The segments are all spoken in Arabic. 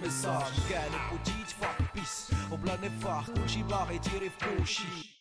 الميساج قالب وجيت فاك بيس وبلا نفاح كلشي باغي يديري في كلشي.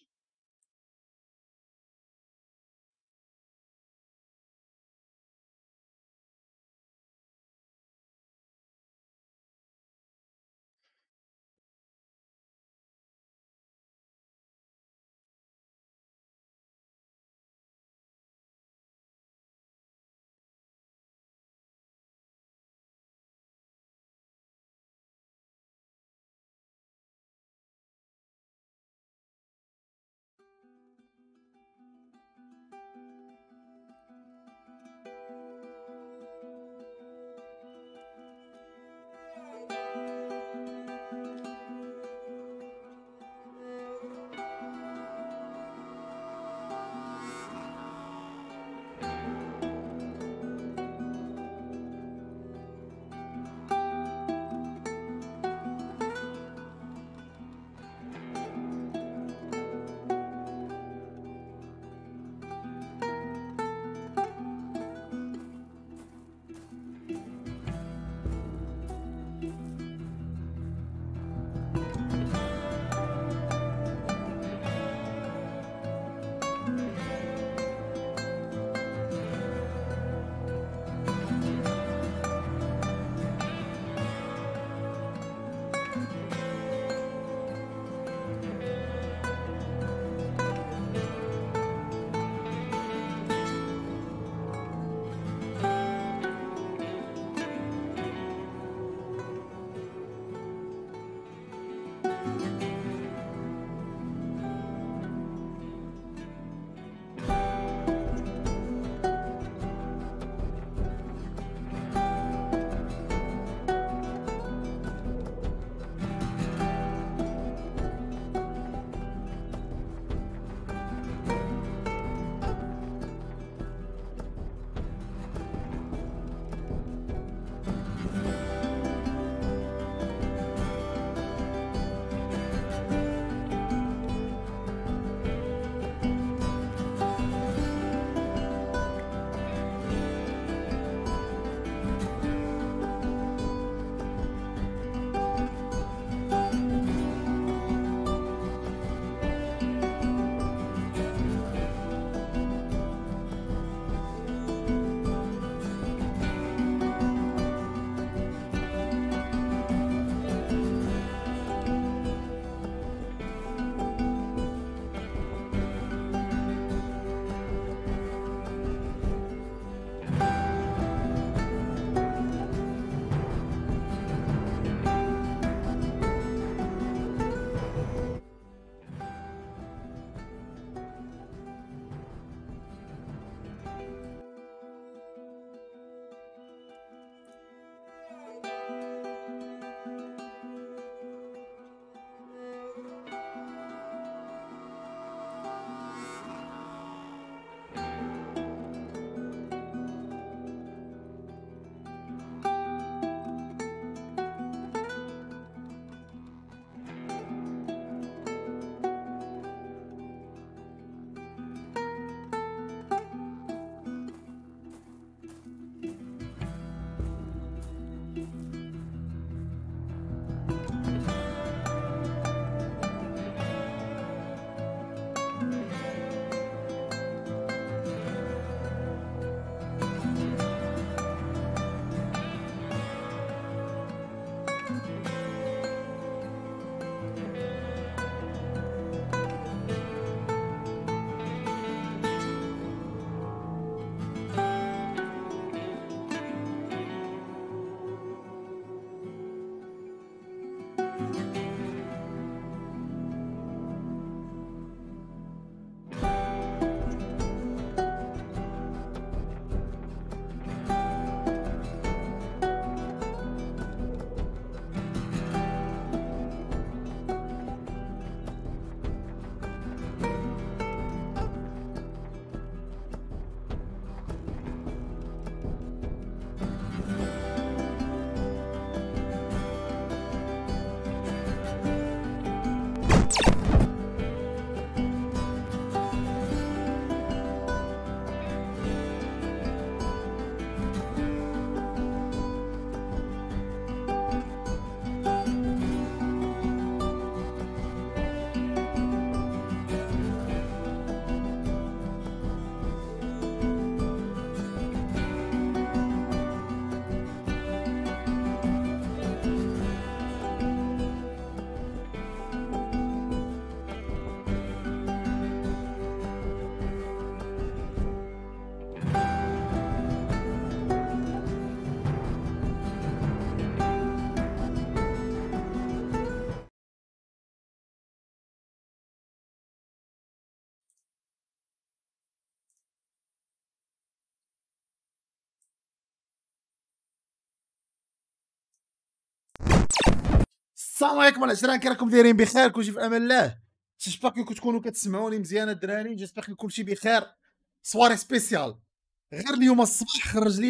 السلام عليكم العشرة، كي راكم دايرين بخير؟ كلشي في امان الله. جيسبر كي تكونوا كتسمعوني مزيان الدراري، جيسبر كلشي بخير. سواري سبيسيال. غير اليوم الصباح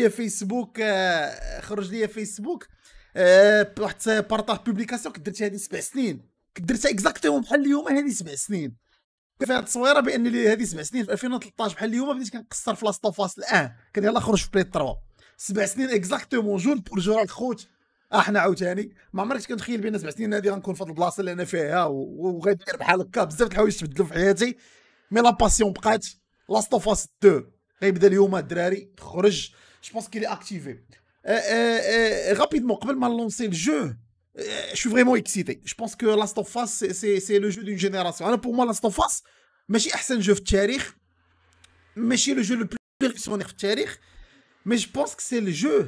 خرج ليا فيسبوك واحد بارطاج بوبليكاسيون كنت درتها هذه 7 سنين، كنت درتها اكزاكتومون بحال اليوم هذه 7 سنين. فيها تصويره بان لي هذه 7 سنين في 2013 بحال اليوم بديت كنقصر في لاستوفاس الان، كان يلاه خرج في بلاي 3. 7 سنين اكزاكتومون جور بور جور الخوت. احنا عاوتاني ما عمرك كنت كنتخيل بان 7 سنين هذه غنكون في هذه البلاصه اللي انا فيها وغادير بحال هكا. بزاف د الحوايج تبدلوا في حياتي، مي لا باسيون بقات. لاستوفاس 2 غيبدا اليوم الدراري، خرج. جو بونس كيلي اكتيفي rapidement قبل ما نلونسي الجو. Je suis vraiment excité. Je pense que Last of Us c'est le jeu d'une génération. Alors pour moi Last of Us ماشي احسن جو في التاريخ، ماشي لو جو لو بلو بيرفكسيونير في التاريخ، مي جو بونس كو سي لو جو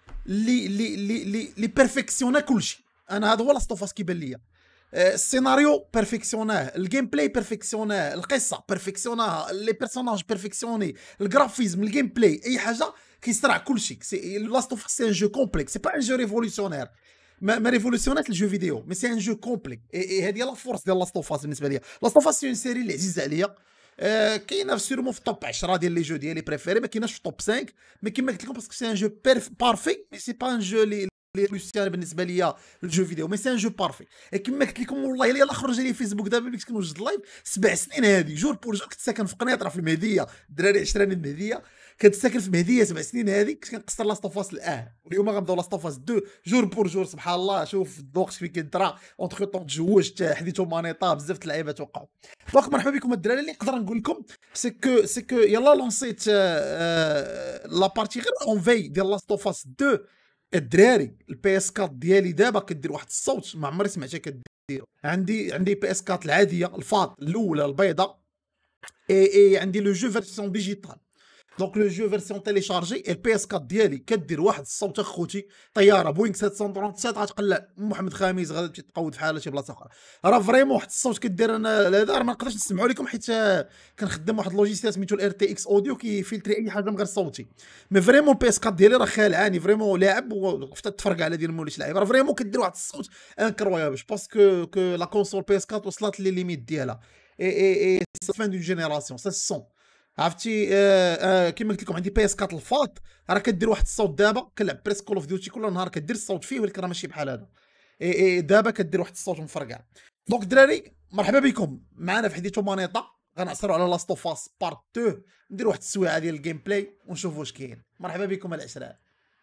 اللي بيرفكسيونا كلشي. انا هذا هو لاست اوف اس كيبان ليا. السيناريو بيرفكسيوناه، الجيم بلاي بيرفكسيوناه، القصه بيرفكسيوناها، لي بيرسوناج بيرفكسيوني، الجرافيزم، الجيم بلاي، اي حاجه كيصرع كلشي. سي لاست اوف اس سي ان جو كومبليك، سي با ان جو ريفولوسيونير. ما ريفولوسيونات الجو فيديو، مي سي ان جو كومبليك. هذه لا فورس ديال لاست اوف اس بالنسبه ليا. لاست اوف اس سي اون سيري اللي عزيزه عليا. كاينه سيرمون في التوب 10 ديال لي جو ديالي بريفيري، ما كايناش في التوب 5. مي كيما قلت لكم باسكو سي ان جو بارفي، مي سي با ان جو لي ريوسيان بالنسبه ليا الجو فيديو، مي سي ان جو بارفي. كيما قلت لكم والله الا خرج لي فيسبوك دابا ملي كنت كنوجد اللايف 7 سنين هذه جور بور جور. كنت ساكن في قنيطره في المهديه، الدراري عشراني المهديه، كنت ساكن في المهديه 7 سنين هذه. كنت كنقصر لاست اوف اس الان، واليوم غنبداو لاست اوف اس 2 جور بور جور. سبحان الله، شوف الذوق فين كيطرا. اونتخ طون تزوجت، حديتو مانيطا، بزاف د اللعيبات وقعوا. دونك مرحبا بكم الدراري. اللي نقدر نقول لكم سي كو يلا لونسيت لا بارتي غير اون في ديال لاست اوف اس 2. الدراري البي اس 4 ديالي دابا كدير واحد الصوت ما عمري سمعتها كدير. عندي بي اس 4 العاديه الفاط الاولى البيضاء، اي عندي لو جو فيرسيون ديجيتال. دونك لو جو فيرسيون تيليشارجي، البي اس 4 ديالي كدير واحد الصوت اخوتي. طياره بوينغ 737 غتقلع محمد خامس غادي تقود في شي بلاصه اخرى. راه فريمون واحد الصوت كدير. انا هذا راه ما نقدرش نسمعو لكم حيت كنخدم واحد اللوجيسيال سميتو الار تي اكس اوديو كيفلتري اي حاجه من غير صوتي. مي فريمون البي اس 4 ديالي راه خالعاني فريمون. لاعب وقفت تفرق على ديال موليش لعيب، راه فريمون كدير واحد الصوت انكرويابل. جو بونس كو لا كونسول بي اس 4 وصلت لي ليميت ديالها. اي سي فان دون جينيراسيون سي الصون. عرفتي كيما قلت لكم عندي بي اس 4 الفاط، راه كدير واحد الصوت دابا. كنلعب بريس كول اوف ديوتي كل نهار كدير الصوت فيه، ولكن راه ماشي بحال هذا. دابا كدير واحد الصوت مفرقع. دونك الدراري مرحبا بكم معنا في حديثو مانيطا. غنعصروا على لاست اوف اس بارت 2، ندير واحد السويعه ديال الجيم بلاي ونشوفوا واش كاين. مرحبا بكم العشرة.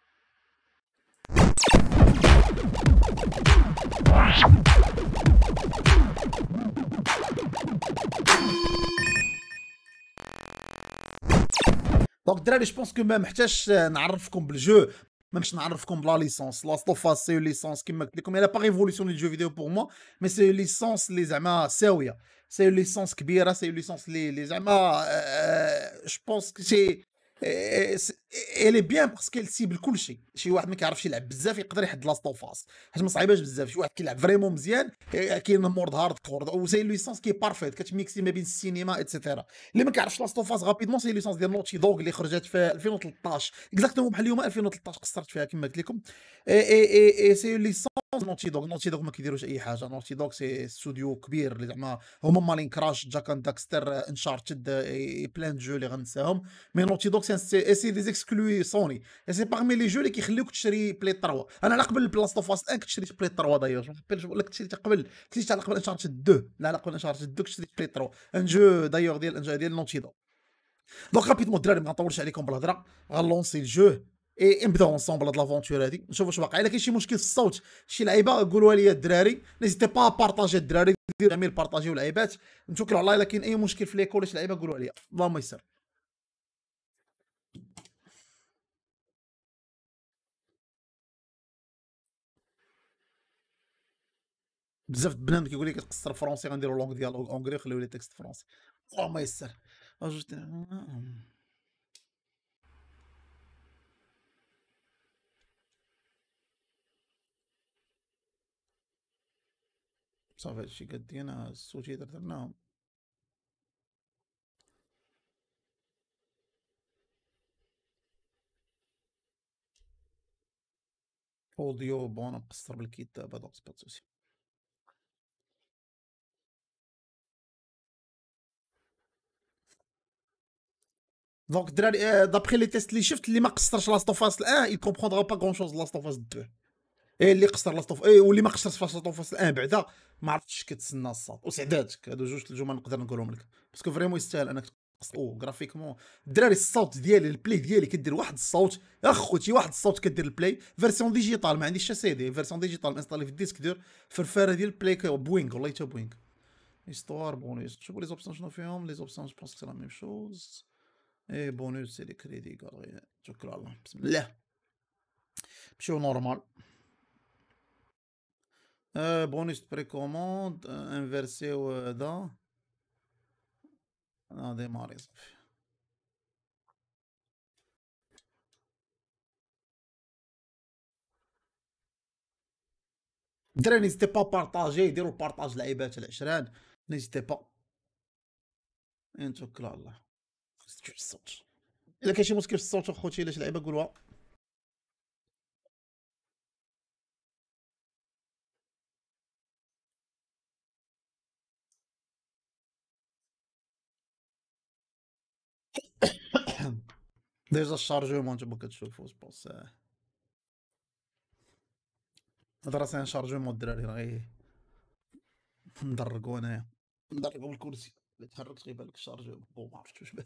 دونك الدراري جو بونس كو ما محتاجش نعرفكم بالجو، ما باش نعرفكم بلا ليسونس. لاست اوف اس سي ليسونس كيما قلت لكم، الا با ريفولوسيوني الجو فيديو بور موا، مي سي ليسونس اللي زعما ساويه. سي ليسونس كبيره، سي ليسونس اللي زعما جو بونس كو سي الي بيان باسكو سيبل كلشي. شي واحد ما كيعرفش يلعب بزاف يقدر يحد لاست اوف اس، حيت ما صعيباش بزاف. شي واحد كيلعب فريمون مزيان، كاين مورد هارد كور، او سي ليسونس كي بارفيت كتميكسي ما بين السينما ايتترا. اللي ما كيعرفش لاست اوف اس غابيدمون، سي ليسونس ديال نوتي دوغ اللي خرجت في 2013 اكزاكتومون بحال اليوم 2013 قصرت فيها كما قلت لكم. سي ليسونس نوتي دوغ ما كيديروش اي حاجه. نوتي دوغ سي استوديو كبير اللي زعما هما مالين كراش، جاك اند داكستر، انشارتد، بلان جو اللي غنساهم. مي نوتي دوغ سي دي اكسكلوي سوني، سي باغمي لي جو اللي كيخليوك تشري بلاي 3. انا على قبل بلاست اوف اس 1 كنت شريت بلاي 3 دايوغ، ولا كنت شريت قبل، كنت على قبل انشارتد 2. لا على قبل انشارتد 2 كنت شريت بلاي 3 ان جو دايوغ ديال نوتي دوغ. دونك رابيدمون الدراري ما نطولش عليكم بالهضره، غنلونسي الجو اي نبداو انصومبل هاد لافونتور هادي، نشوفوا واش واقع. الا كاين شي مشكل في الصوت شي لعيبه قولوها لي الدراري، نيزيتي با بارطاجي الدراري، ديروا جميل بارطاجيو اللعيبات. نتوكلوا على الله. الا كاين اي مشكل في ليكول شي لعيبه قولوا لي. اللهم يسر. بزاف د بنادم كيقول لي كتقصر فرونسي، غنديروا لونغ ديال اونغلي وخليو لي تكست فرونسي. اللهم يسر. صافي هادشي قادين الصوتي درناهم. اوديو بون، نقصر بالكتابه دونك سبا سوسي. دونك الدراري دابخي لي تيست اللي شفت اللي ما قصرش لاست اوف اس 1 il comprendra pas grand chose لاست اوف اس 2 اللي قصر لاست اوف واللي ما قصرش فاش لاست اوف اس 1 بعدا ما عرفتش كتسنى الصاد وسعداتك هادو جوج الجمل نقدر نقولهم لك باسكو فريمون يستاهل انك غرافيكمون الدراري الصوت ديالي البلاي ديالي كدير واحد الصوت اخوتي واحد الصوت كدير البلاي فيرسيون ديجيتال ما عنديش سي دي فيرسيون ديجيتال انستالي في الديسك دير فرفاره ديال البلاي بوينغ والله حتى بوينغ هيستوار بونيس شوفوا لي زوبسيون شنو فيهم لي زوبسيون جو بونس سي لا ميم شوز اي بونوس سي لي كريدي كالغي توكل على الله بسم الله نمشيو نورمال بونوس بريكوموند انفيرسيو هذا ديماري صافي الدراري نيزيتي با بارطاجي ديروا بارطاج لعيبات العشران نيزيتي با نتوكل على الله خصك الصوت الا كاين شي مشكل في الصوت اخوتي الا شي لعيبه قولوها ديجا الشارجمون نتوما كتشوفوا سبونس هذا راه سي ان شارجمون الدراري راه غير ندرقو انايا ندرقو بالكرسي الا تحركت غيبان لك الشارجمون ما عرفتش واش بان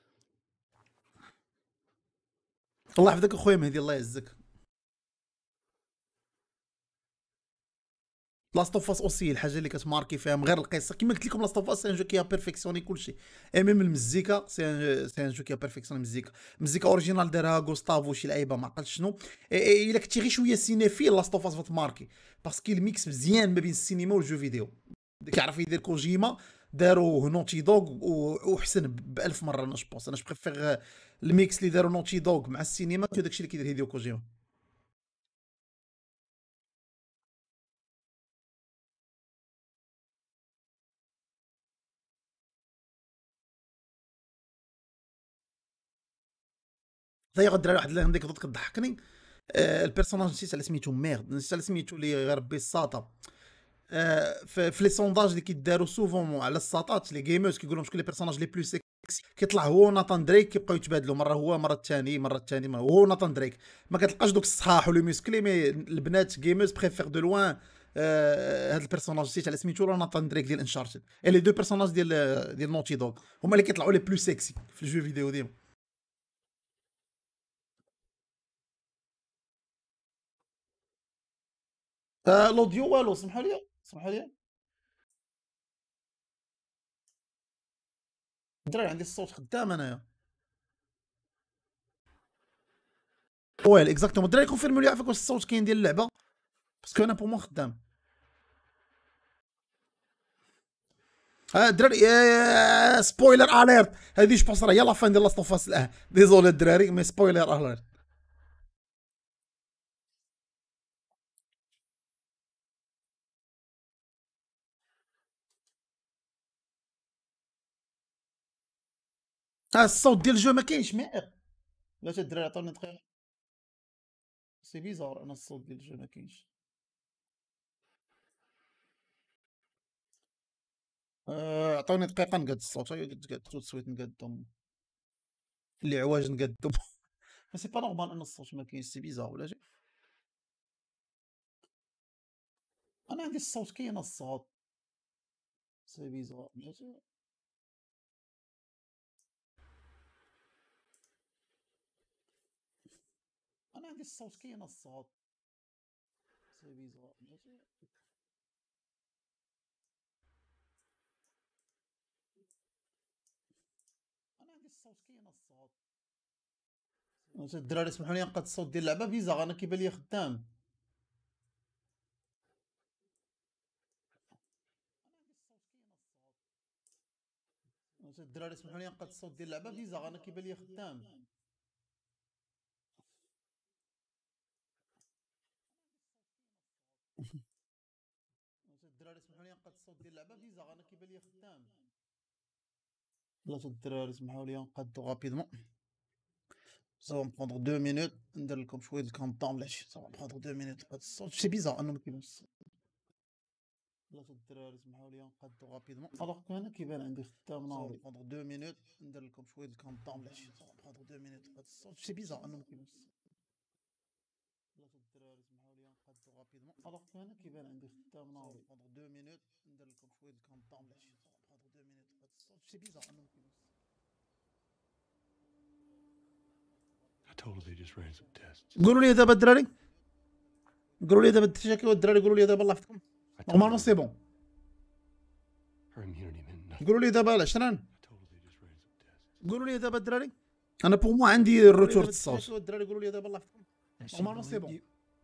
الله يحفظك اخويا مهدي الله يعزك لاست اوف اس اوسي الحاجه اللي كتماركي فيها غير القصه كما قلت لكم لاست اوف اس سي ان جو كي بيرفيكسيوني كلشي اي ميم المزيكا سي ان جو كي بيرفيكسيوني المزيكا اوريجينال دارها غوستافو شي لعيبه ما عقلتش شنو الا كنتي غير شويه سينيفيل لاست اوف اس فتماركي باسكو الميكس مزيان ما بين السينما والجو فيديو كيعرف يدير كوجيما داروا نوتي دوغ وحسن بألف مره انا جوبونس انا بريفير الميكس اللي داروا نوتي دوغ مع السينما كو داكشي اللي كيدير هيديو كوجيما دايوغ الدراري واحد عندك نقطه كضحكني البيرسوناج نسيت على سميتو ميرد نسيت على سميتو اللي غير ربي الساطا في لي سونداج اللي كيداروا سوفون على الساطات لي جيمرز كيقولوا شكون لي بيرسوناج لي بلو سيكسي كيطلع هو ناتان دريك كيبقاو يتبادلوا مره هو مره الثاني مره الثاني هو ناتان دريك ما كتلقاش دوك الصحاح ولي ميسكلي مي البنات جيمرز بريفير دو لوان هاد البيرسوناج نسيت على سميتو راه ناتان دريك ديال انشارتد اي لي دو بيرسوناج ديال نوتي دوغ هما اللي كيطلعوا لي بلو سيكسي في الجو فيديو ديما لوديو والو سمحوا لي سمحوا لي الدراري عندي الصوت خدام انايا ويل اكزاكتومون الدراري كونفيرموا لي عافاك واش الصوت كاين ديال اللعبه باسكو انا بور مون خدام الدراري سبويلر اليرت هذه جو بونس راه هي لا فان ديال لاست اوف اس ديزولي الدراري مي سبويلر اليرت الصوت ديال الجو ما كاينش مائر لا الدراري عطوني دقيقه سي بيزار انا الصوت ديال الجو ما كاينش عطوني دقيقه نقاد الصوت قد تو سويت نقادهم اللي عواج نقادهم مي سي با نورمال ان الصوت ما كاينش سي بيزار ولا شي انا عندي الصوت كاين الصوت سي بيزار انا عندي الصوت كاين الصوت سي بيزار انا عندي الصوت كاين الصوت الدراري اسمحوا لي نقاد الصوت ديال اللعبه بيزار انا كيبان لي خدام الدراري اسمحوا لي نقاد الصوت ديال اللعبه بيزار انا كيبان لي خدام الدراري اسمحوا لي نقاد الصوت ديال اللعبه بيزار انا كيبان لي خدام بلاصه الدراري اسمحوا لي نقادو غابيدمون Ça va me prendre 2 minutes ندير لكم شويه الكونطون بلاتي ça va me prendre 2 minutes نقاد الصوت سي بيزار انه ما كاينش ثلاثة الدراري اسمحوا لي نقادو غابيدمون. الوغ انا كيبان عندي خدام ناضي بوندغ 2 مينوت ندير لكم شويه الكونطون بلا شي بوندغ 2 مينوت هاد الصوت سي بيزار انه مكيبانش. ثلاثة الدراري اسمحوا لي نقادو غابيدمون. الوغ انا كيبان عندي خدام ناضي بوندغ 2 مينوت ندير لكم شويه الكونطون بلا شي بوندغ 2 مينوت هاد الصوت سي بيزار انه مكيبانش. قولوا لي دابا الدراري، قولوا لي دابا التشاكي والدراري، قولوا لي دابا الله يحفظكم. نورمالمون سي بون. قولوا لي دابا العشران، قولوا لي دابا الدراري. انا بوغ مو عندي الروتور د الصوت. الدراري قولوا لي دابا الله يحفظكم. نورمالمون سي بون.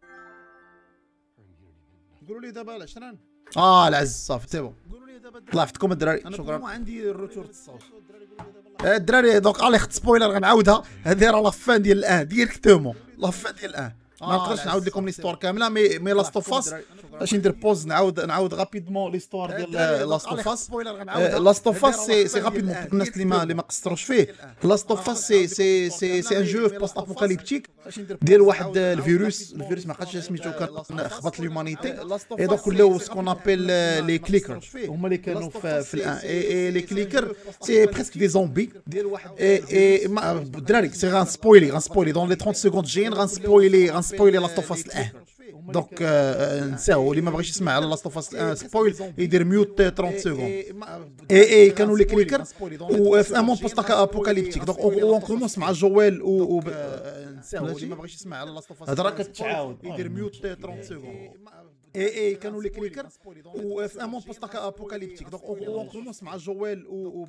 قولوا لي دابا العشران. العز صافي سي بون. قولوا لي دابا الله يحفظكم الدراري. شكرا. انا بوغ مو عندي الروتور د الصوت. الدراري دونك الي خت سبويلر غنعاودها. هذه راه لافان ديال الان ديريكتومون لافان ديال الان. ما نقدرش نعاود لكم ليستوار كامله مي لاست اوف اس باش ندير بوز نعاود غابيدمون ليستوار ديال لاست اوف اس. لاست اوف اس سي غابيدمون الناس اللي ما قصروش فيه. لاست اوف اس سي ان جو بوست ابوكاليبتيك ديال واحد الفيروس ما عرفتش سميتو كان خبط اليومانيتي اي دونك ولاو سكون ابيل لي كليكر هما اللي كانوا في الان اي لي كليكر سي بريسك دي زومبي ديال واحد الدراري سي غنسبويلي دون لي 30 سكوند جايين غنسبويلي لاست اوف اس الان دونك نساو اللي ما بغيش يسمع على لاست اوف اس الان سبويل يدير ميوت 30 سكوند اي كانوا لي كليكر وفي ان مون بوست ابوكاليبتيك دونك اون كومونس مع جويل و نساو اللي ما بغيش يسمع على لاست اوف اس هضره كتعاود يدير ميوت 30 سكوند اي كانوا لي كليكر وفي ان مون بوست ابوكاليبتيك دونك اون كومونس مع جويل و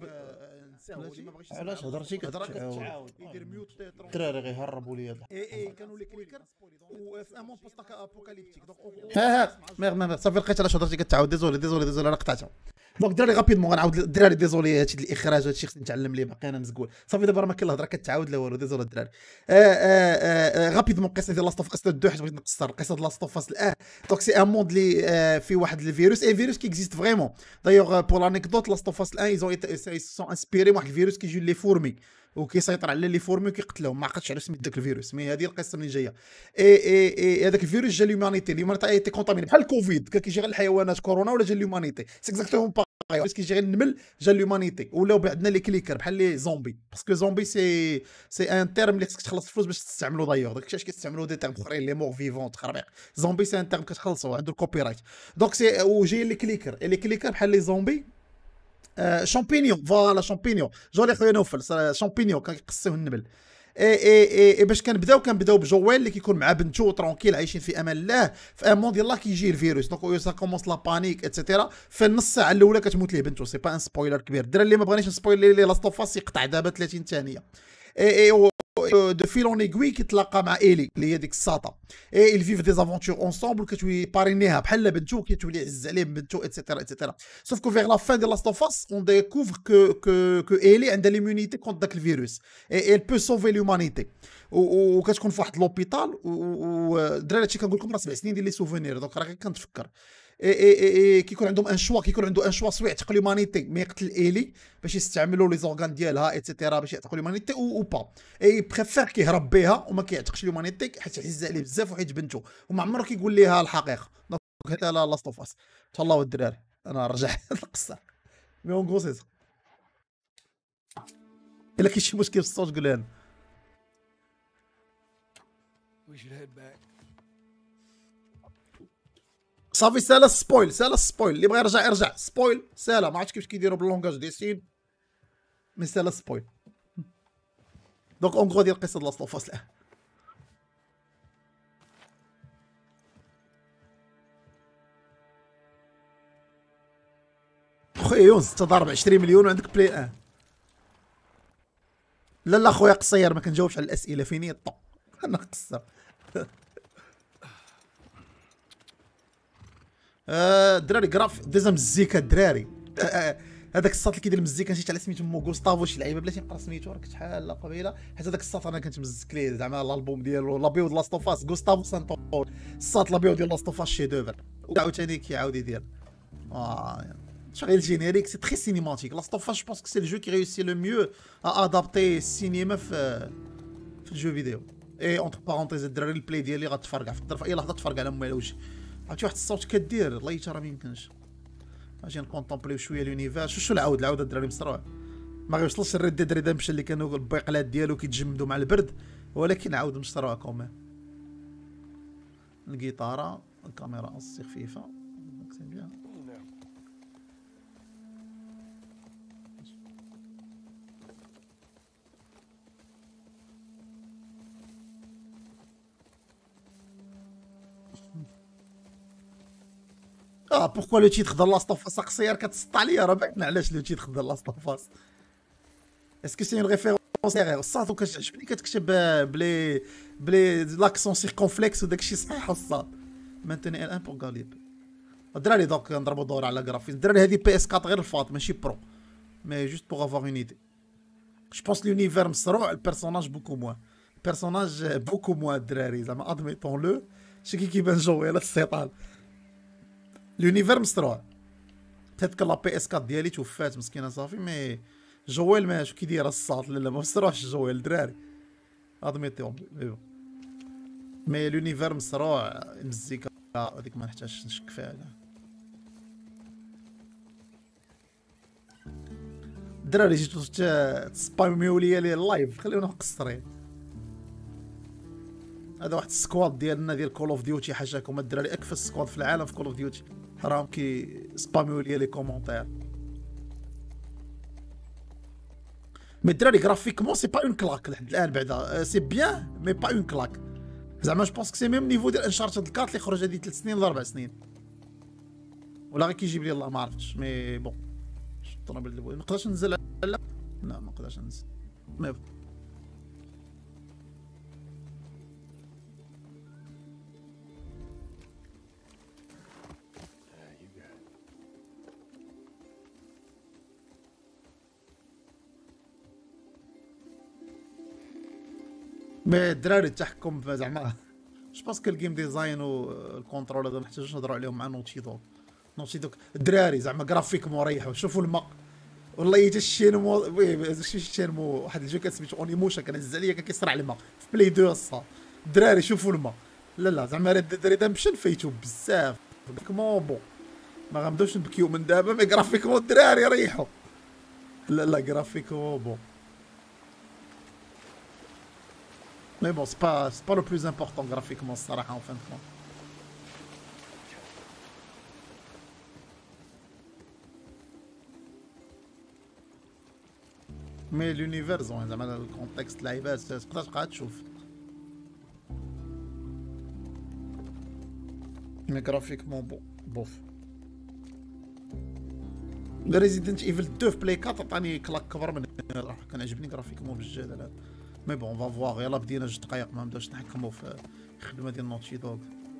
علاش هضرتي كتعاود يدير ميوت الدراري غيهربوا لي اي كانوا لي كليكر وفي ان مون بوست ابوكاليبتيك دونك مير صافي لقيت علاش هضرتي كتعاود ديزولي انا قطعتها دونك الدراري غابيدمون غنعاود الدراري ديزولي هادشي ديال الاخراج هادشي خصني نتعلم ليه باقي انا مزقول صافي دابا راه ما كاين الهضره كتعاود لا والو ديزولي الدراري غابيدمون القصه ديال لاست اوف اس دو حيت بغيت نقصر القصه ديال لاست اوف اس الان دونك سي ان موند اللي في واحد الفيروس اي فيروس كي اكزيست فريمون دايوغ بور لانيكدوت لاست اوف اس الان ايزون سون انسبيري واحد الفيروس كيجيو لي فورمي وكيسيطر على لي فورمي وكيقتلهم ما عقلتش على سميت داك الفيروس مي هذه القصه اللي جايه اي هذاك الفيروس جا ليومانيتي ايتي كونتامين بحال الكوفيد كان كيجي غير الحيوانات كورونا ولا جا ليومانيتي سي اكزاكتومون باغي بس كيجي غير النمل جا ليومانيتي ولاو بعدنا لي كليكر بحال لي زومبي باسكو زومبي سي ان تيرم اللي خصك تخلص الفلوس باش تستعملو دايوغ داك الشيء اش كيستعملوا دي تيرم اخرين لي مور فيفون تخربيق زومبي سي ان تيرم كتخلصوا عنده الكوبي رايت دونك سي وجاي لي كليكر بحال لي زومبي شامبينيون فوالا شامبينيون جولي خويا نوفل شامبينيون كيقصيوه النمل اي باش كنبداو بجويل اللي كيكون مع بنتو ترونكيل عايشين في امان الله في امان ديال الله كيجي الفيروس دونك سا كومونس لا بانيك اتسيتيرا في النص ساعه الاولى كتموت ليه بنتو سي با ان سبويلر كبير الدراري اللي ما بغانيش نسبويلي لي لاست اوف اس يقطع دابا 30 ثانيه دو فيل اون ايغوي كيتلاقى مع ايلي اللي هي ديك الساطا اي il vivent des aventures ensemble كتولي بارينيها بحال بنتو كتولي عز عليه بنتو اتسيتيرا سوف كو فيغ لا فان ديال لاست اوف اس اون ديكوفر كو ايلي عندها ليمونيتي كونت داك الفيروس اي elle peut sauver l'humanité وكتكون في واحد لوبيتال والدراري هادشي كنقول لكم راه 7 سنين ديال لي سوفونير دونك راه غير كنتفكر كيكون عندهم ان شوا سواء يعتق ليومانيتي ما يقتل ايلي باش يستعملوا لي زورغان ديالها اتسيتيرا باش يعتقوا ليومانيتي او با اي بريفير كيهرب بها وما كيعتقش ليومانيتي حيت عز عليه بزاف وحيت بنته وما عمره كيقول ليها الحقيقه دونك هذا لاست اوف اس تهلاو الدراري انا رجع القصه مي اون غوسيس الا كاين شي مشكل في الصوت قول لنا صافي سالا سبويل اللي بغى يرجع سبويل سالا ما عرفتش كيفاش كيديروا باللونغاج ديال السين مي سالا سبويل دونك اون غرو ديال القصه ديال لاست اوف اس الان خويا يونس تضارب 20 مليون وعندك بلاي ان لا خويا قصير ما كنجاوبش على الاسئله فيني الطو انا قصر الدراري كراف ديزا مزيكا الدراري هذاك الساط اللي كيدير المزيكا نسيت على سميتو مو غوستافو شي لعيبه بلاتي نقرا سميتو راك شحال قبيله حيت هذاك الساط انا كنت مزك ليه زعما الالبوم ديالو لابيو ديال لاست اوف اس غوستافو سانتور الساط لابيو ديال لاست اوف اس شي دوفر وعاوتاني كيعاود يدير شغل جينيريك سي تري سينيماتيك لاست اوف اس جو بونس كو سي لو جو كي ريوسي لو ميو ادابتي السينما في الجو فيديو اي اونتر بارونتيز الدراري البلاي ديالي غتفرقع في اي لحظه تفرقع على امي على وجهي عرفتي واحد الصوت كدير الله يترى ما يمكنش اجي نكونطومبليو شويه لونيفير. شو العاود الدراري مصروع، ما غيوصلش الريد ديد ريدمشن اللي كانوا البيقلات ديالو كيتجمدوا مع البرد، ولكن عاود مشروع كومي. الجيتارة، الكاميرا اصي خفيفه سي بيان. بوركوا لو تيتر دو لاست اوف اس قصير كتسط عليا، راه باين علاش لو تيتر دو لاست اوف اس. اسكو سي اون ريفيرونس غير الصاد كتعجبني كتكتب بلي لاكسون سيركونفليكس وداكشي صحيح الصاد. مانتوني ان بور غاليب الدراري. دونك نضربو دور على غرافيز الدراري. هادي بي اس 4 غير الفاط ماشي برو، مي جوست بوغ افوار اون ايدي. جو بونس لونيفير مسروع، البيرسوناج بوكو موان، البيرسوناج بوكو موان الدراري زعما ادميتون لو. شي كيبان جويل السيطان. لونيفير مسروع. تذكر لا بي اس 4 ديالي توفات مسكينه صافي، مي جويل ما شو كيدير الصاط. لا ما مسروعش جويل الدراري ادميتون. مي لونيفير مسروع. المزيكا هذيك ما نحتاجش نشك فيها كاع. الدراري جيتو تسباميو ليا اللايف، خليونا مقصرين. هذا واحد السكواد ديالنا ديال كول اوف ديوتي حاشاكم الدراري، اكفى سكواد في العالم في كول اوف ديوتي، راهم كي سباميو ليا لي كومونتير. مي الدراري غرافيكمون سي با اون كلاك لحد الان بعدا، سي بيان مي با اون كلاك. زعما جو بونس كو سي ميم نيفو ديال انشارتد 4 اللي خرج هادي 3 سنين ولا 4 سنين، ولا غير كيجيب لي الله ما عرفتش. مي بون الطوموبيل ما نقدرش ننزل. لا ما نقدرش ننزل. مي بون مي الدراري التحكم زعما جو بونس كو الجيم ديزاين والكونترول هذا محتاجوش نهضروا عليهم مع نوتي دوغ. نوتي دوغ الدراري زعما جرافيك مريحوا. شوفوا الماء والله حتى الشينمو، وي الشينمو واحد الجو كان سميتو اوني موشا كان هز عليا كان كيصرع الماء في بلاي 2 الصاد. الدراري شوفوا الماء. لا زعما ريد ريدمشن فايتو بزاف جرافيكمون بون، ما غنبداوش نبكيو من دابا. مي جرافيكمون الدراري ريحوا. لا جرافيكمون بون. مي بون سي با لو بلوز امبورطون جرافيكمون الصراحه. اون فان كون مي لونيفير زوين زعما الكونتكست لعيبات تقدر تبقى تشوف. مي جرافيكمون بوف. ريزيدنت ايفل 2 في بلاي 4 عطاني كلاك كبر من هنا، كان عجبني جرافيكمون بزاف هذا. مي بون فا فواغ يلا بدينا 2 دقائق ما نبداوش نحكموا في الخدمه ديال نوتي دوغ.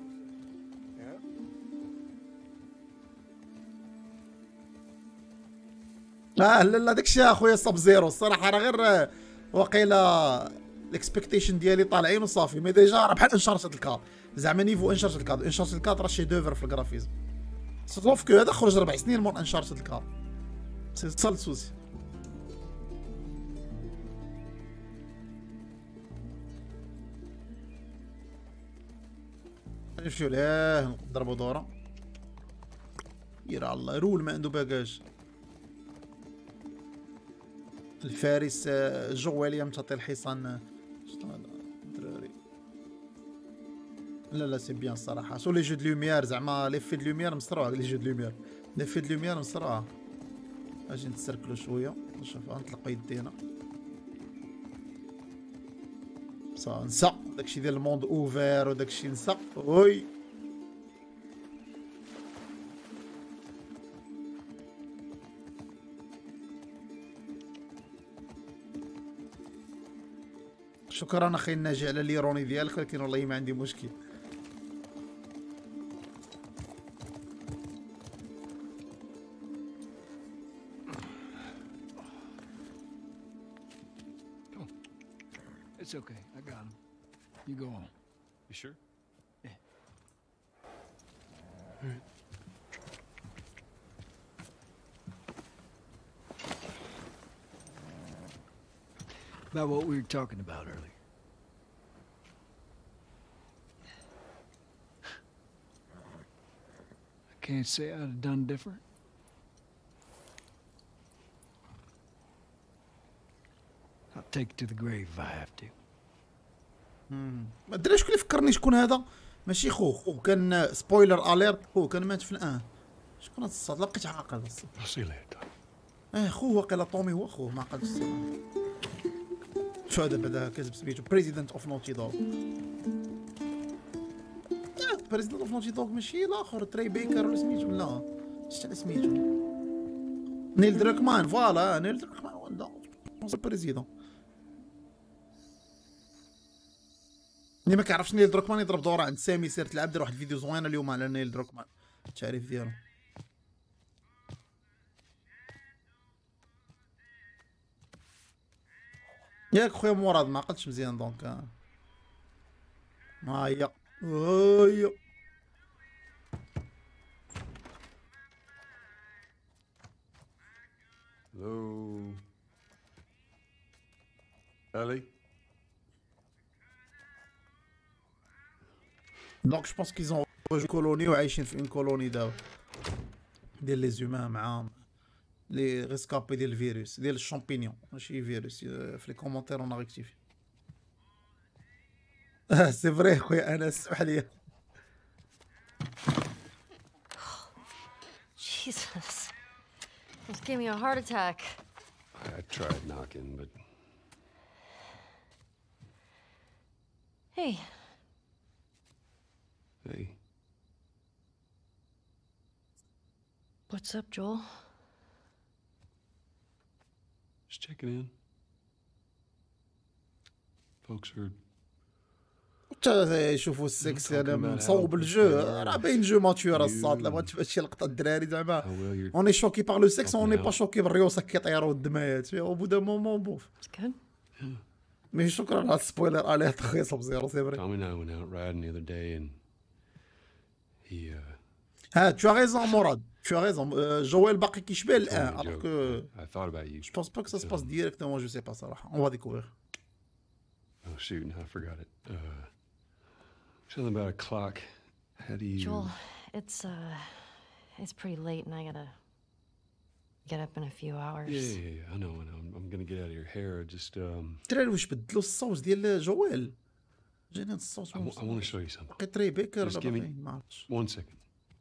لا داكشي اخويا صاب زيرو الصراحه، راه غير واقيلا الاكسبكتيشن ديالي طالعين وصافي. مي ديجا راه بحال انشارتد الكار زعما نيفو انشارتد الكار. انشارتد الكار راه شي دوفر في الجرافيزم، سوف كو هذا خرج 4 سنين مور انشارتد الكار. سي سا السوسي. نمشيو ليه نضربو دوره. يرى الله رول ما عنده باكاج. الفارس جواليا متعطي الحصان الدراري. لا سي بيان الصراحه. سو لي جو دو لوميير زعما لي في دو لوميير مسروعه. لي جو دو لوميير لي في دو لوميير مسروعه. اجي نتسركلو شويه نشوف نطلقو يدينا. صا نسى داكشي ديال الموند اوفير وداكشي نسى. وي شكرا اخي الناجي على ليروني ديالك، ولكن والله ما عندي مشكل. It's okay. I got him. You go on. You sure? Yeah. All right. About what we were talking about earlier. I can't say I'd have done different. take it to the grave if I have to. ما ادري شكون اللي فكرني شكون هذا. ماشي خوه كان سبويلر اليرت. خوه كان مات في الان. شكون هاد الصاد لقيت عاقل الصاد. I'll see you later. خوه واقيلا طومي هو خوه ما عقلتش الصاد. شو هذا بعدا كاتب سميتو بريزيدنت اوف نوتي دوغ. بريزيدنت اوف نوتي دوغ ماشي الاخر تري بيكر ولا سميتو لا شتا على سميتو نيل دراكمان. فوالا نيل دراكمان هو لا بريزيدون. اللي ما كيعرفش نيل دراكمان يضرب دوره عند سامي سير تلعب. دير واحد الفيديو زوينه اليوم على نيل دراكمان التعريف ديالو. ياك خويا مراد ما عقلتش مزيان دونك ها هي هي. Hello. Ellie? دونك جو بونس كيزون رجعوا كولوني وعايشين في اون كولوني دابا ديال لي زومان مع لي ريسكابي ديال الفيروس ديال الشامبينيون ماشي فيروس. في لي كومونتير اون ريكتيفي. سي فري خويا انس اسمح لي. Jesus. This gave me a heart attack. I tried knocking, but Hey, hey, what's up, Joel? just checking in. Folks are حتى يشوفوا السكس. انا مصوب الجو راه باين جو ماتيور الصاد. لا بغات تمشي لقطه الدراري زعما how well you're. اوني شوكي باغ لو سكس اوني با شوكي بالريوسك كيطيروا الدمايات او بو دو مومون بوف. It's good. مي شكرا على السبويلر عليه تخيص بزيرو سي فري. Tommy and I went out riding the other day, and he ها تو غيزون مراد تو غيزون. جويل باقي كيشبه told me الان a الوغ joke. كو I thought about you. جو بونس با كو سا سباس ديريكتومون. جو سي با صراحه اون فا ديكوفير. Oh shoot! No, I forgot it. Something about a clock. How do you? Joel, it's pretty late and I gotta get up in a few hours. Yeah. I know. I'm gonna get out of your hair. Just الدراري واش بدلوا الصوت ديال جويل. جاني الصوت I want to show you something. باقي تري بيكر Just ولا give me- باقي ما عرفتش. 1 second.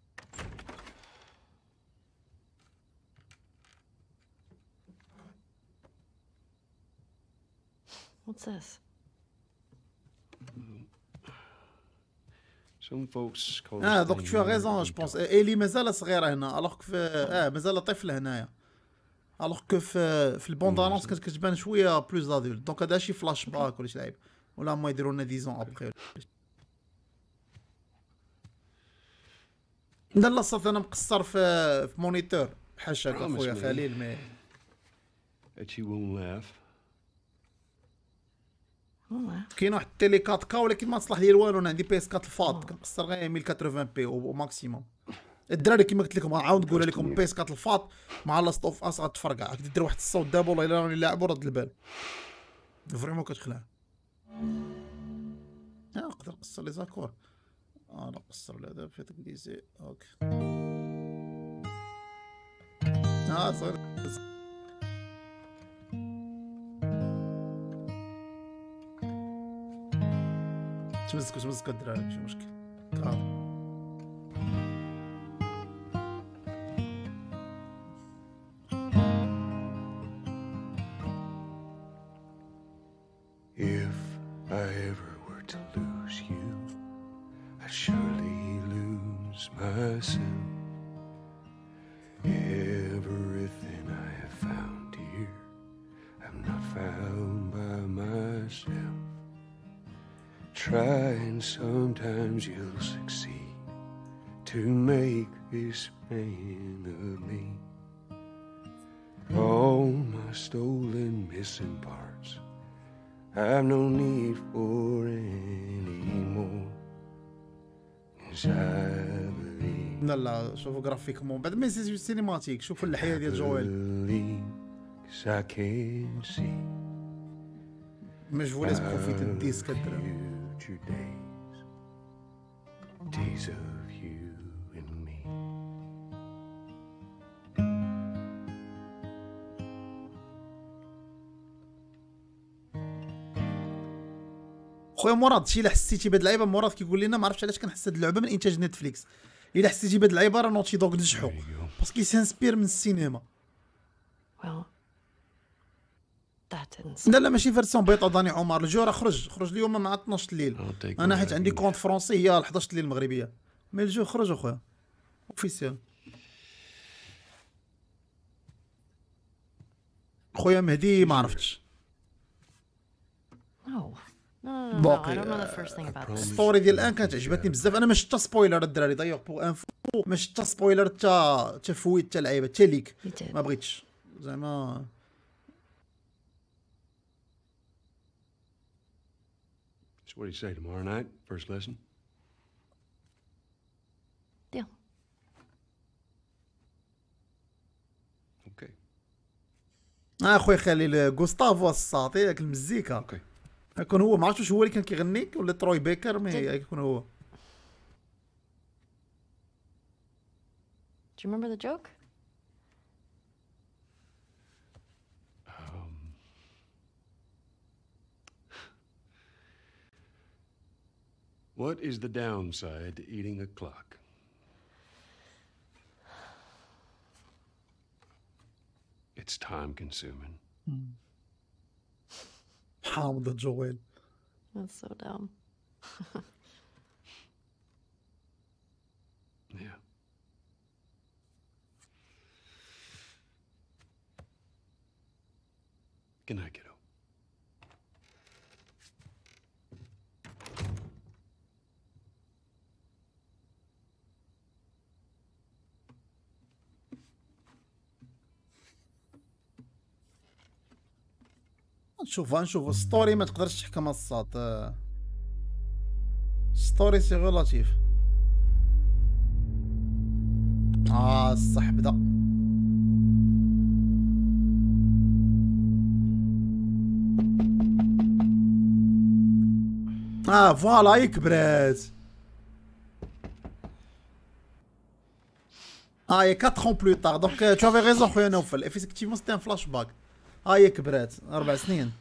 What's this? Some folks call this دوك thing تو غيزون a جو بونس dog. ايلي مازال صغيره هنا الوغ في مازال طفل هنايا الوغ كو في البوندانونس كانت كتبان شويه بلوز ادولت. دونك هذا شي فلاش باك ولا شي لعيب ولا هما يديروا لنا 10 ابخي. لا لا صافي انا مقصر في مونيتور حاشاك اخويا خليل. مي Bet you won't laugh. Oh, كاين واحد التيلي 4 كا ولكن ما تصلح لي والو. انا عندي بي اس 4 الفاط كنقصر غير 1080 بي او ماكسيموم. الدراري كيما قلت لكم عاود نقول لكم بي اس 4 الفاط مع لاست اوف اس غتفرقع. دير واحد الصوت دابا والله الا راني لاعب ورد البال فريمون كتخلع. نقدر نقصر لي زاكور. نقصر هذا في انجليزي. اوكي صغير. تمزكوا الدراري ماشي مشكل. If I ever were to lose you, I'd surely lose myself. Everything I have found here, I'm not found by myself. Try and sometimes you'll succeed to make this man of me. All my stolen missing parts I've no need for anymore. 'Cause I believe. لا شوفوا جرافيكمون بعد ما يزيد سينماتيك. شوفوا اللحيه ديال جويل. believe 'cause I can see. مي جو فوليس بروفيتي الديسك الدراري. Future days, days of you and me. خويا مراد شي الا حسيتي بهاد اللعيبه مراد كيقول لنا ما عرفتش علاش كنحس هاد اللعبه من انتاج نتفليكس. الا حسيتي بهاد اللعيبه راه نوتي دوغ نجحوا باسكو سانسبير من السينما. Well, that didn't لا ماشي فيرسيون بيضاء داني عمر. الجو راه خرج اليوم مع 12 الليل. انا حيت عندي كونت فرونسي هي 11 الليل المغربيه. مي الجو خرج اخويا اوفيسيال. خويا مهدي ما عرفتش. No, I باقي don't know the first thing about this. الستوري ديال الان كانت عجبتني بزاف. انا ما شفت سبويلر الدراري ضيق بو انفو. ما شفت سبويلر حتى فويت حتى لعيبه حتى ليك You did. ما بغيتش زعما. So what do you say, tomorrow night, first lesson? Deal. Okay. اخويا خليل غوستافو الساطي ياك المزيكا Okay. يكون هو ما عرفتش واش هو اللي كان كيغني ولا تروي بيكر مي يكون هو. Do you remember the joke? What is the downside to eating a clock? It's time consuming. حامض الجويل. That's so dumb. Yeah. Good night, kiddo. نشوف ستوري ما تقدرش تحكم الصاد. ستوري سي غولاتيف. الصح بدا. فوالا هي كبرات. هي 4 ans plus tard دونك tu avais raison خويا نوفل effectivement c'était un flashback. هي كبرات 4 سنين.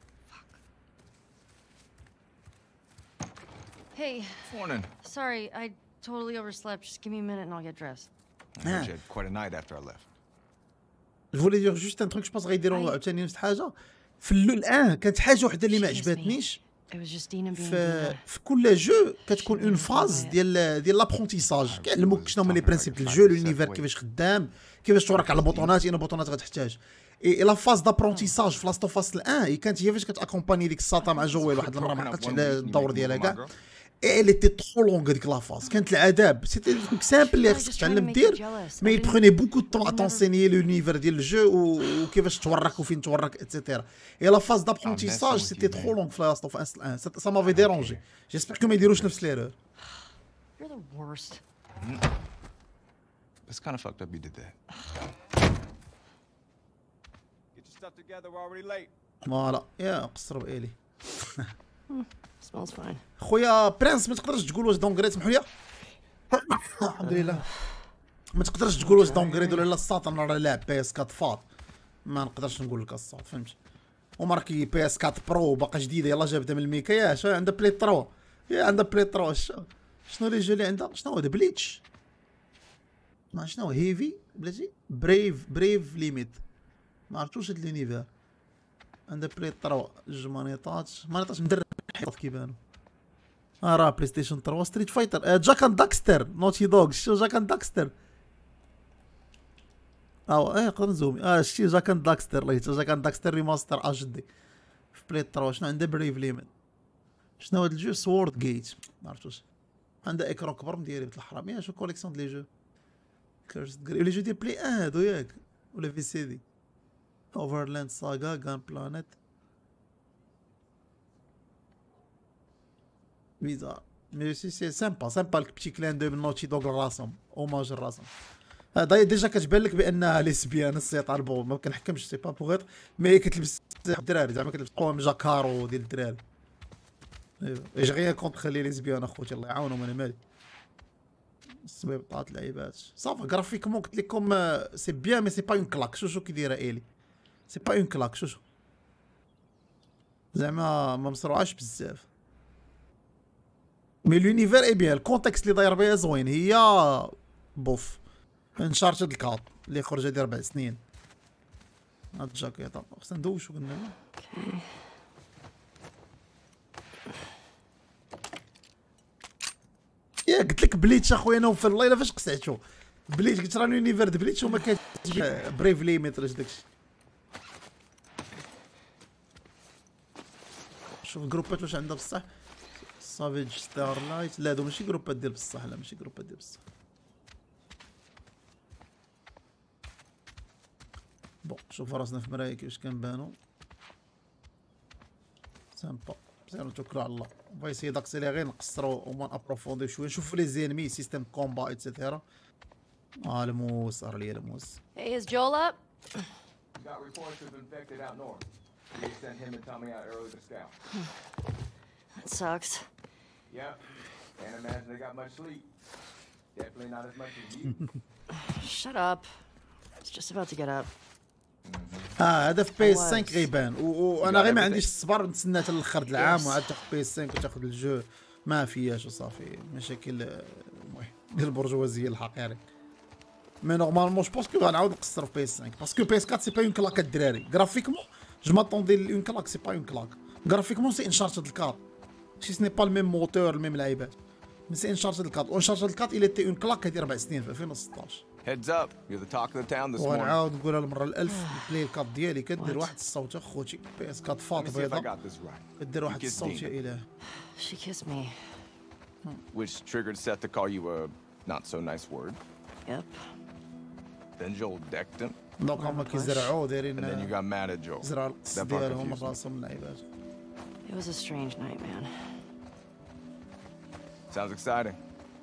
Hey, Morning. sorry, I totally overslept. Just give me a minute and I'll get dressed. I heard you had quite a night after I left. جو فولي دير جوست ان تروك جو بونس غيديروا عاوتاني نفس الحاجه في الان. كانت حاجه وحده اللي ما عجبتنيش It was just Dina being في كل جو كتكون اون فاز ديال لابرونتيساج. كيعلموك شنو هما لي برينسيپ ديال الجو لونيفير كيفاش خدام كيفاش تورك على البوطونات اين بوطونات غتحتاج. اي لا فاز دابرونتيساج في لاستو فاس الان كانت هي فاش كتاكومباني ديك الساطا مع جويل. واحد المره ما عقلتش على الدور ديالها كاع. elle était trop longue هذيك لافاز. كانت العذاب سيتي سامبل اللي خصك تعلم دير مي بروني بوكو دو طون اتونسيني لونيفير ديال الجو وكيفاش تورك وفين تورك اتسيتيرا. اي لا فاز دابرونتيساج سيتي ترو لونغ في لاست اوف اس الان. سا مافي ديرونجي. جيسبر كو ما يديروش نفس ليرور. You're the worst. It's kind of fucked up you did that. Get your stuff together, we're already late. فوالا يا قصروا بإيلي. Smells fine. خويا برنس ما تقدرش تقول واش دونغريد سمحوا لي. الحمد لله. ما تقدرش تقول واش دونغريد ولا لا الساط. انا راه لاعب بي اس 4 فاط ما نقدرش نقول لك الساط فهمتي. وماركي بي اس 4 برو باقا جديده يلاه جابتها من الميكا. يا شنو عندها بلي 3 يا عندها بلي 3 شنو لي جو اللي عندها شنو هذا بليتش ما شنو هيفي بلاتي بريف ليميت ما عرفتوش هاد لونيفير. عندها بلي 3 جوج مانيطات مدرب حيط كيبانو. راه بلاي ستيشن 3 ستريت فايتر جاك اند داكستر نوتي دوغ. شتو جاك اند داكستر نقدر نزومي. شتي جاك اند داكستر لقيت جاك اند داكستر ريماستر اش دي في بلاي 3. شنو عندها بريف ليميت. شنو هاد الجو سوورد جيت ما عرفتوش. عندها اكرون كبر مديري بنت الحرام. يا شو كوليكسيون ديال لي جو كيرست لي جو ديال بلاي 1 هادو ياك ولا في سي دي. اوفرلاند ساغا غان بلانيت بيزار مي سي سامبا البتي كلان دو من نوتي دوغ راسهم اوماج لراسهم. هذا ديجا كتبان لك بانها ليسبيان السيطار بو ما كنحكمش سي با بوغ اتر مي كتلبس الدراري زعما كتلبس قوام جاكارو ديال الدراري. ايوا جي غيان كونتخ لي ليسبيان اخوتي الله يعاونهم انا مالي. السبيبطات لعيبات صافا غرافيكمون قلت لكم سي بيان مي سي با اون كلاك. شو كيدايره ايلي سي با اون كلاك. شو زعما ما مصروعاش بزاف. مي لونيفير اي بيان الكونتكست اللي داير بها زوين هي بوف انشارتد الكاط اللي خرج هادي 4 سنين. هاد الجاكيطه خصنا ندوشو قلنا يا قلت لك بليتش اخويا نوفل والله الا فاش قسعتو بليتش قلت راه لونيفير د بليتش وما كاتجي بريف ليميترز داكشي. شوف الجروبات واش عندها بصح سافيج ستارلايت لا هادو ماشي جروبات ديال بصح لا ماشي جروبات ديال بصح. بون شوف راسنا في مرايا كيفاش كنبانو سامبا مزيان نتوكلو على الله. بغا يسيي داكسيليغي نقصرو وما ابروفوندي شويه نشوفو لي زينمي سيستيم كومبا ايتترا. الموس صار لي الموس. Hey, is Joel up? Got reports of infected out north. They sent him and Tommy out early to scout. That sucks. Yep. Can't imagine they got much sleep. Definitely not as much as you. Shut up. I was just about to get up. هذا في بي اس 5 غيبان وانا غير ما عنديش الصبر نتسنى حتى لاخر العام وعاد تاخذ بي اس 5 وتاخذ الجو ما فياش وصافي مشاكل المهم ديال البرجوازيه الحقيري. مي نورمالمون جو بونس كو غنعاود نقصر في بي اس 5 باسكو بي اس 4 سي با اون كلاك الدراري غرافيكمون جو ماتوندي اون كلاك سي با اون كلاك غرافيكمون سي انشارتد الكار شي سني با الميم موتور الميم لعيبات مي سي انشارتد الكار وانشارتد الكار الى تي اون كلاك هادي 4 سنين في 2016. Heads up, you're the talk of the town this morning. ونعاود نقولها المره الالف البلاي الكات ديالي كدير واحد الصوت اخوتي بي اس 4 فاط Let me see if I بيضاء got this right. كدير واحد You kissed الصوت Dina, يا اله. She kissed me. which triggered Seth to call you a not so nice word. Yep. Then Joel decked him, دونك هما كيزرعوا and then you دايرين got mad at Joel. زرعوا القص That part ديالهم confused me. راسهم اللعيبات. It was a strange night, man. Sounds exciting.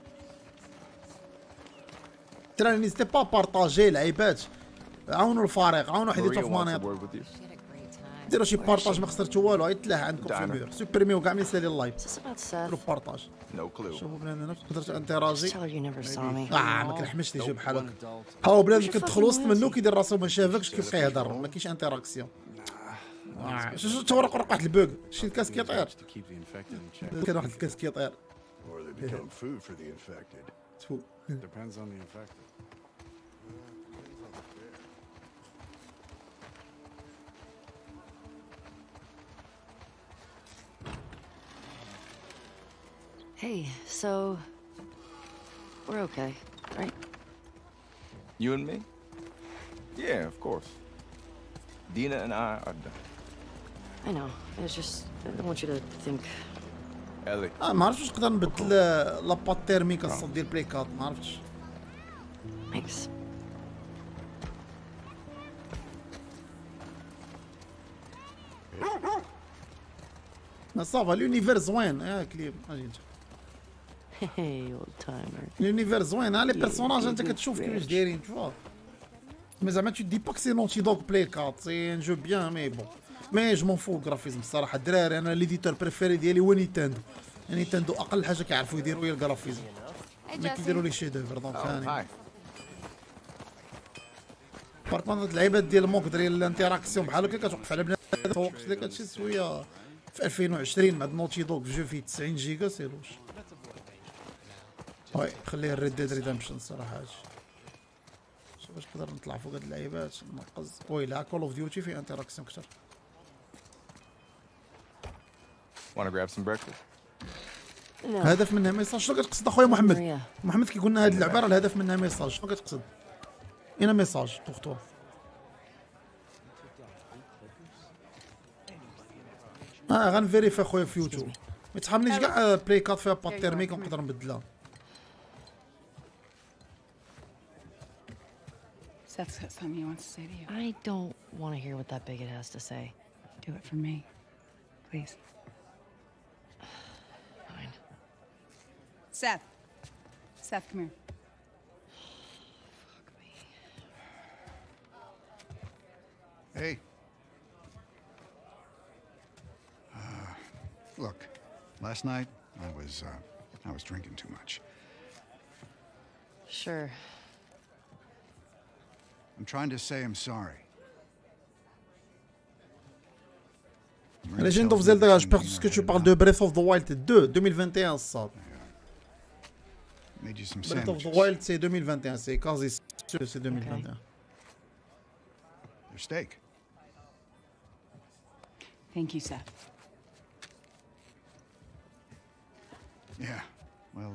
ترى نيزيتي با بارطاجي لعيبات عاونوا الفريق عاونوا حيديتو Maria في wants a مناط word with you. ديروا شي بارطاج ما خسرتو والو غيتلاح عندكم في دعنا. الميور سوبريميو كاع ميسالي اللايف Is this about ديروا Seth? بارطاج. No clue. شوفوا بنادم تقدر Just انتراجي tell her you never saw me. ما كنحمش يجي بحال هكا هاو بنادم كتدخل وسط منو كيدير راسو ما شافكش كيبقى يهضر ما كاينش انتراكسيون. شوف تورق واحد البوغ شي الكاس كيطير To keep the infected in check. كان واحد الكاس كيطير. Or they become food for the infected. تفو. Depends on the infected. Hey, so we're okay, right? You and me? Yeah, of course. Dina and I are done. I know. It's just I don't want you to think. Ellie, ما عرفتش واش نقدر نبدل لاباط تيرميك الصوت ديال بليكات ما عرفتش. Thanks. صافا لونيفير زوين كليب اجي انت. Hey, old timer. لونيفير زوين لي بيرسوناج انت كتشوف كيفاش دايرين تشوف. مي زعما تو دي با كو سي نوتي دوغ بلاي كات سي ان جو بيان مي بون مي جو مون فو الجرافيزم الصراحه الدراري انا ليديتور بريفيري ديالي هو نينتندو. نينتندو اقل حاجه كيعرفوا يديروا هي الجرافيزم ما كيديروا لي شي دوفر دونك oh, ثاني hi. بار كونت هاد اللعيبات ديال الموك ديال الانتراكسيون بحال هكا كتوقف على بنادم فوقت ديك هادشي شويه في 2020 مع نوتي دوغ في جو فيه 90 جيجا سيروش. وي خليه الريد ديد ريدمشن صراحه هادشي. شوف واش نقدر نطلع فوق هاد اللعيبات نقز وي لا كول اوف ديوتي فيه انتراكسيون كثر. Want to grab some breakfast? No. هدف منها ميساج شنو كتقصد اخويا محمد؟ Maria. محمد كيقول لنا هاد اللعبه راه الهدف منها ميساج شنو كتقصد؟ اين ميساج بوغ غنفيريفي اخويا في يوتيوب ما تحمليش كاع بلاي كات فيها بات تيرميك ونقدر نبدلها. Seth's got something he wants to say to you. I don't want to hear what that bigot has to say. Do it for me, please. Fine. Seth. Seth, come here. Fuck me. Hey. Look, last night I was drinking too much. Sure. I'm trying to say I'm sorry. Legend of Zelda, je pense que tu parles de Breath of the Wild 2, 2021 ça. Made you some Breath of the sandwiches. Wild c'est 2021, c'est quasi sûr que c'est 2021. Your steak. Thank you, Seth. Yeah. Well,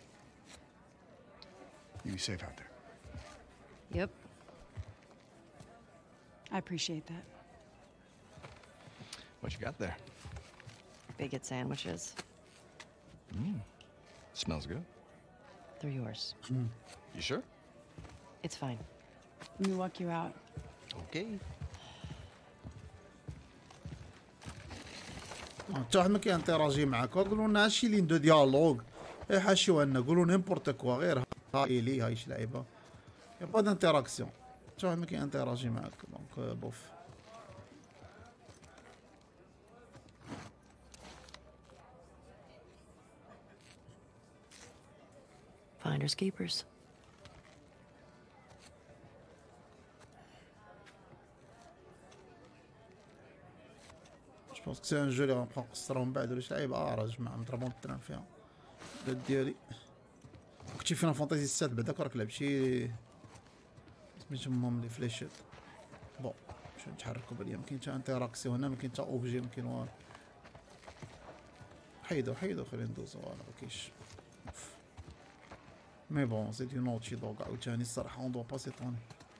you be safe out there. Yep. I appreciate that. What you got there? Bigot sandwiches. Smells good. They're yours. You sure? It's fine. Let me walk you out. Okay. حتى واحد ما كيانتيراجي معاك قولوا لنا هادشي لين دو ديالوغ حاشيوها لنا قولوا نيمبورت كوا غير هاي لي هاي شي لعيبه يا با دانتيراكسيون حتى واحد ما كيانتيراجي معاك دونك بوف Finders keepers. جو بونس كو سي ان جو اللي غنبقاو نقصرو من بعد ولا شي لعيبه راه جماعه نضربو التران فيها البلاد ديالي كنتي فينا فانتازي 6 بعداك راك لعبتي سميتهم لي فليشات بون باش نتحركو باليا ما كاين حتى انتراكسيون هنا ما كاين حتى اوبجي ما كاين والو حيدو خلينا ندوزو ما كاينش مي بون سي دي نوتشي دوغ عاوتاني الصراحه اون دو با سيطوني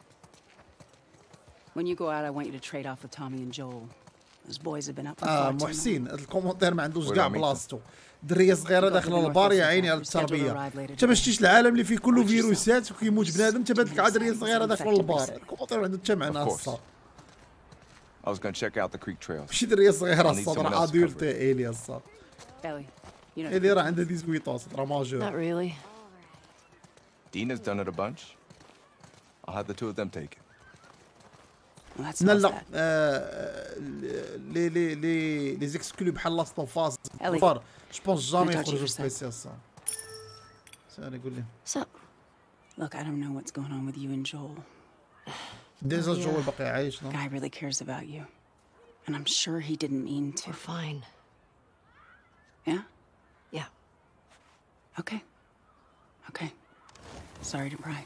When you go out, I want you to trade off with Tommy and Joel. Those boys have been up for far too long. محسن هاد الكومونتير ما عندوش ولا كاع ميتو. بلاصتو دريه صغيره داخله للبار يا عيني على التربيه انت ما شفتيش العالم اللي فيه كله فيروسات وكيموت بنادم انت بهاديك عاد دريه صغيره داخله للبار الكومونتير ما عنده حتى معنى Of course. الصاد I was gonna check out the creek trails. ماشي دريه صغيره I'll need الصاد someone راه else to ادولت cover it. ايليا الصاد Ellie, you know. ايلي راه عندها 18 راه Not ماجور really. Dina's done it a bunch. I'll have the two of them take it. Well, that لا solves لا آه، لي زيكسكلو بحال لاست اوف اس ألي. جو بونس جامي Can I talk to you يخرجوا for a في بي سي الصاد سيري قول لي So, Look, I don't know what's going on with you and Joel. ديجا جوel باقي عايش نو Guy really cares about you. And I'm sure he didn't mean to. we're fine. Yeah? Yeah. Okay. Okay. Sorry to pry.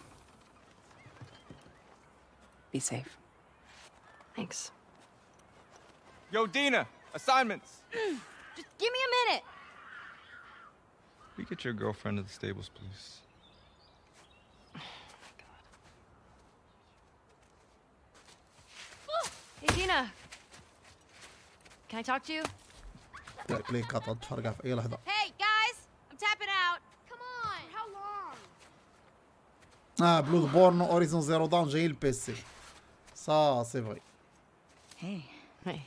Be safe. Thanks. Yo, Dina, assignments. Just give me a minute. We get your girlfriend to the stables, please. Hey, Dina. Can I talk to you? بلاي كاطا تفرقع في اي لحظه Hey, guys. I'm tapping out. Come on. How long? بلود بورن اوريزون زيرو داون جايين البي سي سا سي فري Hey. Hey.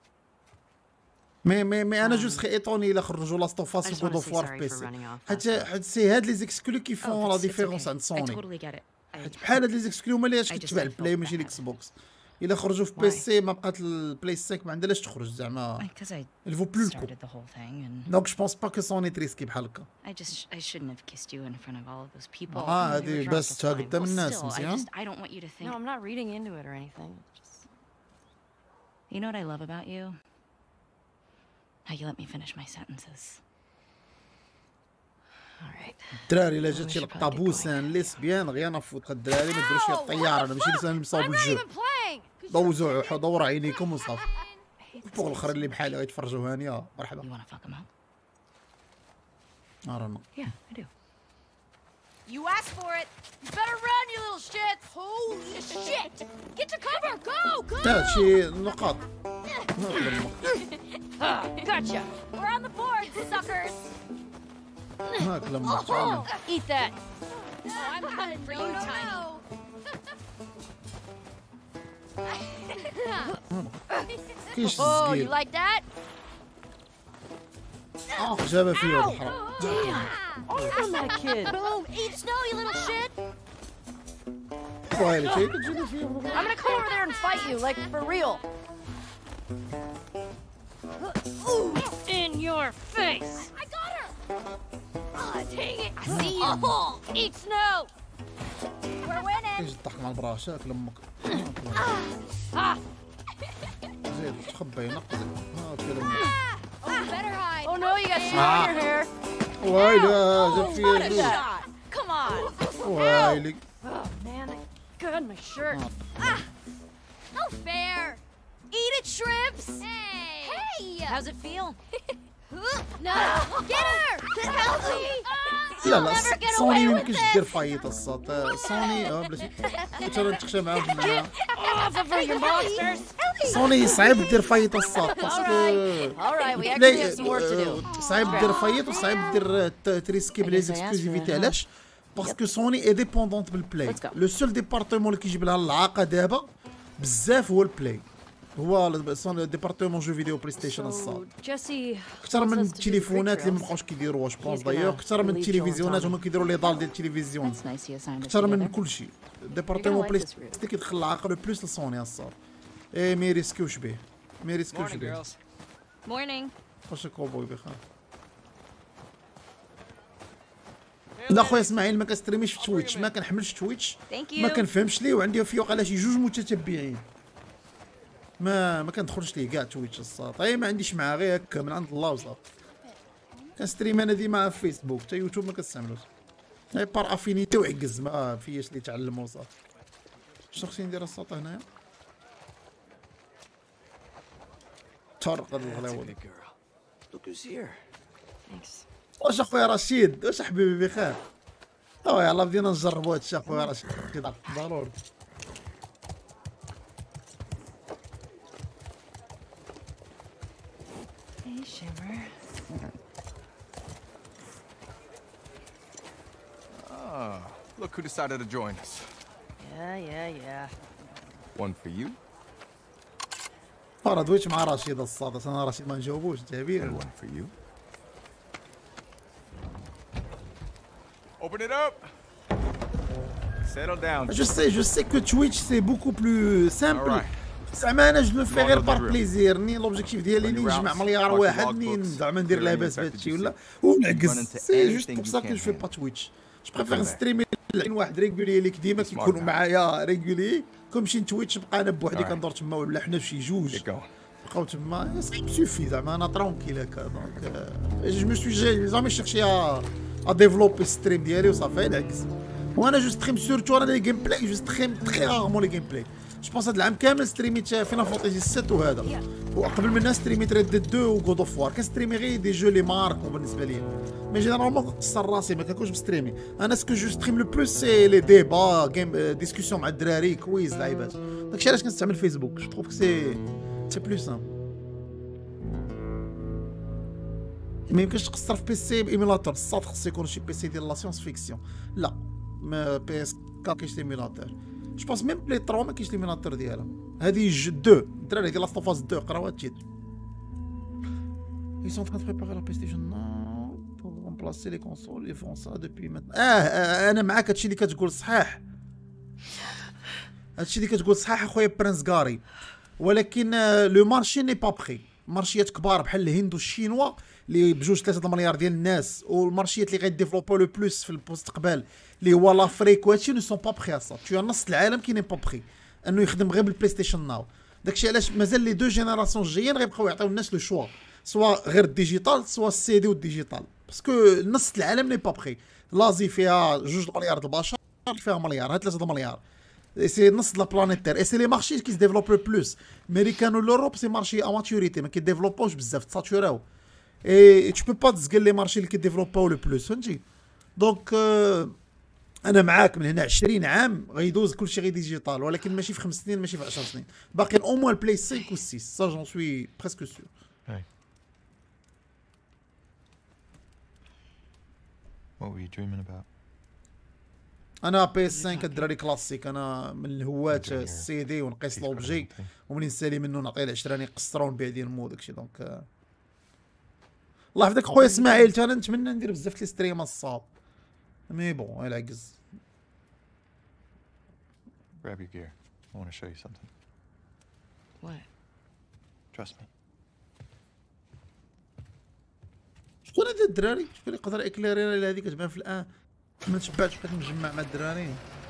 مي انا جوست خي ايطوني الا خرجوا لاست اوف I just اس wanna وغودو say فوار sorry في بي for سي running off حيت سي هاد لي زيكسكلو كيفون لا ديفيرونس عند I سوني totally get it. حيت بحال هاد لي زيكسكلو هما اللي I just كتباع felt البلاي ماشي bad. الاكس بوكس الا خرجوا في بي Why? سي ما بقات البلاي 5 ما عندها لاش تخرج زعما Because I الفو بلو الكو started the whole thing, and دونك جو بونس با كو سوني تريسكي بحال هكا I shouldn't have kissed you in front of all of those people. هادي drunk, باستها it's fine. قدام Well, الناس still, مزيان I don't want you to think. No, I'm not reading into it or anything. Just You know what I love about you? How you let me finish my sentences. all right. الدراري الا we جات شي should لقطه probably get بوسان ليسبيان غير نفوت الدراري ما ديروش شي طياره انا ماشي لسان نمساو I'm not بالجو even playing. 'cause دوزوا دور عينيكم وصافي I hate this فوق الاخرين اللي بحالي غيتفرجوا هانيه You مرحبا want to fuck him up? رانا Yeah, I do. You asked for it. You better run, you little shit. Holy shit. Get to cover. Go, go. هادشي نقاط Gotcha. We're on the board, suckers. هاك لما تعاون. Eat that. I'm coming for you, Tiny. كاينش Oh, you الزقيل like that? جابها فيا البحر on that kid. Boom. Eat snow, you little shit. ويلي شي كتجيني فيا I'm gonna come over there and fight you, like for real. In your face. I got her. Oh, dang it. I see you. Eat snow. We're winning. كاينش الضحك مع البراش هاك لمك Ah. زيد تخبي نقزي هاك لمك Oh, you better hide. Oh no, you got snow in your hair. ويلي جاب What a فيا shot. وايلي. Oh man, I got my shirt. Ah! No fair. Eat it, shrimps. Hey. How's it feel? No. Get her. Help me. لا لا I'll never get سوني away with ميمكنش this. دير فايت الصوت. سوني بلاتي ترى نتخشى معاهم جماعة. Off of her, you monsters! سوني صعيب دير فايت الصوت باسكو Alright, we actually have some work to do. صعيب دير فايت وصعيب دير تريسكي بلي زيكسكلوزيفيتي. علاش؟ باسكو سوني اي ديبوندونت بالبلاي. لو سول ديبارتمون اللي كيجيب لها العاقه دابا بزاف هو البلاي، هو ديبارتمون جو فيديو بلاي ستيشن الصاد اكثر من التليفونات اللي مابقاوش كيديروا واش بونس دايوغ، اكثر من التلفزيونات هما كيديروا لي دال ديال التلفزيون، اكثر من كلشي. ديبارتمون بلاي ستيشن كيدخل العاقه لو بلوس لسوني الصاد. اي ما يريسكيوش به، ما يريسكيوش به. Morning. واش كوبوي بخير؟ لا خويا اسماعيل ما كنستريميش في تويتش، ما كنحملش تويتش، ما كنفهمش ليه، وعندي فيه وقيلا شي 2 متتبعين. ما كندخلش ليه كاع تويتش الصاط، ما عنديش معاه غير هكا من عند الله وصافي. كنستريم انا ديما في فيسبوك، حتى يوتيوب ما كنستعملوش. بار افينيتي وعكز ما فياش اللي تعلم وصافي. شنو خصني ندير الصاط هنايا؟ تفرق هاد الغلاوه. واش اخويا رشيد؟ واش حبيبي بخير؟ توا يلاه بدينا نجربوا هادشي اخويا رشيد، كيضعف ضروري. Hey, Shimmer. Ah, look who decided to join us. Yeah. One for you. فرا دويتش مع رشيد الصاد، انا رشيد ما نجاوبوش جابير. And one for you. Open it up. Settle down. Je sais que Twitch c'est beaucoup plus simple. زعما انا جو في غير بار بليزير، ني لوبجيكتيف ديالي ني نجمع مليار واحد، ني زعما ندير لاباس بهادشي ولا ونعكس. سي جوست بور سا كو جو في با تويتش. جو بريفير نستريمي لعين واحد ريغولي اللي ديما كيكونوا معايا ريغولي، كنمشي نتويتش نبقى انا بوحدي كندور تما، ولا حنا شي جوج بقاو تما سوفي. زعما انا ترونكيل هكا. دونك جو مو سوي جامي شيرشي ا ديفلوبي ستريم ديالي وصافي العكس. وانا جو ستريم سورتو انا لي جيم بلاي، جو ستريم تري رارمون لي جيم بلاي. جو بونس هاد العام كامل ستريميت فينال فانتسي 7 وهذا، وقبل منها ستريميت ريد ديد 2 وغود اوف وار. كنستريمي غير دي جو لي ماركو بالنسبه ليا، مي جينيرالمون كنقصر راسي ما كنكونش مستريمي. انا سكو جو ستريم لو بلوس سي لي ديبا جيم ديسكوسيون مع الدراري كويز لعيبات. داكشي علاش كنستعمل فيسبوك. جو تروف سي بلو سامبل. ما يمكنش تقصر في بيسي بايميلاتور الصاد، خصو يكون شي بيسي ديال لا سيونس فيكسيون. لا ما بي اس 4 كاينش ليميلاتور. جو بونس ميم بلاي 3 ما كاينش ليميلاتور ديالها. هادي 2 الدراري ديال لاست اوف اس 2 قراو هاد التيتر. Ils sont en train de préparer la PlayStation pour remplacer les consoles. Ils font ça depuis maintenant. انا معاك، هادشي اللي كتقول صحيح، هادشي اللي كتقول صحيح اخويا برنس كاري، ولكن لو مارشي ني با بخي. مارشيات كبار بحال الهند والشينوا اللي بجوج 3 مليار ديال الناس، والمارشيات اللي غيديفلوبو لو بلوس في المستقبل اللي هو لافريك وهادشي نو سون با بخي اصاحبي. شويه نص العالم كاينين با بخي انه يخدم غير بالبلاي ستيشن ناو. داكشي علاش مازال لي دو جينيراسيون الجايين غيبقاو يعطيو الناس لو شوا، سوا غير الديجيتال سوا السي دي والديجيتال، باسكو نص العالم ني با بخي. لازي فيها 2 مليار د البشر، فيها مليار، هاد 3 مليار، سي نص لا بلانيت تير. اي سي لي مارشي كي ديفلوبو بلوس. امريكان والاوروب سي مارشي اماتوريتي ما كيديفلوبوش بزاف، تساتوراو. اي تو بو با تزقل لي مارشي اللي كيديفلوباو لو بلوس، فهمتي؟ دونك انا معاك من هنا 20 عام غيدوز كلشي غير ديجيتال، ولكن ماشي في 5 سنين، ماشي في 10 سنين. باقي او موان البلاي 5 و 6، سا جون سوي بريسك سور. What were you dreaming about? انا بي اس 5 الدراري كلاسيك، انا من الهواة السي دي ونقيس لوبجي، ومنين نسالي منه نعطيه العشراني يقصروا ونبيع ديال المو داكشي. دونك الله يحفظك خويا اسماعيل، انا نتمنى ندير بزاف لي ستريم الصاب، مي بون العكز. Grab your gear. I want to show you something. What? Trust me. شكون هذا الدراري؟ شكون اللي يقدر يكليرينا على هذيك كتبان في الان؟ ما تبعتش بقيت مجمع مع الدراري.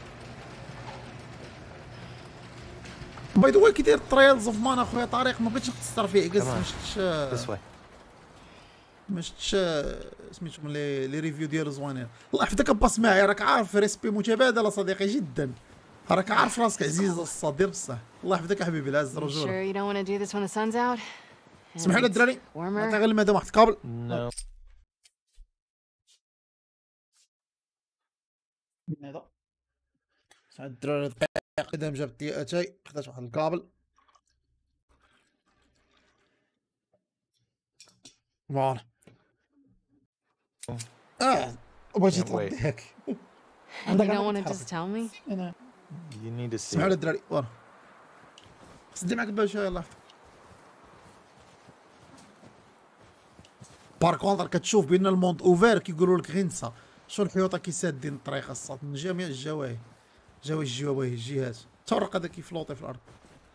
باي ذا واي كي داير تريلز اوف مان اخويا طارق، ما بغيتش نقصر فيه، عكز ما شفتش سميتهم لي ريفيو ديالو زوينين. الله يحفظك باس معايا، راك عارف ريسبي متبادل صديقي جدا، راك عارف راسك عزيز الصديق بصح. الله يحفظك حبيبي العز رجل. Sure you don't want to do this when the sun's out? اسمحوا لي الدراري نعطي غير المدام واحد الكابل. هذا سعد الدراري دقيقه قدام جاب اتاي خدات واحد الكابل. فوالا بغيتي ترديك. You don't want to just tell me? You need to see. اسمحوا لي الدراري فوالا خص ندير معاك البال شويه. الله يحفظك. بار كونتر كتشوف بان الموند اوفير كيقولوا لك غير نسى شو الحيوطه كيسادين الطريق الصاد من جميع الجواهي الجهات حتى الورق هذا كيفلوطي في الارض.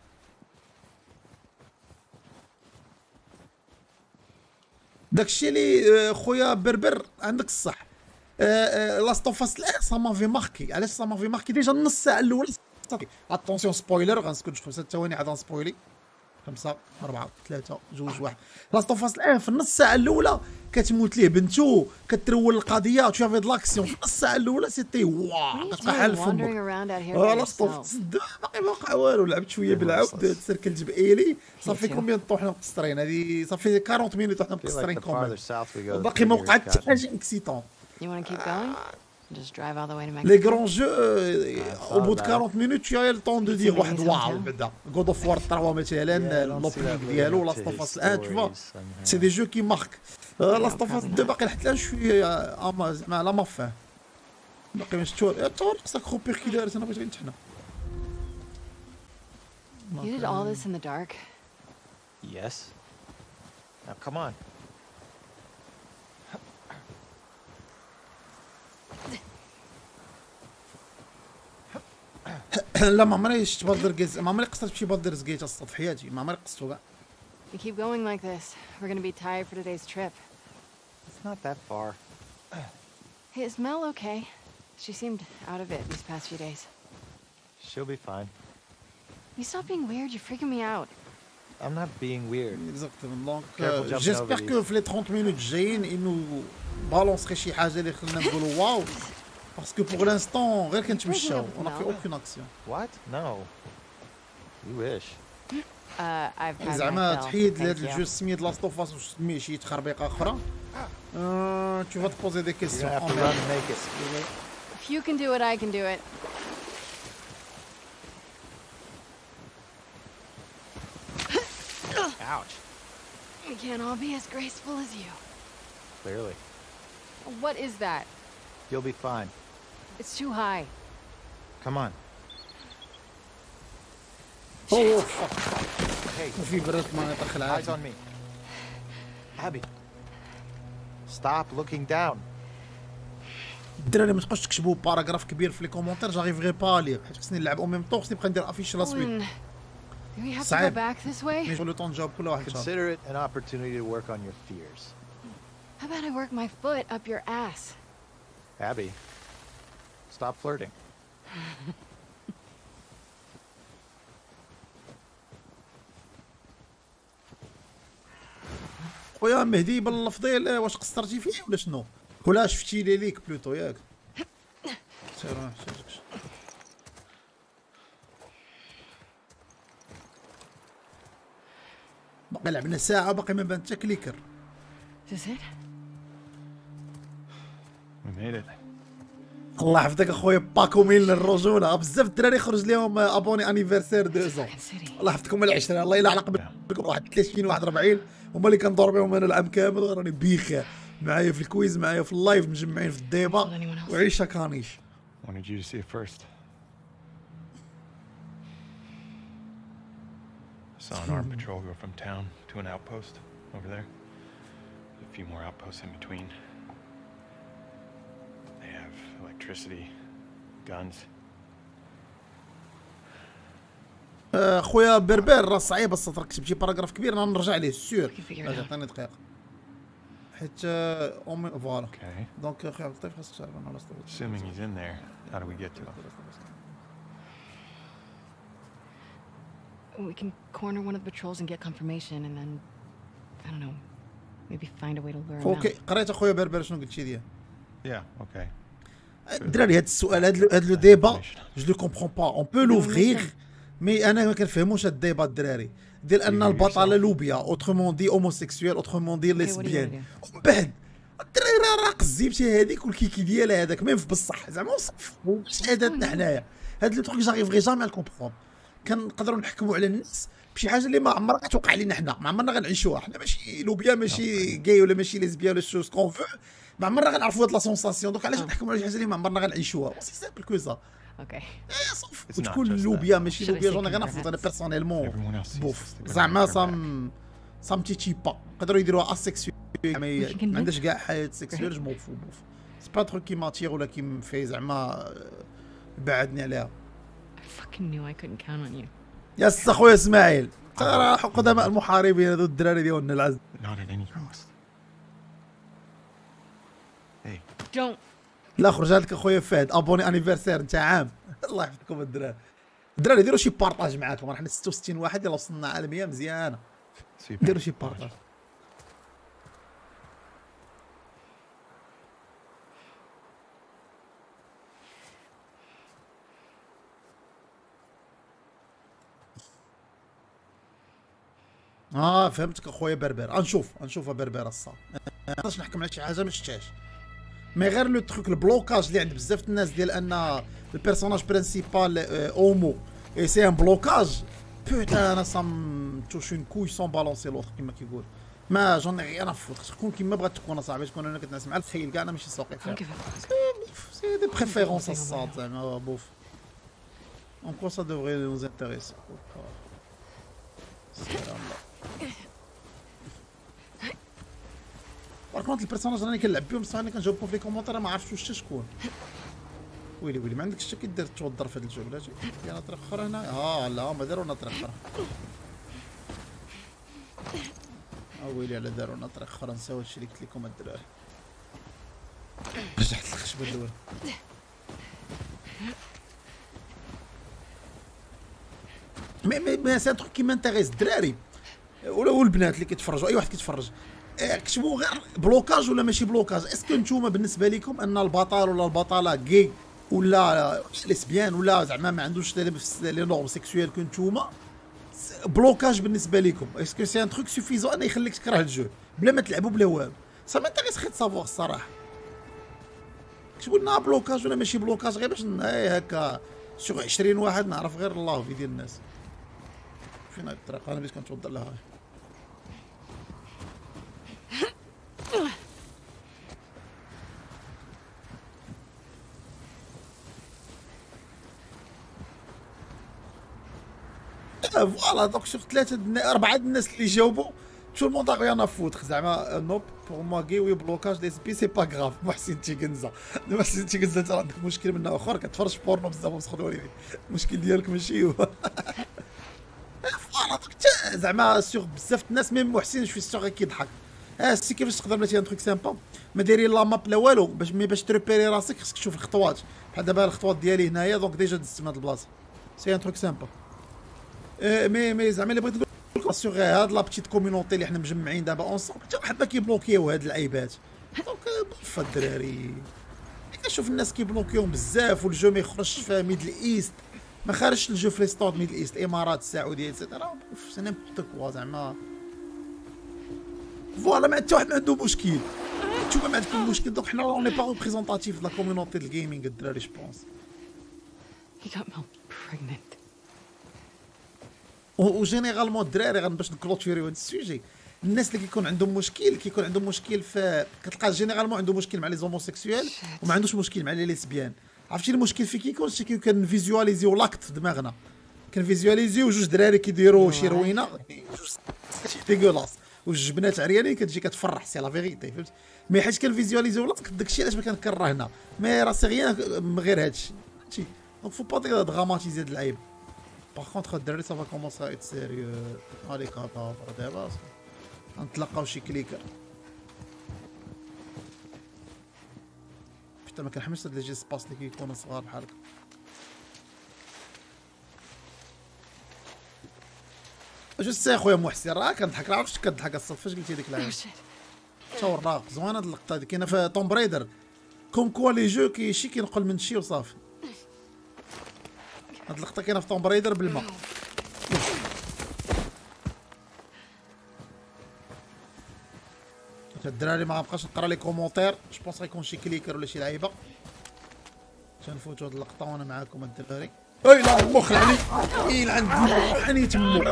داكشي اللي خويا بربر عندك الصح. لاست اوف اس سا مافي ماركي. علاش سا مافي ماركي؟ ديجا النص ساعه الاولى اتونسيون سبويلر غنسكت 5 ثواني عاد نسبويلي. 5 4 3 2 1. لاست اوف اس الان في النص ساعه الاولى كتموت ليه بنتو كترول القضيه وتشوف هاد لاكسيون في النص ساعه الاولى سيتي واو كتبقى حال فمك. لاست اوف اس باقي ما وقع والو. لعبت شويه بالعود تسركلت بايلي صافي كومبيان طو حنا مقصرين. هذه صافي 40 مينوت وحنا مقصرين كومبيان باقي ما وقعت حتى حاجه اكسيتون. Just drive all the way to Mexico. Les grands jeux, au bout de 40 minutes, tu as le temps de dire واحد واو بعدا. God of War 3 مثلا لوبنيك ديالو لاست اوف اس 1 tu vois. C'est des jeux qui marquent. لاست اوف اس 2 باقي لحد الان شويه زعما لا ما فاه. باقي ما شفتوش. تا خصك خوبير كي دارت انا بغيت غير نتحنا. You did all this in the dark? Yes. Now come on. لا ما عمري شفت بالدر جيت، ما عمري قصرت بشي بالدرز جيت اصلا في حياتي، ما عمري قصتو كاع. You keep going like this, we're gonna be tired for today's trip. It's not that far. Hey, is Mel okay? She seemed out of it these past few days. She'll be fine. You stop being weird, you're freaking me out. I'm not being weird. Exactement. Donc j'espère que في les 30 minutes جايين انه بالونسري شي حاجه اللي خلينا نقولوا واو. Parce que pour l'instant, غير كنتمشاو on a fait aucune action. What? No. You wish. زعما تحيد لهاد الجو سميت لاست اوف اس واش سميه شي تخربيقه اخرى. Tu vas te poser des questions. If you can do it, I can do it. Ouch. We can't all be as graceful as you. Clearly. What is that? You'll be fine. It's too high. Come on. Oh fuck. Hey. في برد ما دخل. Eyes on me. Abby. Stop looking down. الدراري ما تبقاوش تكتبوا باراغراف كبير في لي كومونتير جاريفغي با لير حيت خصني نلعب او ميم طون خصني نبقى ندير افيش لا سويت. صعيب. ماشي لو طون نجاوب كل واحد. Consider it an opportunity to work on your fears. How about I work my foot up your ass? Abby, stop flirting. خويا مهدي بالفضيل واش قصرتي فيه ولا شنو؟ ولا شفتي لي ليك بلوتو ياك؟ باقي لعبنا ساعة باقي ما بان حتى كليكر. We made it. الله يحفظك اخويا باكو ميل الرجولة بزاف الدراري خرج لهم ابوني انيفرسير 2 الله يحفظكم العشرة الله يلا على قبلكم واحد 30 واحد 40 هما اللي كندور بهم انا العام كامل راني بخير معايا في الكويز معايا في اللايف مجمعين في الديبا وعيشة كانيش. Wanted you to see it first. Saw an armed patrol go from town to an outpost over there. A few more outposts in between. They have electricity, guns. خويا بربر راه صعيب السطر كتب شي باراغراف كبير انا نرجع ليه سور. عطيني دقيقة. حيت فوالا. دونك خويا عبد اللطيف خاصك تعرف انا Assuming he's in there, how do we get to him? We can corner one of the patrols and get confirmation, and then, I don't know, Maybe find a way to lure him اوكي out. قريت اخويا بربر شنو قلت ديال Yeah, okay. الدراري. هذا السؤال هذا لو ديبا جو لو كومبرون با اون بو لوفغيغ مي انا ما كنفهموش هذا الديبا الدراري ديال ان البطله لوبيا اوترومون دي اوموسيكسويل اوترومون دي ليسبيان. ومن بعد الدراري راه راق الزيبتي هذيك والكيكي ديالها هذاك ميم بصح زعما وصفوا بشهاداتنا حنايا. هاد لو تروك جاريفغي جامي الكومبرون. كنقدروا نحكموا على الناس بشي حاجه اللي ما عمرها غتوقع لينا حنا، ما عمرنا غنعيشوها حنا. ماشي لوبيا ماشي جاي ولا ماشي ليسبيان ولا شوز كون فو، ما عمرنا غنعرفوا هاد لا سونساسيون. دونك علاش نحكموا على شي حاجه اللي ما عمرنا غنعيشوها؟ سي سامبل كو سا. Okay. صافي وتكون لوبيا ماشي لوبيا. جون غنفوت انا بيرسونيلمون بوف زعما سام تيتشي با. يقدروا يديروها اسيكسيول ما عندهاش كاع حياه سيكسيول. جو موفو بوف سي با تروك كي ماتير ولا كي في زعما بعدني عليها. I fucking knew I couldn't count on you. يا اخويا اسماعيل ترى قدماء المحاربين هذو الدراري ديالنا العز. Not at any cost. Hey. Don't. لا خرج لك اخويا فهد ابوني انيفرسير انت عام. الله يحفظكم الدراري. الدراري ديروا شي بارطاج معاكم، راه حنا 66 واحد يلا وصلنا عالميه مزيانه. ديروا شي بارطاج. فهمتك اخويا بربر. غنشوفها بربر الصاد. ما نقدرش نحكم على شي حاجه ما شفتهاش. مي غير لو تروك البلوكاج اللي عند بزاف الناس ديال ان البيرسوناج برينسيبال اومو اي سي ان بلوكاج. بوتان انا سام توش اون كوي سون بالونسي لوطر كيما كيقول. ما جون غي انا فوت تكون كيما بغات تكون اصاحبي. تكون انا كنتنعس مع الخيل كاع انا ماشي سوقي فيها. سي دي بريفيرونس الصاد زعما بوف. اون كوا سا دوفري نوز انتريسي. سلام الله. باغ كونت البيرسوناج راني كنلعب بهم بصح انا كنجاوبهم في لي كومونتير ما عرفتش واش شكون. ويلي ما عندكش حتى كدير توضر في هاد الجو بلاتي. كاينه طريق اخرى هنا. لا ما دارونا طريق اخرى. ويلي على دارونا طريق اخرى. نساو هادشي اللي قلت لكم الدراري. رجعت الخشبه الاولى. مي سي ان تروك كي مانتيريس الدراري ولا البنات اللي كيتفرجوا. اي واحد كيتفرج كتبوا غير بلوكاج ولا ماشي بلوكاج. اسكو نتوما بالنسبه لكم ان البطل ولا البطله كي ولا ليسبيان ولا زعما ما عندوش لي نورم سيكسويل كو نتوما بلوكاج بالنسبه لكم؟ اسكو سي ان تروك سوفيزون انه يخليك تكره الجو بلا ما تلعبوا بلا والو؟ سا مانتيريس خيت سافوار الصراحه. كتبوا لنا بلوكاج ولا ماشي بلوكاج غير باش هكا سوغ 20 واحد نعرف غير الله في ديال الناس. فين هاد الطريق انا بديت كنتوضا لها. فوالا دونك شفت 4 الناس اللي جاوبوا تو الموند انا فوت زعما نوب بور موا كي وي بلوكاج دي سبي سي با غراف. محسن تيكنزا انت عندك مشكل من اخر كتفرج بورنو بزاف مسخدوا لي. المشكل ديالك ماشي هو. فوالا زعما سيغ بزاف الناس ميم محسن شوي سيغ كيضحك. سي كيفاش تقدر بلاتي ان تروك سامبا ما دايرين لا ماب لا والو باش تريبيري راسك خصك تشوف الخطوات. بحال دابا الخطوات ديالي هنايا دونك ديجا دزت من هاد البلاصه. سي ان تروك سامبا. مي زعما اللي بغيت نقول لكم سيغ هاد لا بتيت كوميونيتي اللي حنا مجمعين دابا اونصومبل حتى واحد ما كيبلوكيو هاد اللعيبات. دونك بوف الدراري كنشوف الناس كيبلوكيوهم بزاف والجو ما يخرجش في ميدل ايست. ما خارجش الجو في لي ستاد ميدل ايست الامارات السعوديه ايتترا. بوف سي نيمبورت كوا زعما. فوالا ما حتى واحد ما عنده مشكل. نتوما ما عندكم مشكل. دونك حنا اوني با ريبريزونطاتيف لا كوميونيتي ديال الجيمنج الدراري جو بونس. He got Mel pregnant. وجينيرالمون الدراري باش نكلوتيريو هاد السوجي الناس اللي كيكون عندهم مشكل في كتلقى جينيرالمون عنده مشكل مع لي زوموسيكسويل وما عندوش مشكل مع لي ليسبيان. عرفتي المشكل في كيكون شي كنفيزواليزيو لاكت في دماغنا. كنفيزواليزيو جوج دراري كيديروا شي روينه شي ديغولاس وجوج بنات عريانين كتجي كتفرح. سي لا فيغيتي فهمت. مي حيت كنفيزواليزيو لاكت داكشي علاش ما كنكرهنا. مي راه سي غيان غير هادشي فهمتي. دونك فو با دراماتيزي هاد اللعيب. باغ كونتخ الدراري سافا كومونسا ايت سيريو. هادي كاطا دابا غنتلقاو شي كليكر. حتى ما كنحملش هاد لي جي سباس اللي كيكونوا صغار بحال هكا. جو سي خويا محسن راه كنضحك. راه عرفتش كضحك الصف فاش قلتي ديك العام. تا هو الراق. زوينه هاد اللقطه هادي كاينه في توم برايدر، كوم كوا لي جو كيشي كينقل من شي وصافي. هاد اللقطه كاينه في توم برايدر بالماء. الدراري ما غنبقاش نقرا لي كومونتير، جو بونس غيكون شي كليكر ولا شي لعيبه. تنفوتو هاد اللقطه وانا معاكم الدراري. اي لا المخ يعني يلعن دمو حني تمو.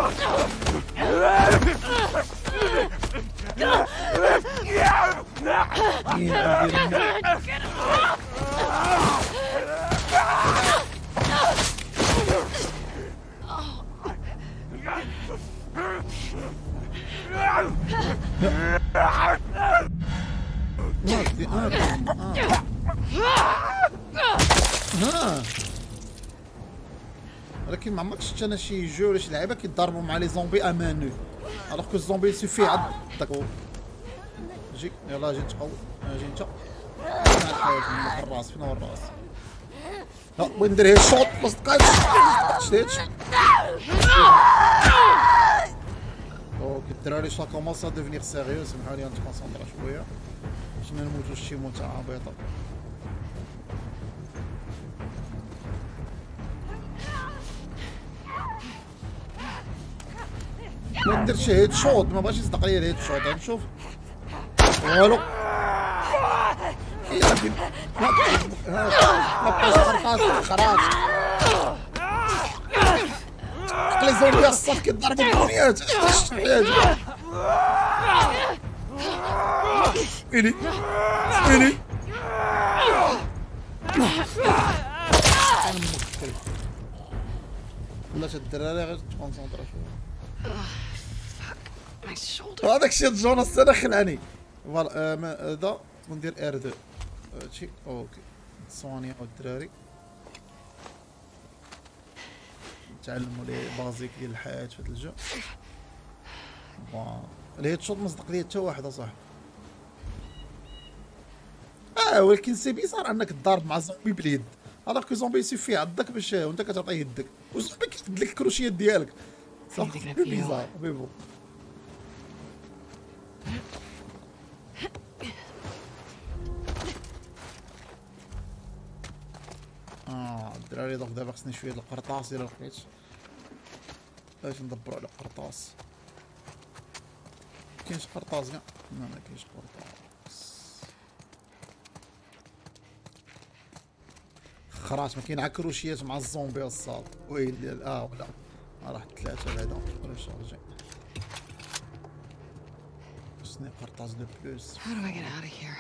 ولكن ما عمرك شفت انا شي جو ولا شي لعيبه كيضربوا مع لي زومبي امانو، الوغ كو الزومبي سوفي عضك. جي يلاه جي تقوى، جي انت مع الحياه في الراس. فين هو الراس؟ لا بغيت ندير هيد شوت ما صدقاتش. شتيت اوكي الدراري شا كومونس ا ديفينيغ سيريو. سمحوا لي نتكونسونطرا شويه باش ما نموتوش شي موته عبيطه. ما ندير شي هيد شوت، ما بغاش يصدق ليا الهيد شوت. غنشوف والو يا ربي ما بقاش قرطاس خلاص. لي زومبي الصف كيضربوا بالبنيات. ويلي ويلي بلاش الدراري غير تكونسونطرا شويه. هذاك الشيء جوناس انا خلعني. فوالا هذا وندير ار 2 هادشي اوكي. صوني الدراري تعلموا لي بازيك ديال الحياه في هذا الجو. فوالا الهيد شوت ما صدق ليا حتى واحد اصاحبي. ولكن سي بيزار انك تضارب مع زومبي باليد، الوغ كو زومبي يسوفي يعضك باش وانت كتعطيه يدك، وزومبي كيكتب لك الكروشيات ديالك. صافي بيزار بيبو. الدراري دوك دابا خصني شويه د القرطاس الا لقيت باش ندبرو على قرطاس. كاينش قرطاس كاع؟ لا ما كاينش قرطاس. خلاص ما كاين عا كروشيات مع الزومبي الصاد. ويلي ولا راح 3 لهذا ولا شارجي. خصني قرطاس دو بلوس. How do I get out of here?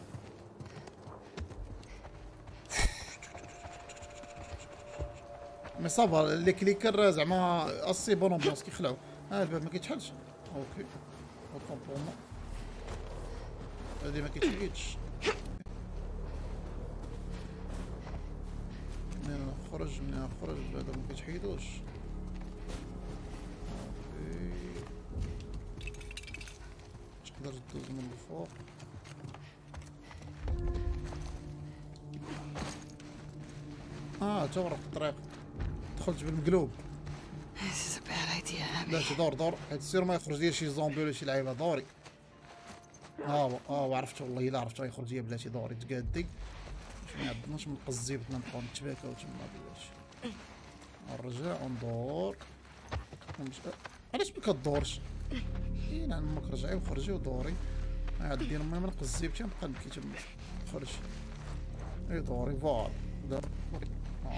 مي صافا لي كليكر زعما اسي بون امبيونس كيخلعو. الباب ما كيتحلش. اوكي اوطون بور مو هادي ما كيتحيدش. منين نخرج هذا ما كيتحيدوش. اوكي تقدر تدوز من الفوق. تا ورا الطريق دخلت بالمقلوب. لا دور حيت سير ما يخرج ليا شي زومبي ولا شي لعيبه. دوري وعرفت والله الا عرفت غيخرج ليا بلاتي. دوري تقادي ما عندناش من قزيب نبقاو نتباكاو تما بلاتي. نرجع وندور. علاش ما كدورش؟ نعم امك رجعي وخرجي ودوري. عندي امي من قزيب تنبقى نبكي تما. خرج دوري فوالا دوري.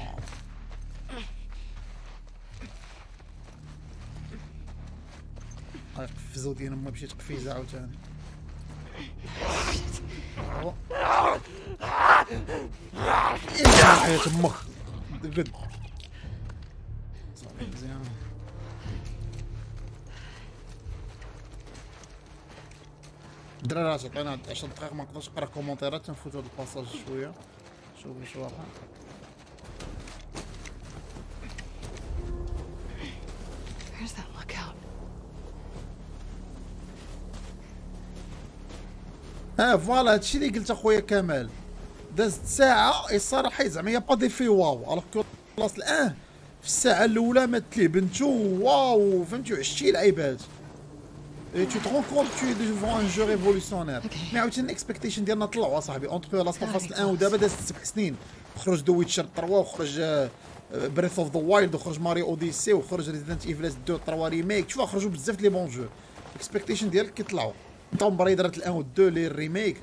قفزو ديال امي مشيت قفيزه عاوتاني. حياة امك بجد صافي مزيان. الدراري عطينا 10 دقائق ما نقدرش نقرا كومونتيرات. تنفوتو هاد الباساج شويه شوفو واش واقع. Where's that lookout? فوالا هادشي اللي قلت اخويا كمال. دازت ساعه الصراحه زعما يا با دي في واو، الوغ كو خلاص الان في الساعه الاولى مات ليه بنتو واو فهمتي. 20 لعيبات tu te rends compte que tu es devant un jeu révolutionnaire. مي عاوتاني الاكسبكتيشن ديالنا طلعوا اصاحبي اونتر لاست اوف اس 1 ودابا دازت 7 سنين. خرج ذا ويتشر 3 وخرج بريث اوف ذا وايلد وخرج ماريو اوديسي وخرج ريزيدنت ايفل 2 3 ريميك. شوف خرجوا بزاف د لي بون جو. الاكسبكتيشن ديالك كيطلعوا. توم برايدر 1 و 2 لي ريميك.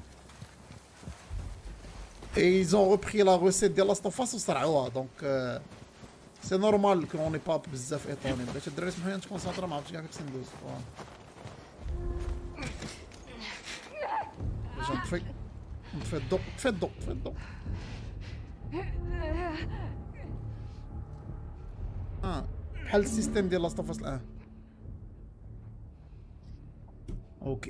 Et ils ont repris la recette de Last of Us وصرعوها دونك سي نورمال كو اوني با بزاف ايطوني. بغيت الدراري سمحوا لي نتكونسونطرا ما عرفتش كاع كيفاش ندوز. نطفي الضوء نطفي الضوء نطفي الضوء. بحال السيستيم ديال لاست اوف اس الان. اوكي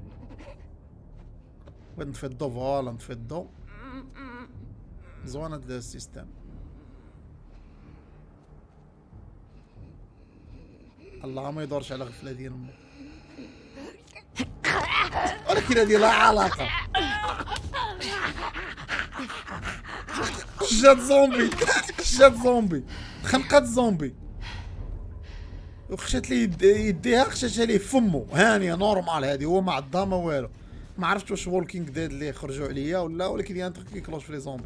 بغيت نطفي الضوء فوالا نطفي الضوء. زوانة هذا السيستم. الله ما يدورش على غفلة ديال امو. ولكن هذه لا علاقة. جات زومبي جات زومبي خنقات زومبي وخشات لي يديها خشاتها ليه فمو هانية نورمال. هذه هو ما عضها ما والو. ما عرفتش واش وولكينغ ديد اللي خرجوا عليا ولا ولكن هي انتر كيكلوش في لي زومبي.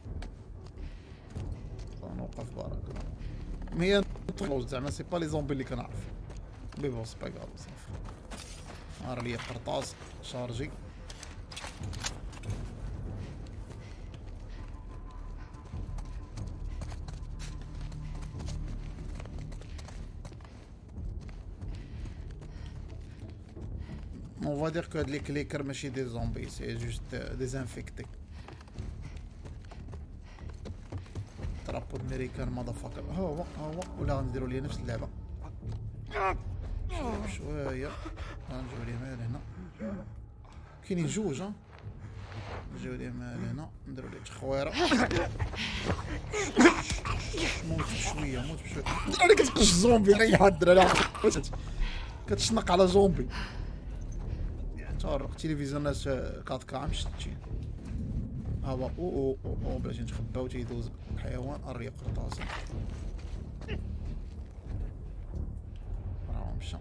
نوقف برك مي نطلعو زعما سي با لي زومبي اللي كنعرف. مي بون سي با كاع صافي. راه ليا قرطاس شارجي. On va dire que les clickers ماشي des zombies, c'est juste des infectés. ترابو امريكان مادافاكر. ها هو ولا غنديروا ليه نفس اللعبه شويه. غنجيو ليه مال هنا كاينين جوج. نجيو ليه مال هنا نديروا ليه تخويره. موت بشويه موت بشويه. الدراري كتقش زومبي ريح الدراري كتشنق على زومبي. تورق تلفزيونات 4K مشتين. ها هو او بلاتي نتخباو تيدوز الحيوان. الريق قرطاسي راه مشى.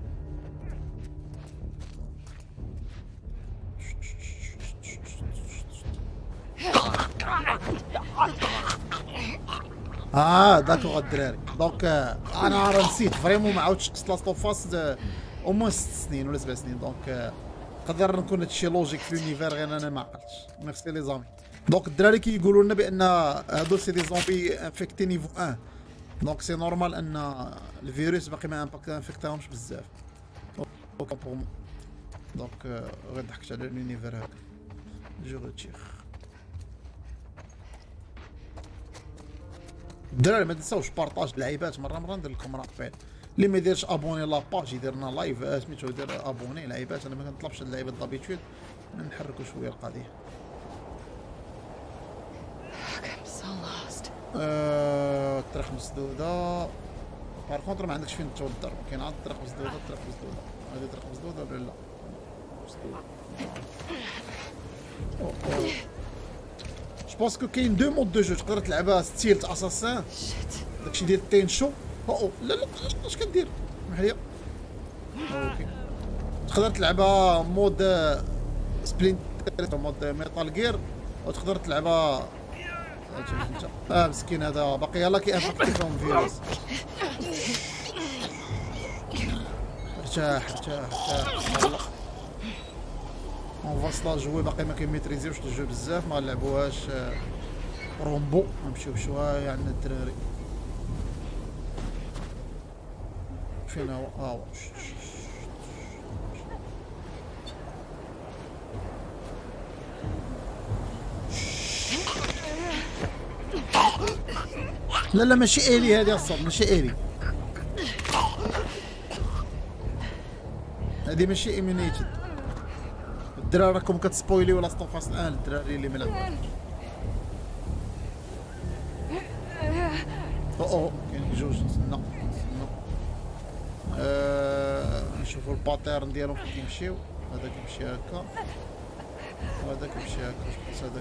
داكوغ الدراري. دونك انا راه نسيت فريمون ما عاودتش قصت لاست اوف اس او موان 6 سنين ولا 7 سنين. دونك نقدر نكون هادشي لوجيك في لونيفير غير انا ما عقلتش. ميرسي لي زامي. دونك الدراري كيقولوا لنا بان هادو سي دي زومبي انفيكتي نيفو 1. دونك سي نورمال ان الفيروس باقي ما انفكتاهمش بزاف. دونك غير ضحكت على لونيفير هاكا. جو روتير الدراري ما تنساوش بارطاج اللعيبات. مره ندير لكم رابيل اللي ما يديرش ابوني لاباج يدير لنا لايف سميتو يدير ابوني لعيبات. انا ما كنطلبش اللعيبات دابيتود نحركوا شويه القضيه. الطريق مسدوده. بار كونتر ما عندكش فين تودر. كاين عاد الطريق مسدوده الطريق مسدوده. هذه الطريق مسدوده ولا لا مسدوده. جو بونس كو كاين دو مود دو جو. تقدر تلعبها ستيل اساسان داكشي ديال التينشو. لا اش كدير محليه. اوكي تقدر تلعبها مود سبلينتر مود ميتال جير وتقدر تلعبها مسكين هذا باقي يلاه كيأفكتي فيهم فيروس. ارتاح ارتاح ارتاح. اون فاصلا جوي باقي ما كيميتريزيوش الجو بزاف ما نلعبوهاش رومبو. نمشيو بشويه عندنا الدراري. فين هو؟ لا ماشي الي هذه الصوت ماشي الي. هذه ماشي ايمينيتد. الدراري راكم كتسبويليو لاست اوف اس الان الدراري اللي ملعبوش. كاين جوج. نستنى نشوفوا الباترن ديالهم فين كيمشيو. هذا كيمشي هكا وهذا كيمشي هكا. جوبونس هذاك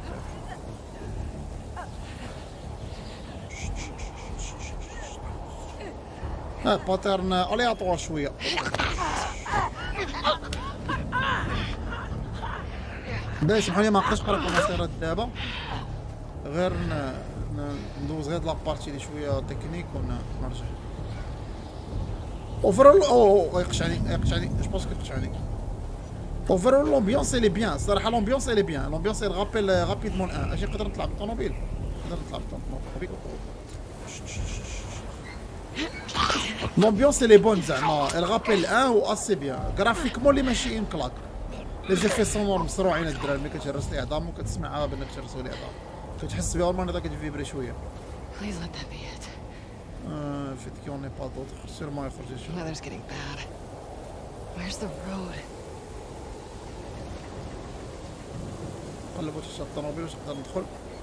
باترن الياطوار شويه. دا يسمحوا لي ما نقدرش نقرا كومنتيرات دابا، غير ندوز غير لابارتي اللي شويه تكنيك ونرجع. اوفرول يقشعني جو بونس يقشعني. اوفرول لومبيونس الي بيان الصراحه، لومبيونس الي بيان، لومبيونس اللي غابيل رابيدمون الان. اجي نقدر نطلع بالطوموبيل، نقدر نطلع بالطوموبيل. لومبيونس الي بون زعما الغابيل الان و اسي بيان غرافيكمون اللي ماشي ان كلاك. لي زيفي سونور مسروعين الدراري، ملي كتهرس الاعظام وكتسمعها بانك تهرسوا الاعظام كتحس بها المانيطه كتفيبري شويه. Please let that be it. فيت كي اون با دوطخ سيرمون يخرج شي. Weather's getting bad. Where's the road? قلبوا تحت الطوموبيل واش نقدر ندخل.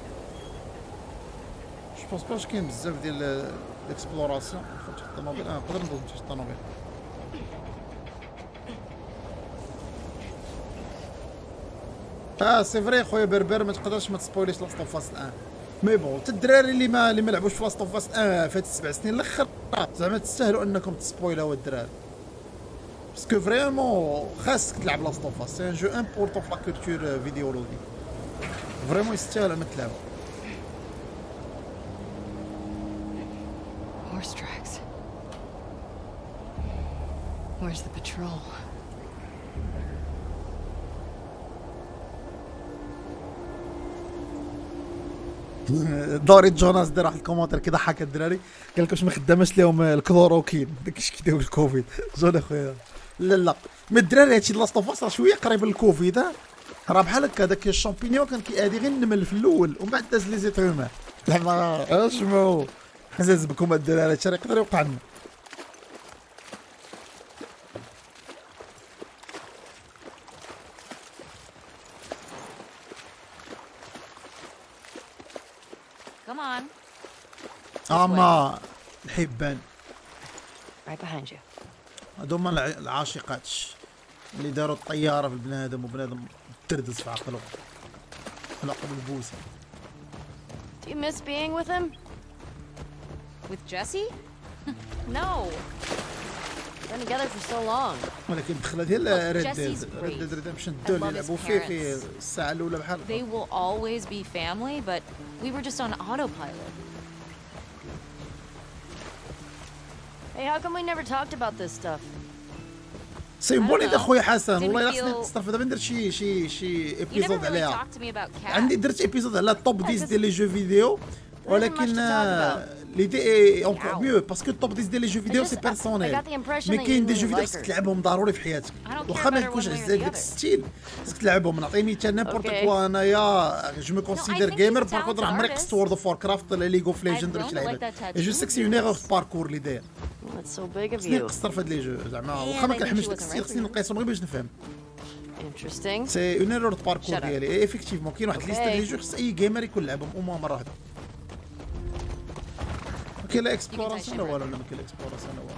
جو بونس باش كاين بزاف ديال ليكسبلوراسيون. ندخل تحت الطوموبيل، نقدر ندوز تحت الطوموبيل. سي فري خويا بربر، ما تقدرش ما تسبويليش لاست اوف اس الان. مي بون حتى الدراري اللي ما لعبوش في لاست اوف اس في هاد السبع سنين الاخر زعما تستاهلوا انكم تسبويلوا الدراري، باسكو فريمون خاصك تلعب لاست اوف اس. سي ان جو امبورطون في لا كولتور فيديولوجي، فريمون يستاهل انك تلعبو. Horse tracks. Where's the patrol? دوري جوناس دار واحد الكومونتير كي ضحك الدراري، قال لك واش ما خداماش لهم الكلوروكين داكشي كيديروا الكوفيد. جون اخويا لا مي الدراري هادشي لاست اوف اس راه شويه قريب للكوفيد، راه بحال هكا داك الشامبينيون كان كيأدي غير النمل في الاول ومن بعد داز لي زيترومان. زعما اشمو عزاز بكم الدراري، هادشي راه يقدر يوقع لنا. Come on. اما الحبان Right behind you. هادو هما العاشقات اللي داروا الطياره في البنادم وبنادم تردز في عقله البوسه. Do you miss being with him? With Jesse? No. Been together for so long. ولكن دخلت هي ريد ديد ريدمشن 2 اللي لعبوا فيه الساعه الاولى بحال They will always be family, but we were just on autopilot. Hey, how come we never talked about this stuff? سيمبولي اخويا حسن، والله الا خصني نسترف دابا ندير شي ايبيزود عليها. عندي درت ايبيزود على التوب 10 ديال لي جو فيديو، ولكن ليدي اي اونكور ميو باسكو التوب 10 ديال لي جو فيديو سي بيرسونيل، مي كاين دي جو فيديو خصك تلعبهم ضروري في حياتك، واخا ما يكونش عزاز داك الستيل خصك تلعبهم. نعطي مثال نيمبورت كوا، انايا جو مو كونسيدير جيمر باغ كونتر عمري قصت وورد اوف وور كرافت ولا ليغ اوف ليجند ولا شي لعيبات، جو سي سي اون ايغور في الباركور اللي داير. خصني نقصر في هاد لي جو زعما واخا ما كنحملش داك الستيل خصني نقيسهم غير باش نفهم. Interesting. سي اون ايرور دو باركور ديالي ايفيكتيفمون كاين واحد ليست ديال لي جو خص اي جيمر يكون لعبهم او موان مره واحده. كاين لا اكسبلوراسيون لا والو، لا ما كاين لا اكسبلوراسيون لا والو.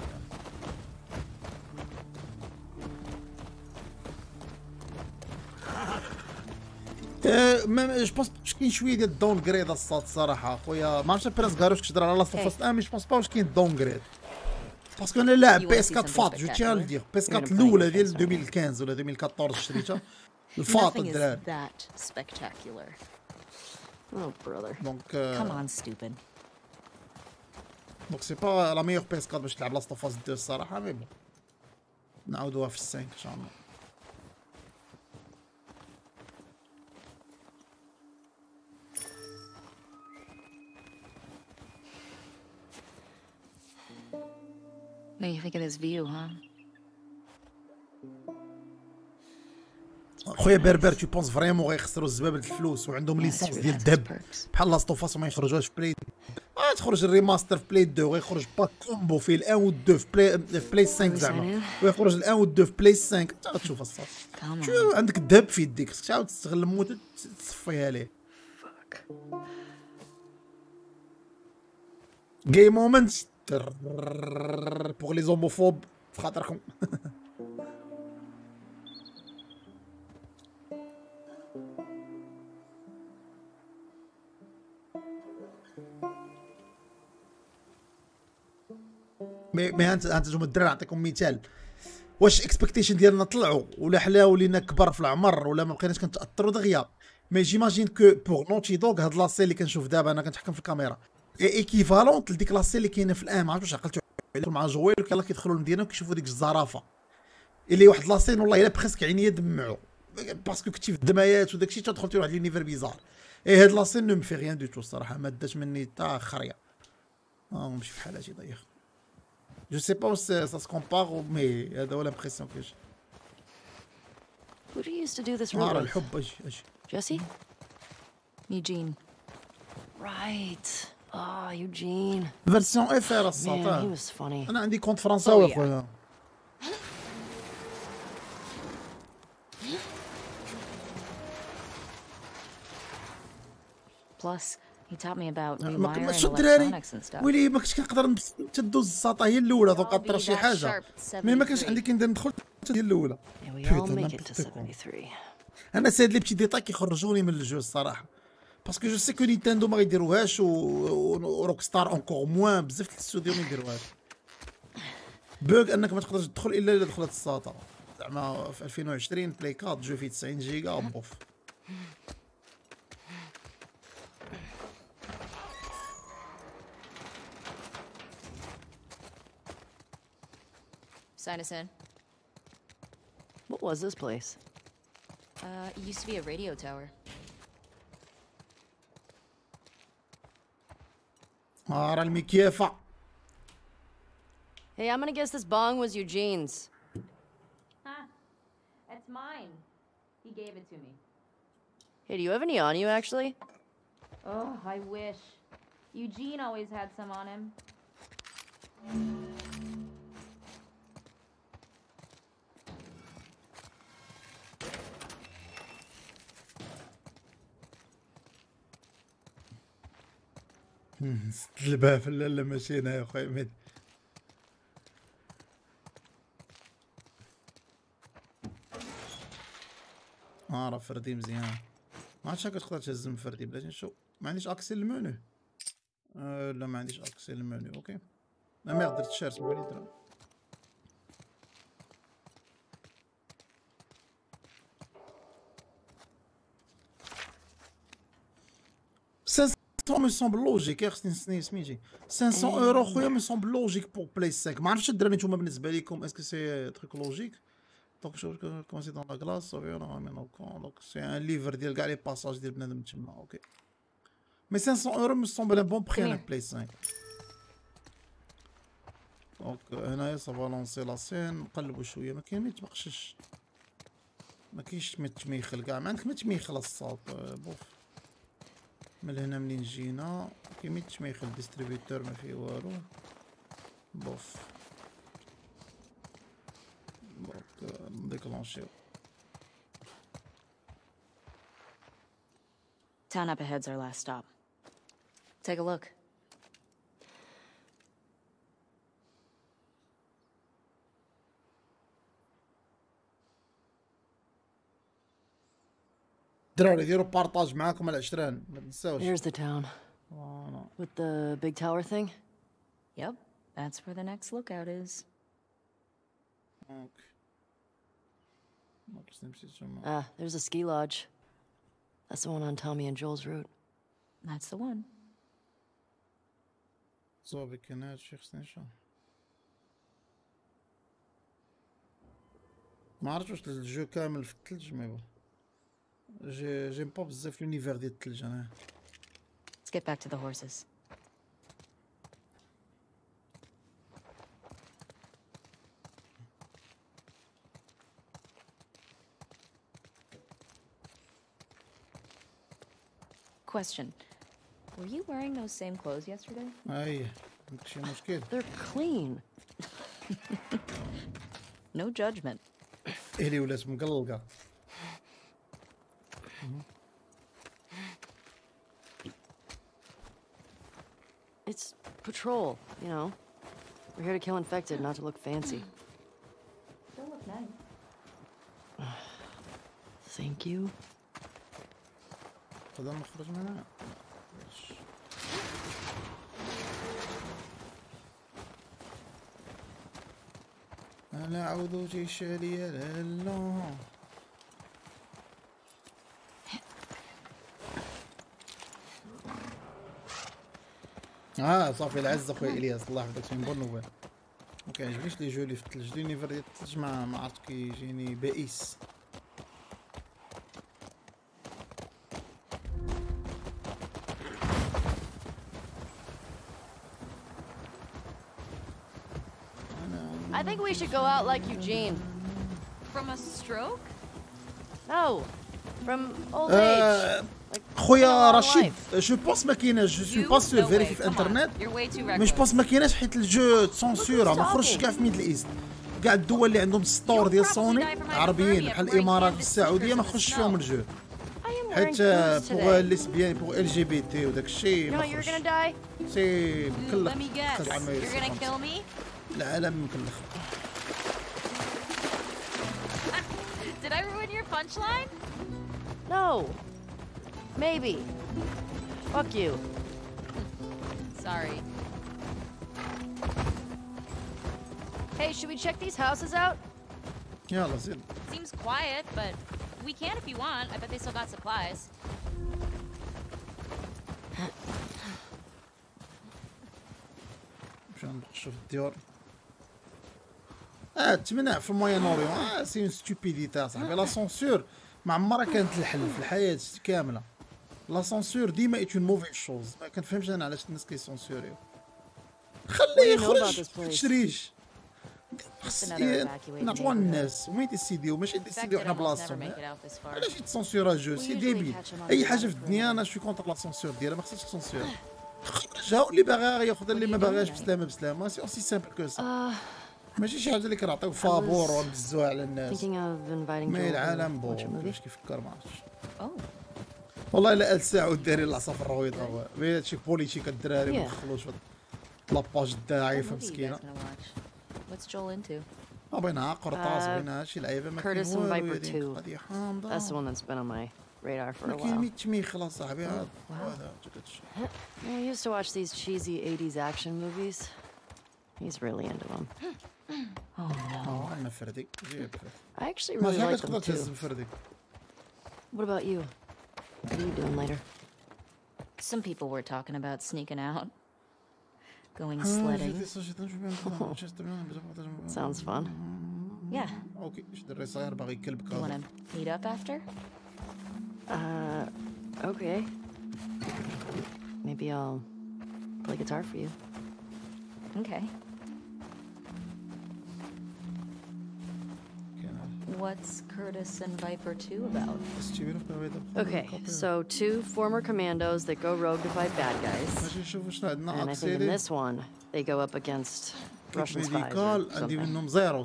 جو بونس كاين شويه ديال الدون غريد الصراحه خويا، ما عرفتش بريس كاروش كتهضر على لاست اوف اس مي جو بونس با واش كاين دون غريد، باسكو انا لاعب بي اس 4 فات جو تيان لو دير بي اس 4 الاولى ديال 2015 ولا 2014 شريتها الفاط الدراري. Oh, brother. دونك Come on, stupid. دونك سي با لا ميور بي اس 4 باش تلعب لاست اوف اس 2 الصراحه، مي بون نعاودوها في 5 ان شاء الله. What do you think of this view, huh? خويا بربر تو بونس فريمون غيخسروا الزبابه الفلوس وعندهم ليسونس ديال الذهب بحال لاست اوف اس وما يخرجوهاش في بلاي، تخرج الريماستر في بلاي 2 وغيخرج باك كومبو فيه ال1 و 2 في بلاي 5 زعما، ويخرج ال1 و 2 في بلاي 5 انت غتشوف الصاط. شو عندك الذهب في يديك خصك تعاود تستغل الموت تصفيها ليه. جاي مومنت بوغ لي زوموفوب في خاطركم. مي انت انتم الدراري نعطيكم مثال، واش اكسبكتيشن ديالنا طلعوا ولا حلا ولينا كبر في العمر ولا ما بقيناش كنتاثروا دغيا. مي جيماجين كو بوغ نوتي دوغ هاد لاسي اللي كنشوف دابا انا كنتحكم في الكاميرا ايكيفالونت لديك لاسي اللي كاينه في الان. ما عرفتش واش عقلتوا مع جويل يلاه كيدخلوا للمدينه وكيشوفوا ديك الزرافه اللي واحد لاسين والله الا بريسك عينيا دمعوا باسكو كنتي في الدمايات وداكشي تدخلتي لواحد لونيفير بيزار. هاد لاسين نو مفي ريان دو تو الصراحه، ما داش مني حتى خريه. نمشي في حالاتي ضيق. جو سي با سا سكومبار مي هذا هو لامبرسيون كو جي. Who do you used to do this route with? الحب اجي Jesse? Eugene. Right. Ah, Eugene. فيرسيون اف ار Man, الساطع. he was funny. انا عندي كونت فرنساوي اخويا. Plus, he taught me about new ما wiring شو الدراري electronics and stuff. ويلي ما كنتش كنقدر تدوز الساطع هي الاولى دوكا طرا شي حاجه مي ما كانش عندي كي ندخل هي الاولى. Yeah, we all make it to 73. انا سي هاد لي بتي ديتاي كيخرجوني من الجو الصراحه باسكو جو سي كو نينتندو ما غيديروهاش وروك ستار اونكور موان بزاف د الاستوديو ما يديروهاش. بوغ انك ما تقدرش تدخل الا الا دخلت الساطع زعما في 2020 بلاي 4 جو فيه 90 جيجا بوف. Sign us in. What was this place? It used to be a radio tower. راه المكيافه. Hey, I'm gonna guess this bong was Eugene's. Huh. It's mine. He gave it to me. Hey, do you have any on you, actually? Oh, I wish. Eugene always had some on him. الباب في لا ماشينا يا خويا مهدي. راه فردي مزيان ما عرفتش كتقدر تهز من فردي بلاتي نشوف. ما عنديش اكسي للمنيو. لا ما عنديش اكسي للمنيو. اوكي لا ميرد درت شير سمح لي درا. me semble logique خصني نسني سميتي 500 اورو خويا me semble logique pour Play 5. ما عرفتش الدراري نتوما بالنسبه لكم اسكو سي تروك لوجيك. دونك شوف كومونسي دون لا كلاس صافي انا مينو كون دونك سي ان ليفر ديال كاع لي باساج ديال بنادم تما. اوكي مي 500 اورو me semble un bon prix على بلاي 5. دونك هنايا صافا لونسي لا سين نقلبو شويه ما كاين ما يتبقشش ما كاينش ما تميخل كاع ما عندك ما تميخل الصاط بوف. من هنا منين جينا كيما تميخل ديستريبيوتور ما فيه والو بوف. دونك نديكلونشيو. Town up ahead's our last stop. Take a look. دراري ديروا بارطاج معاكم العشران ما تنساوش. Here's the town. With the big tower thing? Yep, that's where the next lookout is. اوكي Ah, there's a ski lodge. That's the one on Tommy and Joel's route. That's the one. صوبي كان هادشي خصني نشوف. ما عرفتش واش الجو كامل في الثلج مي بون جيم با بزاف لونيفير ديال الثلج انا. Let's get back to the horses. Question. Were you wearing those same clothes yesterday? اي عندك شي مشكل. They're clean. No judgment. اللي ولات مقلقه. It's patrol, you know. We're here to kill infected, not to look fancy. Still look nice. Thank you. نقدر نخرج من هنا. انا عودو تيشالي لا صافي العز اخويا الياس الله يحفظك سي بون نوفيل. ما كيعجبنيش لي جو اللي في الثلج لونيفر ديال الثلج ما عرفت كيجيني بائس. I think we should go out like Eugene. From a stroke? No, from old age. خويا رشيد جو بونس ما كايناش جو سوي با سور فيريفي في الانترنت مي جو بونس ما كايناش حيت الجو تسونسورا ما خرجش كاع في ميدل ايست. كاع الدول اللي عندهم ستور ديال سوني عربيين بحال الامارات والسعوديه ما خرجش فيهم الجو حيت بوغ ليسبيان بوغ ال جي بي تي وداك الشيء ما خرجش سي مكلخ العالم مكلخ. Did I ruin your punchline? No. Maybe. Fuck you. Sorry. Hey, should we check these houses out? يلا زين. Seems quiet, but we can if you want. I bet they still got supplies. مشان نشوف الديور. تمنع في الموين اوريون سي اون ستوبيديتي صاحبي. لا سونسور ما عمرها كانت الحل في الحياه كامله. لا سونسور ديما ايت اون موفي شوز. ما كنفهمش انا علاش الناس كيسونسوريو. خليه يخرج ما تشريش. نعطوا الناس وين تيسيديو ماشي تيسيديو حنا بلاصتهم. علاش يتسونسورا جو سي ديبيل. اي حاجه في الدنيا انا شوي كونتر لا سونسور ديالها ما خصهاش تسونسور. خرجها اللي باغا ياخذ اللي ما باغاش بسلامه بسلامه سي اوسي سامبل كو سا. ماشي شي حاجه اللي كنعطيو فابور ونبزوها على الناس. مي العالم بو كيفاش كيفكر ما عرفتش. والله الا الساعه وداري العصافر الرويضه مي هادشي بوليتيك الدراري ما دخلوش في لاباج الضعيفه مسكينه. What's Joel into? بغينا قرطاس بغينا شي لعيبه ما كاين Curtis and Viper 2. That's the one that's been on my radar for a while. كاين ميت خلاص صاحبي هذا. I used to watch these cheesy 80s action movies. He's really into them. Oh no. انا فردي. I actually really like them too. What about you? What are you doing later? Some people were talking about sneaking out. Going sledding. Sounds fun. Yeah. اوكي ايش دري صغير باغي يكلبك. You wanna meet up after? Okay. Maybe I'll play guitar for you. Okay. What's Curtis and Viper 2 about? Okay, so two former commandos that go rogue to fight bad guys. And I think in this one, they go up against Russian spies or something.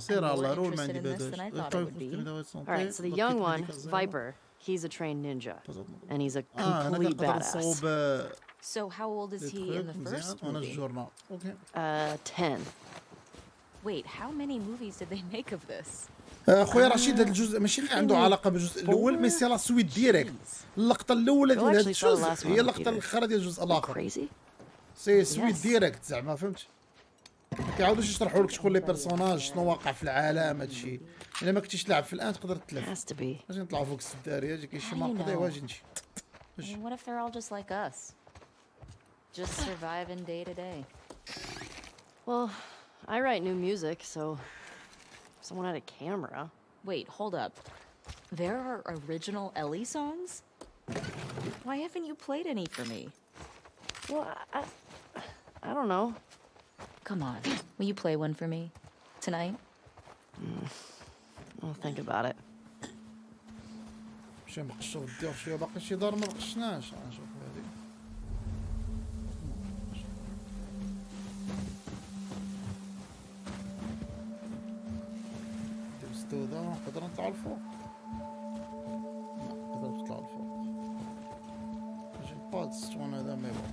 Alright, so the young one, Viper, he's a trained ninja. And he's a complete badass. So how old is he in the first movie? 10. Wait, how many movies did they make of this? خويا رشيد هذا الجزء ماشي عنده علاقه بالجزء الاول مي سي لا سويت ديريكت. اللقطه الاولى ديال هذا الجزء هي اللقطه الاخيره ديال الجزء الاخر. سي سويت ديريكت زعما فهمت. ما كيعاودوش يشرحوا لك شكون لي بيرسوناج شنو واقع في العالم هادشي. الا ما كنتيش لاعب في الان تقدر تتلف. اجي نطلعوا فوق السداريه اجي كاين شي مرقده واجي نمشي. What if they're all just like us? Just surviving day to day. Well, I write new music, so someone had a camera. Wait, hold up. There are original Ellie songs? Why haven't you played any for me? Well, I don't know. Come on. Will you play one for me? Tonight? I'll think about it. شي مقشوا الدير شويه باقي شي دار ما بقشناش. نشوف هذه. ستودا نقدر نطلعوا لفوق. نقدر نطلعوا لفوق. جي با السطوان هذا مي بون.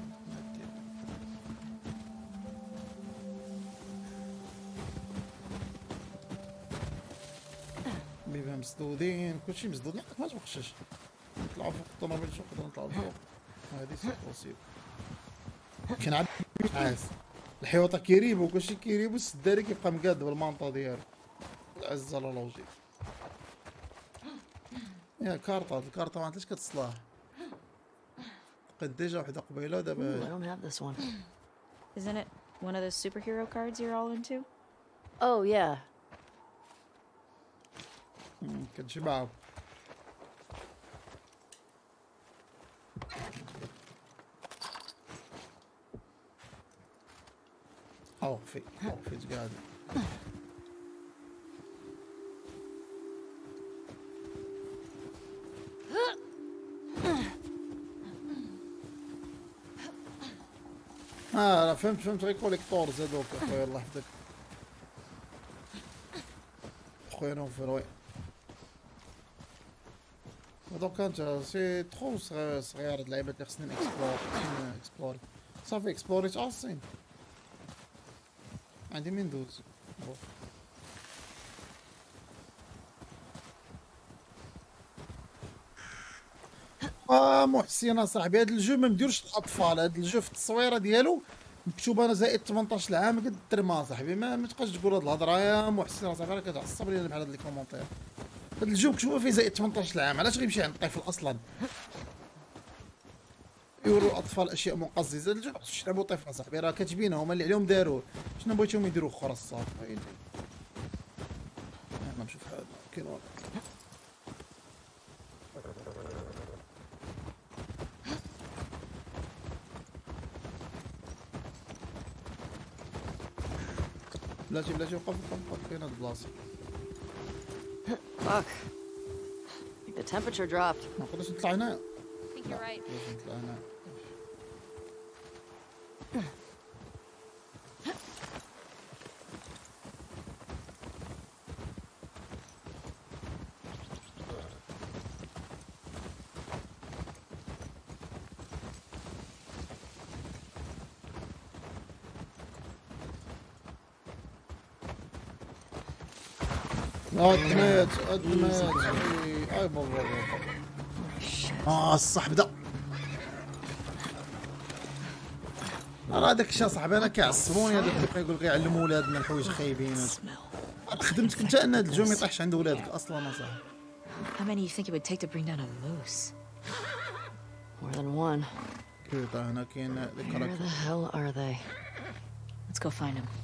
بيبان مسدودين كلشي مسدود ما تبقاش نطلعوا فوق الطوموبيل نقدر نطلعوا لفوق. هذه سي بوسيبل. كنعد عاس الحيوطه كيريبو كلشي كيريبو السداري كيبقى مقاد بالمانطا ديالو العزه لا لوجيك يا كارطه هاد الكارطه ما عرفتش كتصلاح لقيت ديجا وحده قبيله دابا I don't have this one. Isn't it one of those superhero cards you're all into? Oh, yeah. كنمشي معاهم وقفي تقعدي انا فهمت غير كوليكتورز هذوك اخويا الله يحفظك خويا نوفل وي هذوك كانت سي ترو صغير هاد اللعيبات اللي خصني اكسبلوري صافي اكسبلوريت الصين عندي من دوز محسن صاحبي هاد الجو ما مديروش الاطفال هاد الجو في التصويره ديالو مكتوب انا زائد 18 عام قد الترما صاحبي ما تبقاش تقول هاد الهضره يا محسن صاحبي راه كتعصبني بحال هاد لي كومونتير هاد الجو مكتوب فيه زائد 18 عام علاش غيمشي عند الطفل اصلا يوروا الاطفال اشياء مقززه الجو خصو يلعبوا طفل صاحبي راه كاتبين هما اللي عليهم داروه شنو بغيتيهم يديروا اخرى الصاد انا نشوف هذا كاين والو بلاتي وقف كاين هاد البلاصه Fuck. The temperature dropped. ما نقدرش نطلع هنا I think you're right. نطلع هنا ادمت اي بابا الصاحب ده راه هذاك الشيء صاحبي انا كيعصبوني هذاك اللي كيقول لك يعلموا ولادنا الحوايج خايبين خدمتك انت ان هذا الجو ما يطيحش عند ولادك اصلا صاحبي How many you think it would take to bring down a moose? More than one. كيف هنا كاين Where the hell are they? Let's go find him.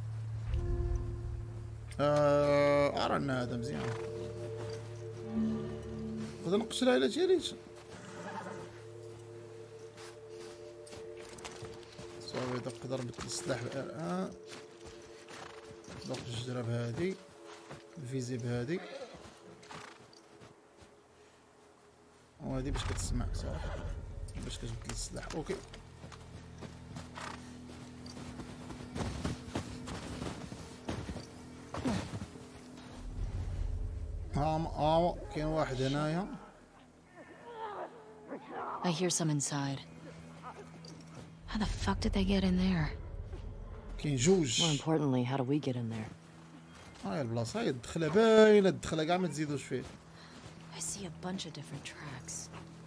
رانا هذا مزيان نقدر نقشرها الا تيريت صافي نقدر نبدل السلاح بالار نقدر الجدره بهادي الفيزي بهادي وهادي باش كتسمع صافي باش كتبدل السلاح اوكي كاين واحد هنايا I hear some inside. How the fuck did they get in there? كاين جوج More importantly, how do we get in there? هاي البلاصه هاي الدخله باينه الدخله كاع ما تزيدوش فيه I see a bunch of different tracks.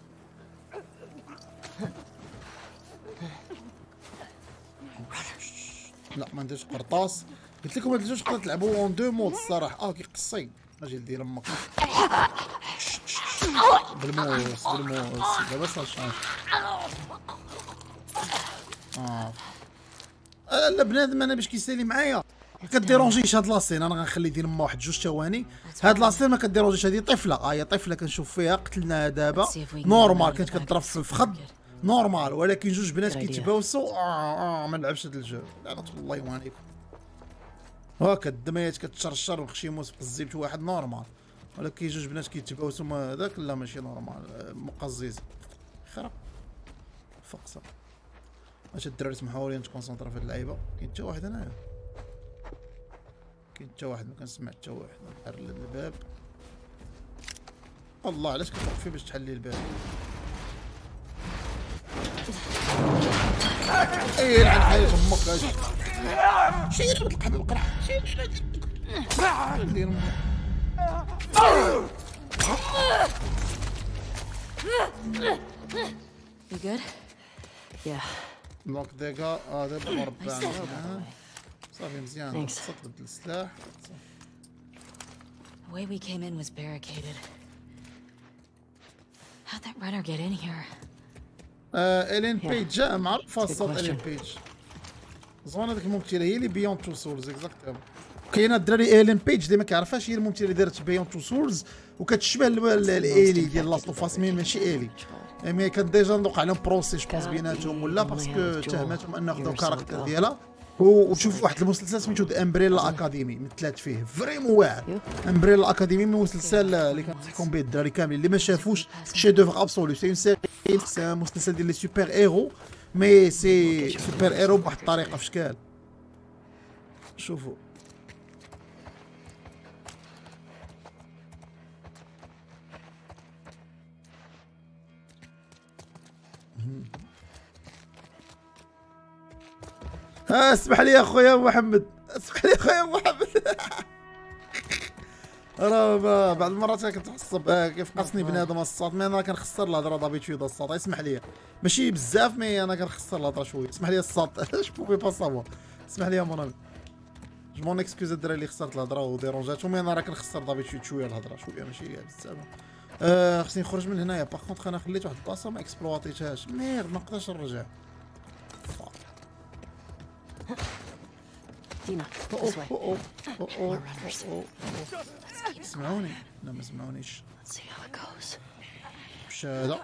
لا ما نديرش قرطاس قلت لكم هاد الجوج تقدروا تلعبوا اون دو مود الصراحه كيقصي اجي دير امك بالموس دابا صافي لا بنادم انا باش كيسالي معايا كديرونجيش هاد لاسين انا غنخلي يدير ما واحد جوج ثواني هاد لاسين ما كديرونجيش هادي طفله هي طفله كنشوف فيها قتلناها دابا نورمال كانت كضرب في الفخذ نورمال ولكن جوج بنات كيتباوسوا ما نلعبش هاد الجو لعنة الله عليكم هاكا الدميات كتشرشر وخشيموس قزيبت واحد نورمال ولكن جوج بنات كيتباوسوا هذاك لا ماشي نورمال مقزز خرا فقصه اش الدراري محاولين تكونسونطرا في هاد اللعيبه كاين حتى واحد هنايا كاين حتى واحد ما كنسمع حتى واحد نحر الباب الله علاش كتوقفي باش تحلي الباب ايه لعن حياة امك اجي شيل القحم القرع شيل دير You good? Yeah. لوك ديغا دابا مربع مزيان صافي مزيان تبدل السلاح. The way we came in was barricaded. How'd that runner get in here? إلين بيج جا معروفة الصوت إلين بيج. زوين هذيك الممثلة هي اللي بيون تو سولز اكزاكتومون. كاينه الدراري إلين بيج اللي ما كيعرفهاش هي الممثلة اللي دارت بيون تو سولز وكتشبه الإيلي ديال لاست اوف اس ماشي إيلي. مي كان ديجا ندوق عليهم بروسي جوبونس بيناتهم ولا باسكو تهماتهم انه خداو كاركتر ديالها. وتشوف واحد المسلسل سميتو امبريلا اكاديمي مثلات فيه فريمون واعر. امبريلا اكاديمي من المسلسل اللي كنصحكم به الدراري كاملين اللي ما شافوش شي دوفر ابسولو. سي اون سيري سي مسلسل ديال لي سوبر هيرو مي سي سوبر هيرو بواحد الطريقه في شكال. شوفوا اسمح لي يا خويا محمد، اسمح لي يا خويا محمد. راه بعض المرات كنتعصب كيف قاصني بنادم الصوت مي انا كنخسر الهضره دابيتود الصوت. اسمح لي ماشي بزاف مي انا كنخسر الهضره شويه. اسمح لي الصوت جو بوفي با سافوار. اسمح لي يا مون امي جو مون اكسكوز الدراري اللي خسرت الهضره وديرونجاتهم مي انا راه كنخسر دابيتود شويه الهضره شويه ماشي بزاف. خصني نخرج من هنايا. باغ كونطخ انا خليت واحد البلاصه ما اكسبلواتيتهاش ميرد ما نقدرش نرجع. Dina, this way. More runners. سمعوني؟ لا ما سمعونيش. Let's see how it goes. مش هذا.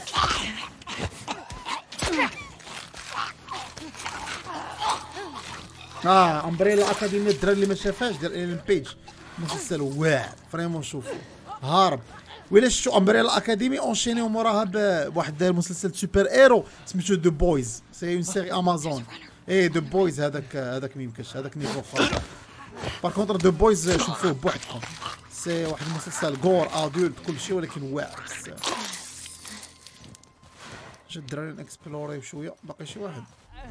امبريلا اكاديمي الدراري اللي ما شافهاش ديال إلين بيج مسلسل واعر فريمون شوفوا هارب. ويلا شفتوا امبريلا اكاديمي اونشينيو موراها بواحد مسلسل سوبر هيرو سميتو دو بويز. سي اون سيري امازون. ايه دو بويز هذاك ما يمكنش هذاك نيفو اخر. باغ كونتر دو بويز شوفوه بوحدكم. سي واحد المسلسل غور ادولت كلشي ولكن واعر بزاف. جا الدراري نكسبلوري بشويه. باقي شي واحد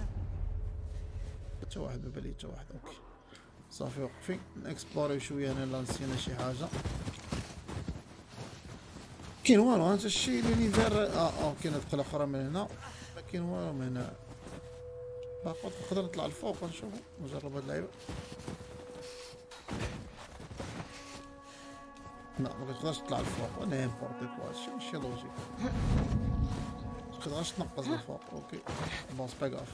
حتى واحد ما بالي حتى واحد. اوكي صافي وقفين نكسبلوري شويه. انا لا نسينا شي حاجه كاين والو. هذا الشيء اللي دار كاين دخله اخرى من هنا ما كاين والو من هنا. باقي نقدر نطلع لفوق ونشوفو نجرب هاد اللعيبه. لا ما تقدرش تطلع لفوق نيمبورت كوا. هادشي ماشي لوجيك. ما تقدرش تنقز لفوق. اوكي بون سي با غاف.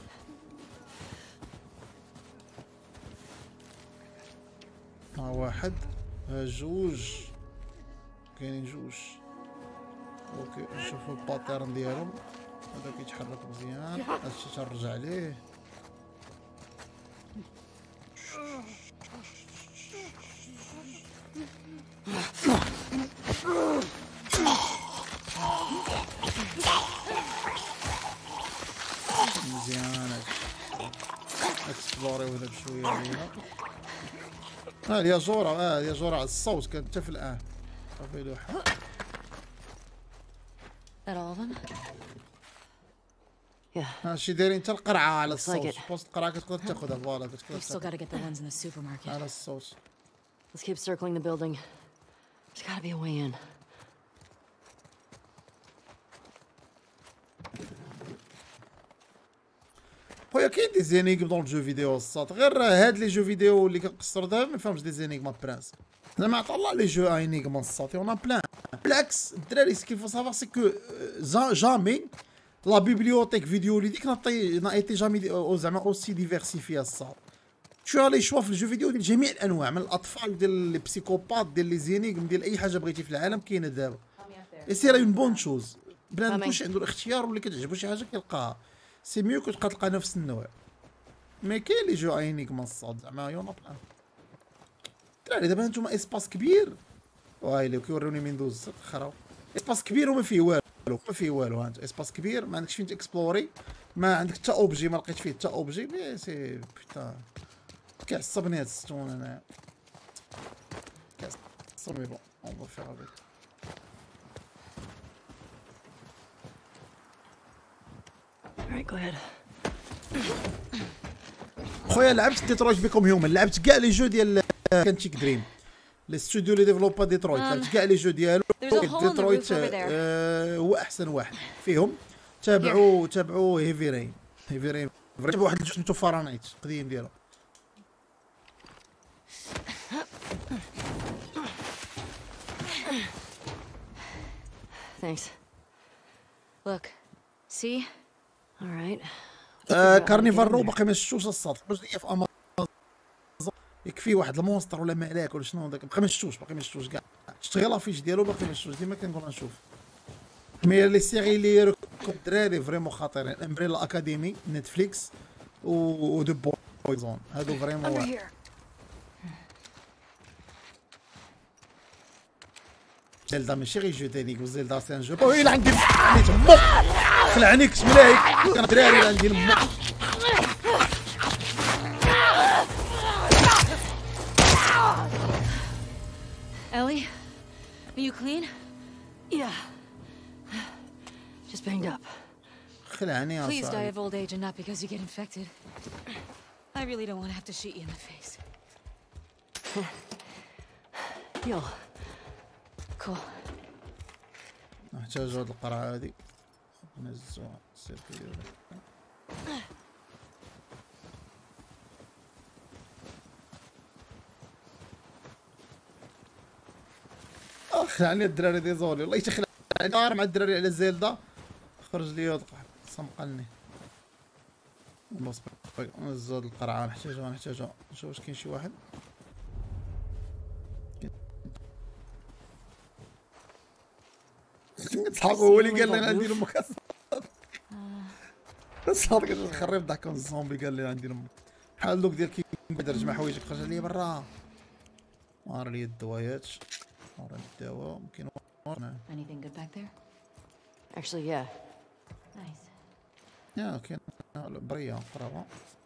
ها واحد ها جوج كاينين جوج. اوكي نشوفو الباترن ديالهم. هذا كيتحرك مزيان. هادشي تنرجع ليه. مزيان اكسبلوري ولا بشويه عليها. هي جوره هي جوره على الصوت كانت حتى في الان صافي لوحه. هادشي دايرين حتى القرعه على الصوت. بوست القرعه كتقدر تاخذها فوالا كتقدر على الصوت. Let's keep circling the building. There's gotta be a way in. خويا كاين دي زينيغم دون الجو فيديو الصاد غير هاد لي جو فيديو اللي كنقصر دابا ما فهمش دي زينيغم برانس. زعما عطا الله لي جو انيغم الصاد اون بلان. بالعكس الدراري سكيل فو سافوار سي كو جامي لا بيبليوتيك فيديو اللي ديك نا ايتي جامي زعما اوسي ديفيرسيفي الصاد. شو لي شوا في الجو فيديو ديال جميع الانواع من الاطفال ديال لي بسيكوبات ديال لي زينيغم ديال اي حاجه بغيتي في العالم كاينه دابا. اي سي اون بون شوز. بنادم كلشي عنده الاختيار واللي كتعجبو شي حاجه كيلقاها. سي ميو كتبقى تلقى نفس النوع. مي كاين لي جو انيغم الصاد زعما يون بلان. الدراري دابا هانتوما اسباس كبير وايلي كيوريوني من دوز خراو. اسباس كبير وما فيه والو ما فيه والو. هانت اسباس كبير ما عندكش فين تاكسبلوري ما عندك حتى اوبجي ما لقيت فيه حتى اوبجي. مي سي بوتا كيعصبني هاد الستون انا كيعصبني. بون اون فو فيغ افيك. Alright, go ahead. خويا لعبت ديترويت بيكم هيومن. لعبت كاع لي جو ديال كانتيك دريم الاستوديو اللي ديفلوبا ديترويت. لعبت كاع لي جو ديالو. ديترويت هو احسن واحد فيهم. تابعوا هيفي رين فيري واحد الجوج سميتو فارانايت قديم ديالو. Thanks. Look, see? All right. كارنيفال رو باقي ما شفتوش الصاد، واش هي في امازون يكفي واحد المونستر ولا ملاك ولا شنو داك، باقي ما شفتوش كاع. شفت غير لافيش ديالو باقي ما شفتوش، ديما كنقول نشوف. مي لي سيري اللي يركب الدراري فريمون خطيرين، امبريلا اكاديمي نتفليكس و دو بويزون هادو فريمون. زلدا ماشي غير جو تانيك، وزلدا سي ان جو. وي الا عندي تما خلعنيك ملايك انا دراري الا عندي نمو. Ellie, are you clean? Yeah. Just banged up. خلعني يا Please die صاحبي. of old age and not because you get infected. I really don't want to have to shoot you in the face. Yo. Cool. نحتاج هاد القرعة هادي نهزوها السيركل ديالها. خلعني الدراري ديزولي والله يتخلع نار مع الدراري على زيلدا. خرج لي هاد سمقلني. بص نهزو هاد القرعة نحتاجوها نشوف واش كاين شي واحد. صحابو هو اللي قال لي انا عندي امك صادق الخريف ضحك الزومبي قال لي عندي امك بحال دوك ديال كي نقدر نجمع حوايجك خرج عليا برا. نهار لي الدوايات نهار الدواء ممكن. Anything good back there? Actually, yeah. Nice. يا كاين بريه قرابه.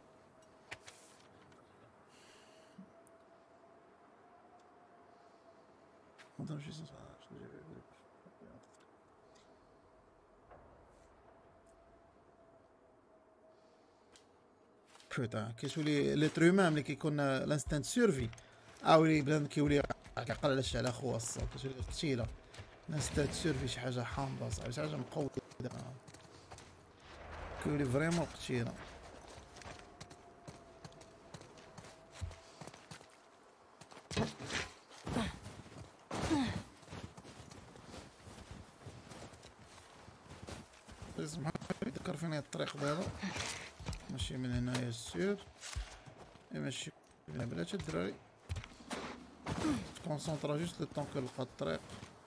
بوتا كيتولي ليتر هيومان ملي كيكون لانستانت سيرفي يولي بنادم كيولي عقل على شي على خوه الصاد كتولي قتيله. لانستانت سيرفي شي حاجه حامضه صاحبي، شي حاجه مقوده كيولي فريمون قتيله. لازم يذكر فينا الطريق بيضا ماشي من هنايا السير ماشي من هنا بلاتي الدراري تكونسونطرا جوست لو طون كنلقى الطريق.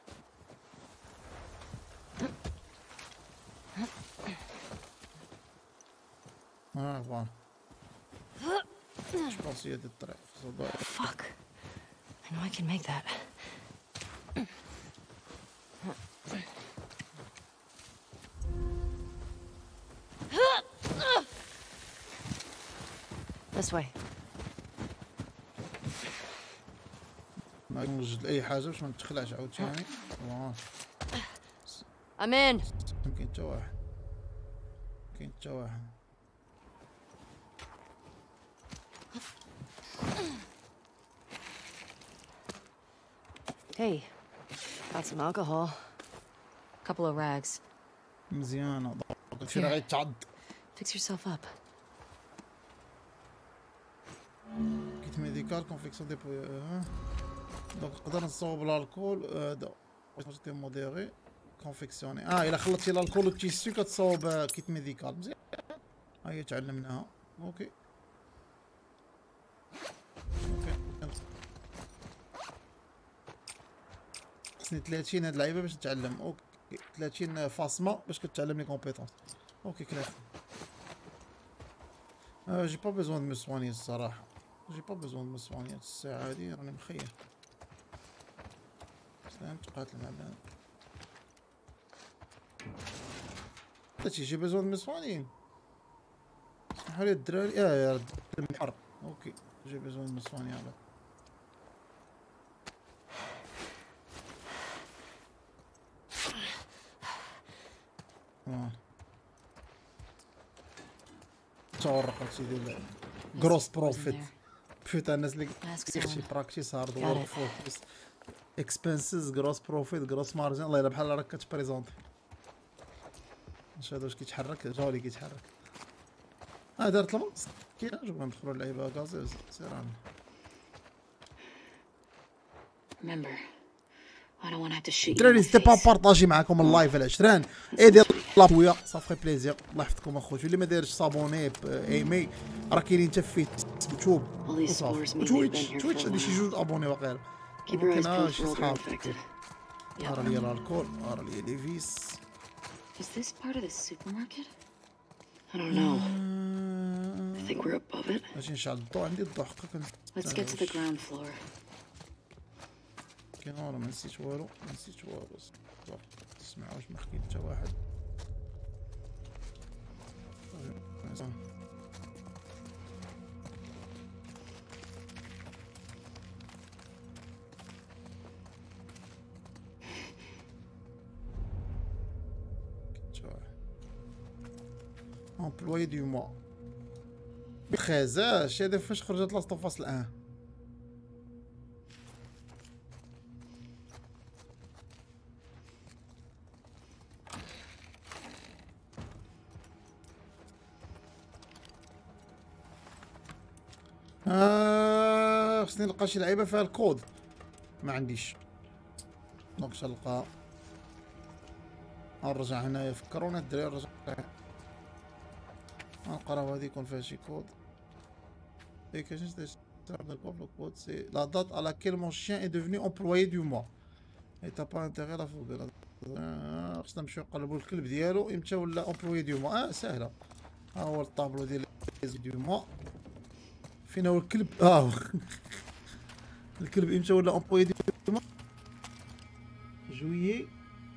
فوالا جبونس هي هادي الطريق. Fuck. I know I can make that. This way. ما نوجد اي حاجه باش ما نتخلعش عاوتاني. I'm in. كاين حتى واحد كاين حتى واحد. Hey, got some alcohol. Couple of rags. مزيانه داك راه غيتعض. Fix yourself up. كيت ميديكال كونفيكسيون دي دونك نقدر نصوب الالكول هذا واش موديري كونفيكسيوني. الا خلطتي الالكول والتيسيو كتصوب كيت ميديكال مزيان. هي تعلمناها. اوكي خصني 30 هاد اللعيبه باش نتعلم. اوكي 30 فاصمه باش كتعلم لي كومبيتونس. اوكي كلاس. جي با بيزون دو مو سواني الصراحه، جي با بيزون دو مو سواني هاد الساعه هادي راني مخير. سلام تقاتل مع بنادم. هادشي جي بيزون دو مو سواني. اسمحوا لي الدراري يا رد المحر. اوكي جي بيزون دو مو سواني على تورق سيدي جروس بروفيت. بوتا الناس اللي كيخشي براكتيس هارد وورك فوكس اكسبنسز جروس بروفيت جروس مارجن. الله الا بحال راك كتبريزونتي. واش هذا واش كيتحرك؟ جولي كيتحرك. دارت الماكس كاين نجبغ ندخلو اللعيبه كازي سير عندنا. دراري سيتي با بارطاجي معاكم اللايف العشران ديال لابويا صافي بليزير. الله يحفظكم اخوتي. اللي ما دايرش صابوني بايمي راه كاينين حتى في يوتيوب وصافي تويتش هادي شي جوج ابوني واقيلا. كاين شي صحاب راه ليا الالكول راه ليا ليفيس. Is this part of the supermarket? I don't know. I think we're above it. اجي نشعل الضوء. عندي الضوء حقا. Let's get to the ground floor. كاين والو ما نسيت والو تسمعوش ما حكيت حتى واحد. امبلوي دو موا 13. هذا فاش خرجت لاست اوف اس الان. خصني نلقى شي لعيبه فيها الكود ما عنديش دونك نلقى. نرجع هنايا فكرونا الدراري. نرجع نقراو هادي يكون فيها شي كود. كود سي لا دات à laquelle mon chien est devenu employé du mois. et t'as pas intérêt la فوق. خصنا نمشيو نقلبو الكلب ديالو امتى ولا امبلوي دو موا. ساهله. ها هو الطابلو ديال دو موا. فين هو الكلب؟ الكلب امتى ولا امبلوي دو موا؟ جويي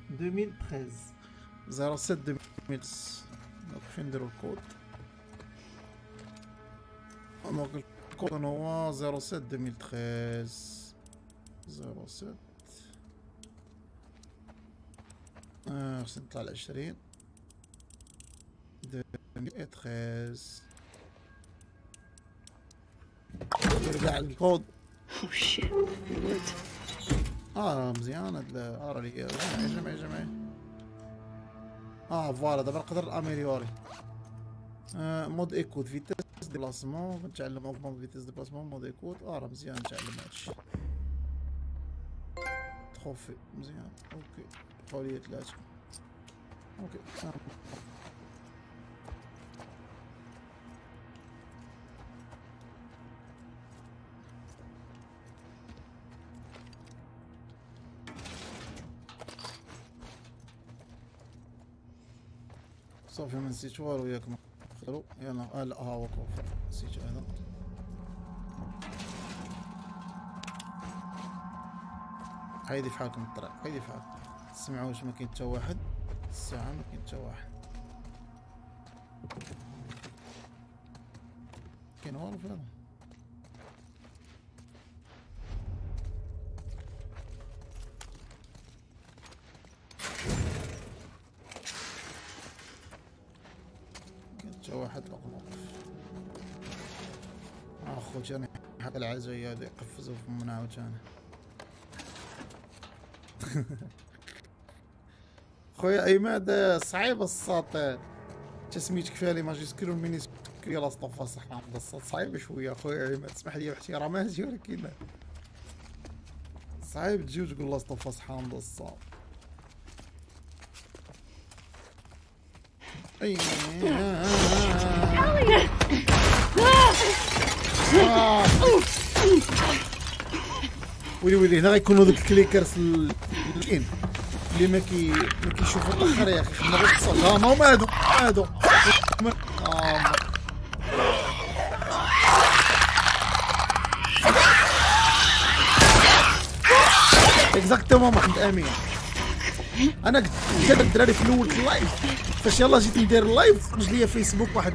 2013 07 2006. دونك فين نديرو الكود؟ دونك الكود هو 07 2013 07. خصني نطلع ل 20 2013. نرجع الكود. مزيان هاد راه لي جمعي. فوالا دابا نقدر الاميليوري. مود ايكوت فيتاس ديبلاسمون. نتعلم اوغمون فيتاس ديبلاسمون مود ايكوت. راه مزيان نتعلم هادشي. تروفي مزيان. اوكي بقاو ليا 3. اوكي صافي ما نسيت والو ياك نقدرو. يلا لا ها هو كوفر نسيت هذا. هايدي فحالكم الطريق هايدي فحالكم. تسمعوش ما كاين حتى واحد. الساعة ما كاين حتى واحد. كاين والو في هذا. حتى واحد لا موقف. خوتي انا حق العزايا هادي يقفزو في من عاوتاني. خويا عماد صعيب الساط تسميتك فيها لي ماجيسكول والمينيسكول يلا صطفى صح. الساط صعيب شويه خويا عماد. اسمح لي باحتراماتي ولكن صعيب تجي وتقول لا صطفى صحام الساط. ويلي هنا غيكونوا دوك الكليكرز اللي ما كيشوفوا الاخر يا اخي. خدنا غير الصوت. ما هما هادو اكزاكتومون محمد امين. انا قلت للدراري في الاول في اللايف فاش يلاه جيت ندير اللايف خرج ليا فيسبوك واحد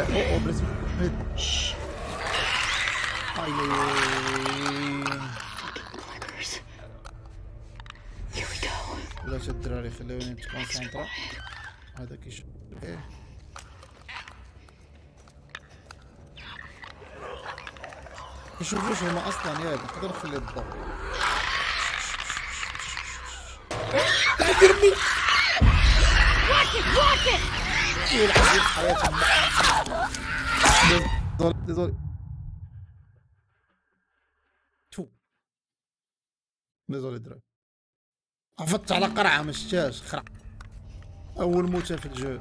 بلاش الدراري خليوني نتكونسونطرا. هذا كيشوف كيشوفوش هما اصلا ياك. نقدر نخلي الضوء. دير واكت يلعب حياتهم. ديزولي تو ديزولي دراري عفطت على قرعه ما شفتهاش خرع اول موته في الجو.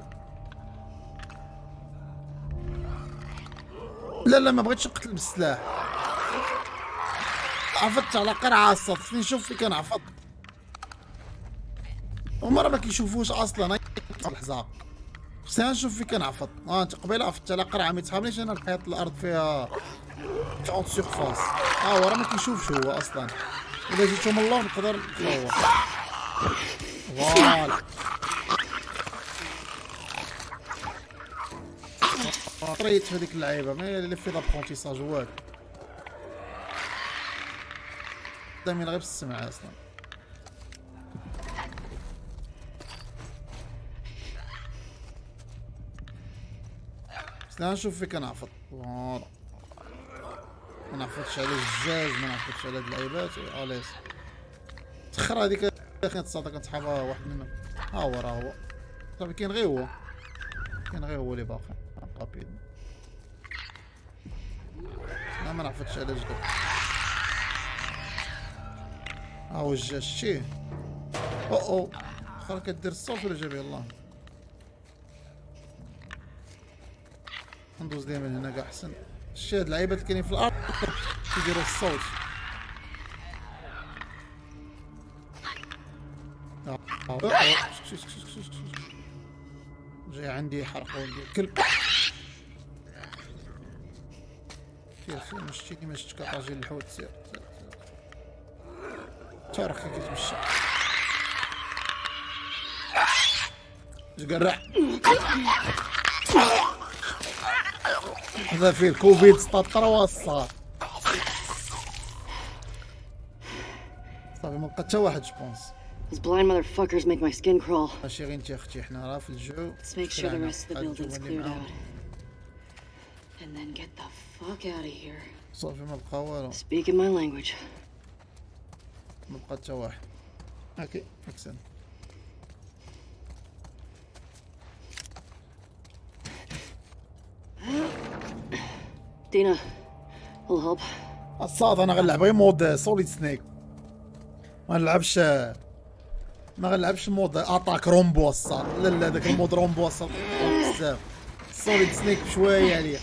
لا ما بغيتش نقتل بالسلاح عفطت على قرعه الصاد خصني نشوف فين كنعفط ومره ما كيشوفوش اصلا الحزاق خصني نشوف فين كنعفط. انت قبيله عفطت على قرعه ما يتحملنيش انا الحيط الارض فيها اون سيرفاس هو راه ما كيشوفش هو اصلا الا جيتو من اللور نقدر نتصور فوالا طريت في هذيك اللعيبه ما اللي في لابرونتيساج والو قدامي غير بالسمع اصلا. بس نشوف فين كنعفط فوالا ما نعفطش على الزجاج ما نعفطش على هاد اللعيبات اليس تخرا هذيك اخي تصادق كنسحبها واحد منهم ها هو راه هو صافي كاين غير هو اللي باقي رابيد لا ما نعفطش على جدو ها هو الجاج شتيه او اخرى كدير الصوت ولا جاب يلاه ندوز ديما من هنا كاع احسن شتي هاد اللعيبات كاينين في الارض كيديروا الصوت جاي عندي حرقه ولدي كلب سير مشتي كيما شتك طاجين الحوت سير تارك كيتمشى قرع هذا فيه الكوفيد 19 الصاد صافي ما بقى حتى واحد جوبونس. These blind motherfuckers make my skin crawl. ماشي غير انت اختي حنا راه في الجو. Let's make sure the rest of the building's cleared out. And then get the fuck out of here. صافي ما بقى والو. Speaking my language. ما بقى حتى واحد. اوكي احسن. Dina, will help. الصاد انا غنلعب غير مود سوليد سنيك ما غنلعبش مود اتاك رومبو الصاد لا داك المود رومبو الصاد بزاف سوليد سنيك بشويه عليا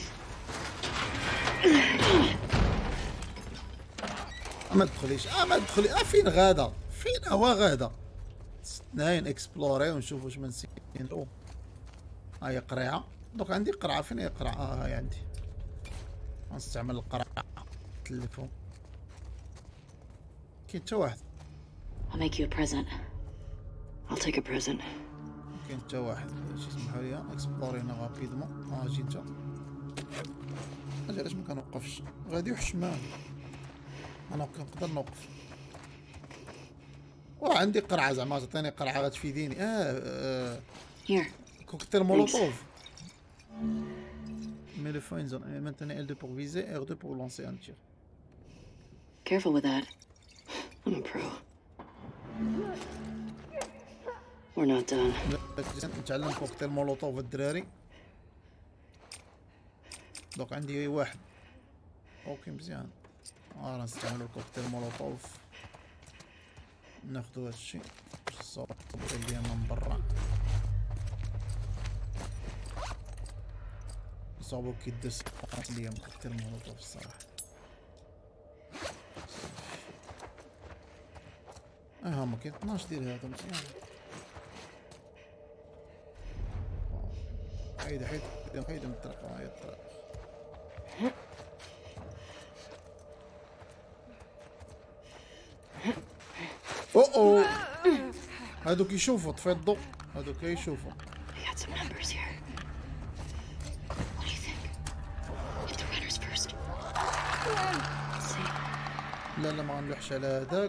ما تدخليش ما تدخلي فين غادا فين هو غادا اثنين اكسبلوري ونشوف واش ما نسيتو هاي قرعه دوك عندي قرعه فين هي قرعه هاي عندي نستعمل القرعه التليفون كاين حتى واحد. I'll make you a present. I'll take a present. كاين حتى واحد شي سمحوا لي اكسبلورينا رابيدمون جيت انت علاش ما كنوقفش غادي وحشمان انا كنقدر نوقف وعندي قرعه زعما تعطيني قرعه غتفيديني Here. كوكتيل مولوتوف مي لو فو انزون maintenant L2 pour viser R2 pour lancer un tir. Careful with that. I'm a pro. We're not done. نتعلم كوكتيل مولوتوف الدراري دوك عندي واحد اوكي مزيان راه نستعملو الكوكتيل مولوتوف ناخدو هادشي الصوت ديالنا من برا نصاوبو كيدير سبونس ليا من كوكتيل مولوتوف الصراحة هما كاين 12 ديال هذا مزيان حيد من الطريق هاي الطريق اوه هادوك يشوفوا طفي الضوء هادوك يشوفوا. لا ما غنلوحش على هذاك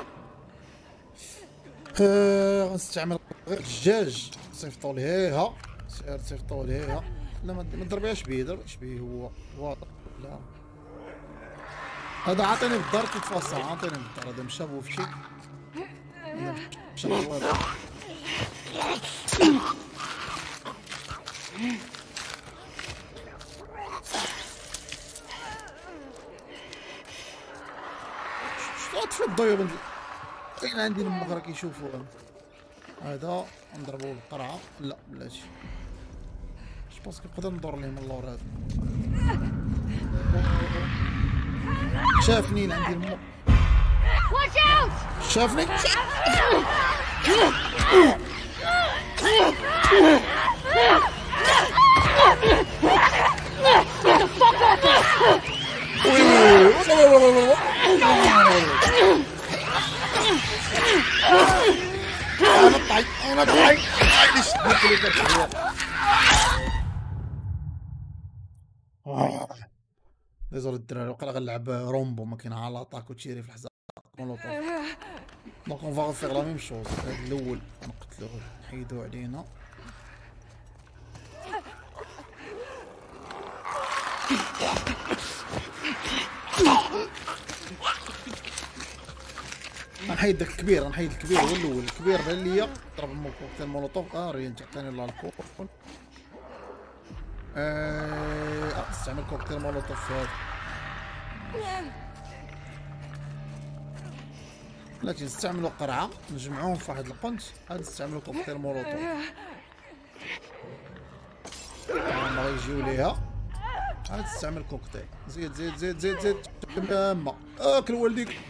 غنستعمل غير الدجاج صيفطو لهيها سير صيفطو لهيها لا ما تضربيهاش بيه ضربيش بيه هو واضح لا هذا عطيني بالدار كيتفاصل عطيني بالدار هذا مشى بوفتي مشى واضح تفضوا يا بنت. كاين عندي المغ راه كيشوفوا هذا نضربوا بالقرعه. لا بلاتي باسكو نقدر ندور لهم اللور هذا. شافني عندي المغ. شافني انا طايح ليش ديزول الدراري وقيلا غنلعب رومبو ما كاين على لاطاك وتشيري في الحزام مولوطوف. دونك اون فا فيغ لا ميم شوز. هاد الاول نقتلوه نحيدو علينا. غنحيد داك الكبير هو الاول. الكبير بان ليا ضرب كوكتيل مولوطوف. ريان تعطيني الالكول. استعمل كوكتيل مولوطوف في هذا. لكن نستعملوا قرعه نجمعوهم في واحد القنت. هاد نستعملوا كوكتيل مولوطوف. ما يجيو ليها. عاد تستعمل كوكتيل. زيد زيد زيد زيد زيد تما اكل والديك.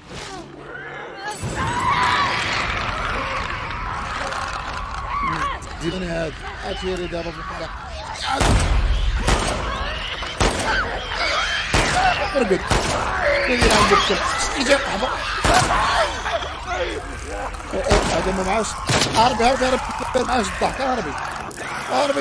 زيدني هاد اتيري دابا في الحلقه. ارقد اللي عندك يجي قحبه. هذا ما معاش. هربي معاش الضحك. هربي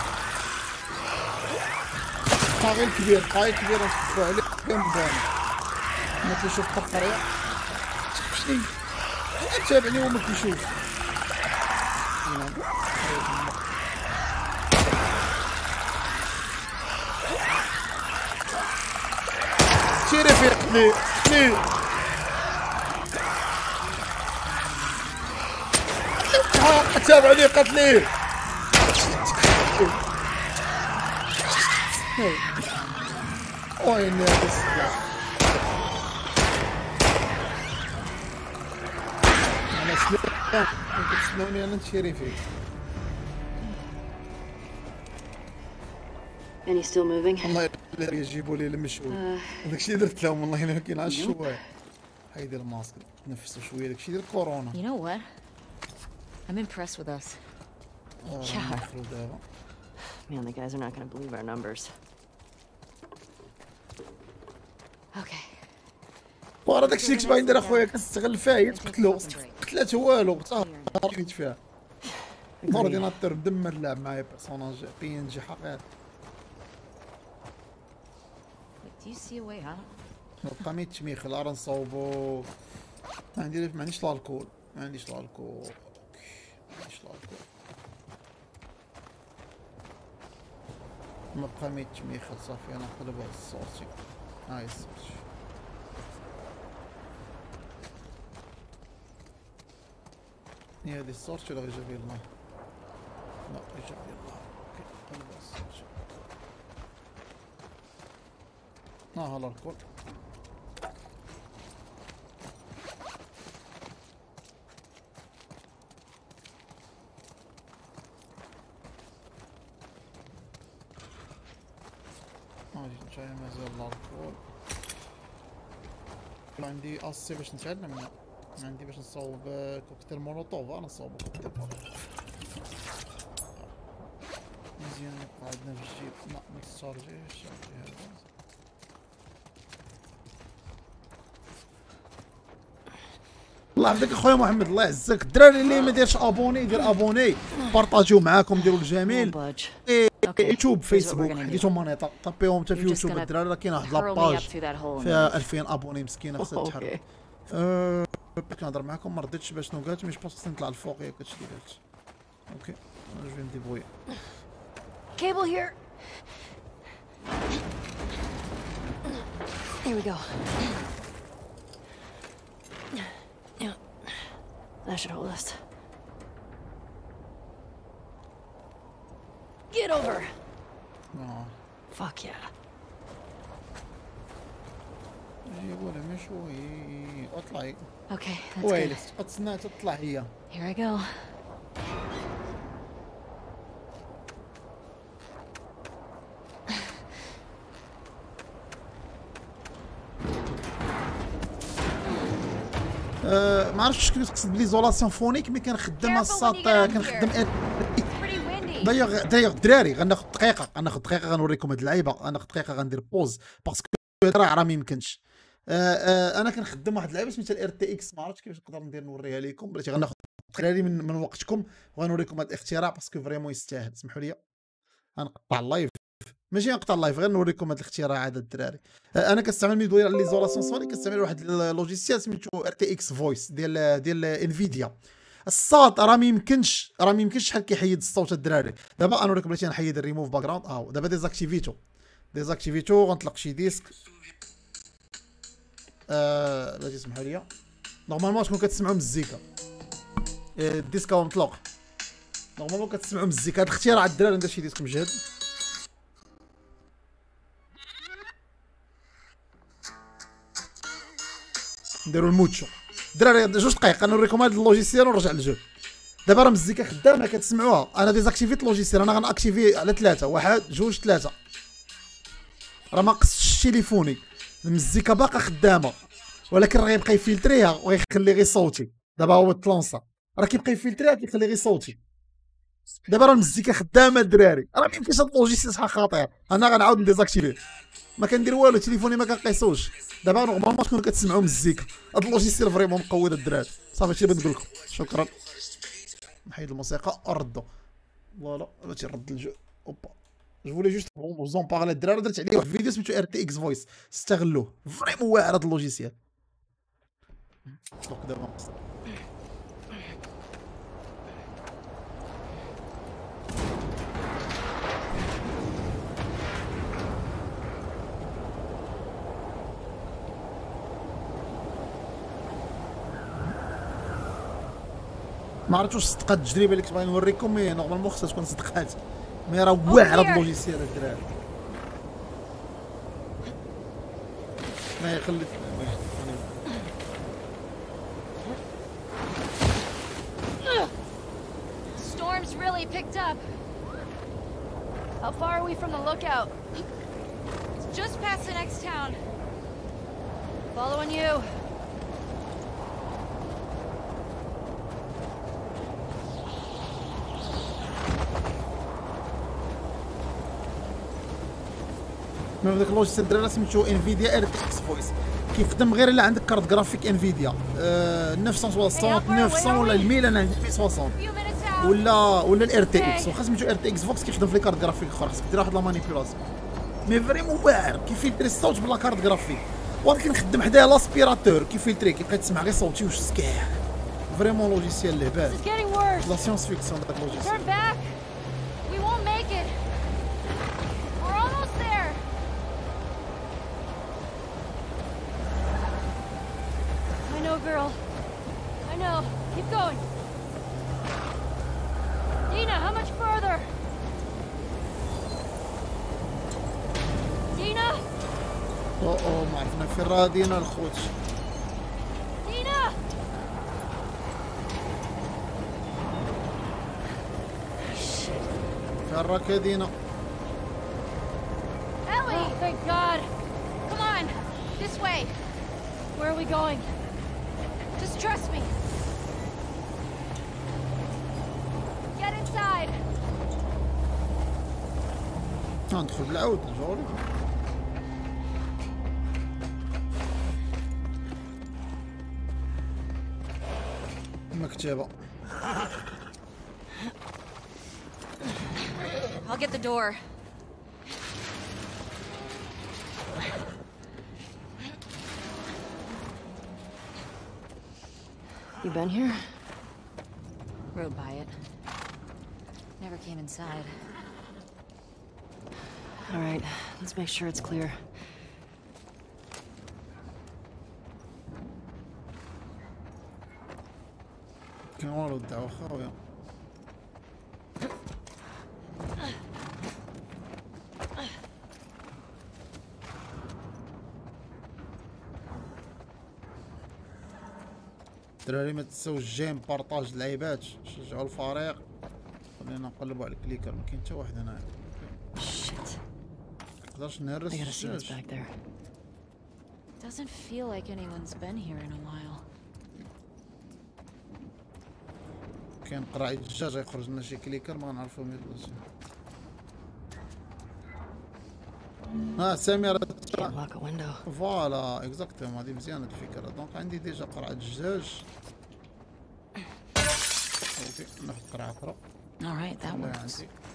طاغي كبير نصفو عليه كنبان. ما كيشوف حتى القريه. شني تابعني وما كيشوف. تيري في قتلي تابعني قتلي. وين هذا السلاح؟ انا سلاح كتسناوني انا نشري فيه. And he's still moving. والله الا يجيبوا لي المشوي. داكشي درت لهم والله الا كاين على الشوايه. هايدي الماسك تنفسوا شويه داكشي ديال كورونا. You know what? I'm impressed with us. Yeah. Man, the guys are not gonna believe our numbers. Okay. ورا داكشي اللي باغي ندير اخويا كنستغل فيه تقتلو. قتلات والو طاريت فيها. الاورديناتور مدمر لعب معايا بيرسوناج بي ان جي حقيقي. Do you see a way out? نبقى ميت تميخل راه نصاوبو. ما عنديش الالكول. نبقى ميت تميخل صافي. انا نقلب هاد الصورتي. هاي الصورتي. هي هادي الصورتي ولا غير جاب لي الله؟ لا غير جاب لي الله. قلب هاد الصورتي. ها الالكول. جاي مازال الالكول. عندي اصي باش نتعلم. لا ما عندي باش نصاوب كوكتيل مولوطوف. انا نصاوب كوكتيل مولوطوف. مزيان يبقى عندنا في الجيب. لا ما تستارجيش هذا. الله يحفظك اخويا محمد. الله يعزك. الدراري اللي ما دارش ابوني يدير ابوني. بارطاجيو معاكم ديروا الجميل. يوتيوب فيسبوك حديتهم مانيطا طابيهم حتى في يوتيوب. الدراري راه كاين واحد لاباج فيها 2000 ابوني مسكينه خصها تحرك. كنهضر معاكم ما رديتش باش نوقات مش باسكو نطلع الفوق ياك هادشي اللي قلت. اوكي انا جو نديبوي. Cable here. Here we go. Yeah, that should hold us. Get over. No. Fuck yeah. جيبوا لي مشوي. اطلعي. Okay, that's ويلي good. تبقى تسنى تطلع هي. Here I go. ما عرفتش كيفاش تقصد بليزولاسيون فونيك مي كنخدم الساط كنخدم دايوغ الدراري غناخد دقيقه غنوريكم هاد اللعيبه غناخد دقيقه غندير بوز باسكو راه ما يمكنش انا كنخدم واحد اللعيبه سميتها الار تي اكس ما عرفتش كيفاش نقدر ندير نوريها لكم بلاتي غناخد دراري من وقتكم وغنوريكم هاد الاختراع باسكو فريمون يستاهل اسمحوا لي غنقطع اللايف ماشي نقطع اللايف غير نوريكم هاد الاختراع هذا الدراري انا كنستعمل ميدوير ليزولاسيون سونيك كنستعمل واحد اللوجيسيال سميتو ار تي اكس فويس ديال انفيديا الصوت راه ما يمكنش شحال كيحيد الصوت الدراري دابا غنوريكم بلاتي نحيد الريموف باك جراوند دابا ديزاكتيفيتو غنطلق شي ديسك بلاتي سمحوا لي نورمالمون تكون كتسمعوا مزيكا الديسك هو مطلوق نورمالمون كتسمعوا مزيكا هاد الاختراع الدراري ندير شي ديسك مجهد نديرو الموتشو دراري 2 دقائق غنوريكم هاد اللوجيسيال ونرجع للجو دابا راه مزيكا خدامه كتسمعوها انا ديزاكتيفيت اللوجيسيال انا غنأكتيفي على 3 1 2 3 راه ما قصش تليفوني المزيكا باقا خدامه ولكن راه غيبقى يفلتريها ويخلي غير صوتي دابا هو تلونسا راه كيبقى يفلتريها كيخلي غير صوتي دابا راه المزيكا خدامه الدراري راه ما يمكنش هاد اللوجيسيال شحال خطير انا غنعاود نديزاكتيفيه ما كندير والو تليفوني ما كنقيسوش دابا نورمالمون تكونوا كتسمعوا مزيكا هاد اللوجيسيال فريمون مقود الدراري صافي هادشي بغيت نقول لكم شكرا نحيد الموسيقى ونردو فوالا باش نرد الجو اوبا جو فولي جوست زون بارلي الدراري درت عليه واحد الفيديو سميتو ار تي اكس فويس استغلوه فريمون واعر هاد اللوجيسيال دونك دابا ما عرفتش واش صدقات التجربه اللي كنت باغي نوريكم مي نورمالمون خصها تكون صدقات مي راه واعر هاد اللوجيسيال الدراري ما يخلي Storm's really picked up. How far are we from the lookout? It's just past the next town. Following you. من داك اللوجيسيال الدراري سميتو انفيديا ار تي اكس فويس كيخدم غير الا عندك كارت جرافيك انفيديا 960 900 ولا 1000 انا عندي 1060 ولا الار تي اكس واخا سميتو ار تي اكس فوكس كيخدم في لي كارت جرافيك اخرى خاصك دير واحد لا مانيبيولاسيون مي فريمون واعر كيفلتري الصوت بلا كارت جرافيك ولكن نخدم حداه لاسبيراتور كيفلتري كيبقى تسمع غير صوتي وشسكاع فريمون لوجيسيال اللي بان لا سيونس فيكسيون داك اللوجيسيال Girl. I know. Keep going. Dina, how much further? Dina? اوه ما عرفنا فين راه دينا الخوت Dina! فين راك يا دينا Ellie! Oh, thank God. Come on. This way. Where are we going? Just trust me. Get inside. ندخل بالعود نجولي مكتبة I'll get the door. You been here? Rode by it. Never came inside. All right, let's make sure it's clear. كان والو الدعوة خاوية الدراري ما تنساوش الجيم بارطاج اللعيبات شجعوا الفريق. خلينا نقلبوا على الكليكر ما كاين حتى واحد هنايا. نقدرش نهرس الشاش. Doesn't feel like anyone's been here in a while. كاين قراعي الدجاج غيخرج لنا شي كليكر ما نعرفو مين سمير. فوالا اكزاكتومون هادي مزيانة الفكرة. دونك عندي ديجا قرعة الدجاج. اوكي ناخد قرعة أخرى. Alright, that works.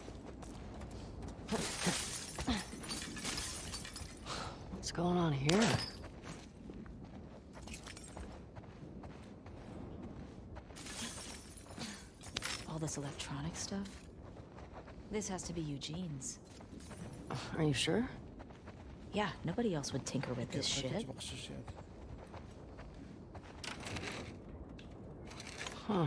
What's going on here? All this electronic stuff? This has to be Eugene's. Are you sure? Yeah, nobody else would tinker with this shit. Huh.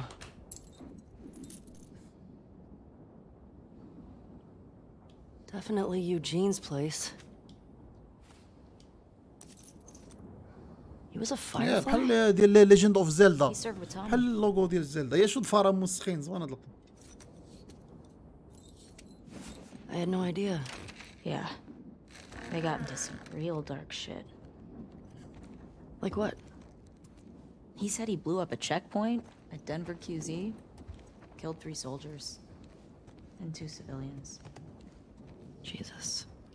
Definitely Eugene's place. He was a firefly. بحال ديال ليجند اوف زيلدا. بحال اللوغو ديال زيلدا. يا شو ضفاره موسخين زوين هاد اللقطة. I had no idea. Yeah. They got into some real dark shit. Like what? He said he blew up a checkpoint at Denver QZ, killed 3 soldiers and 2 civilians. Jesus.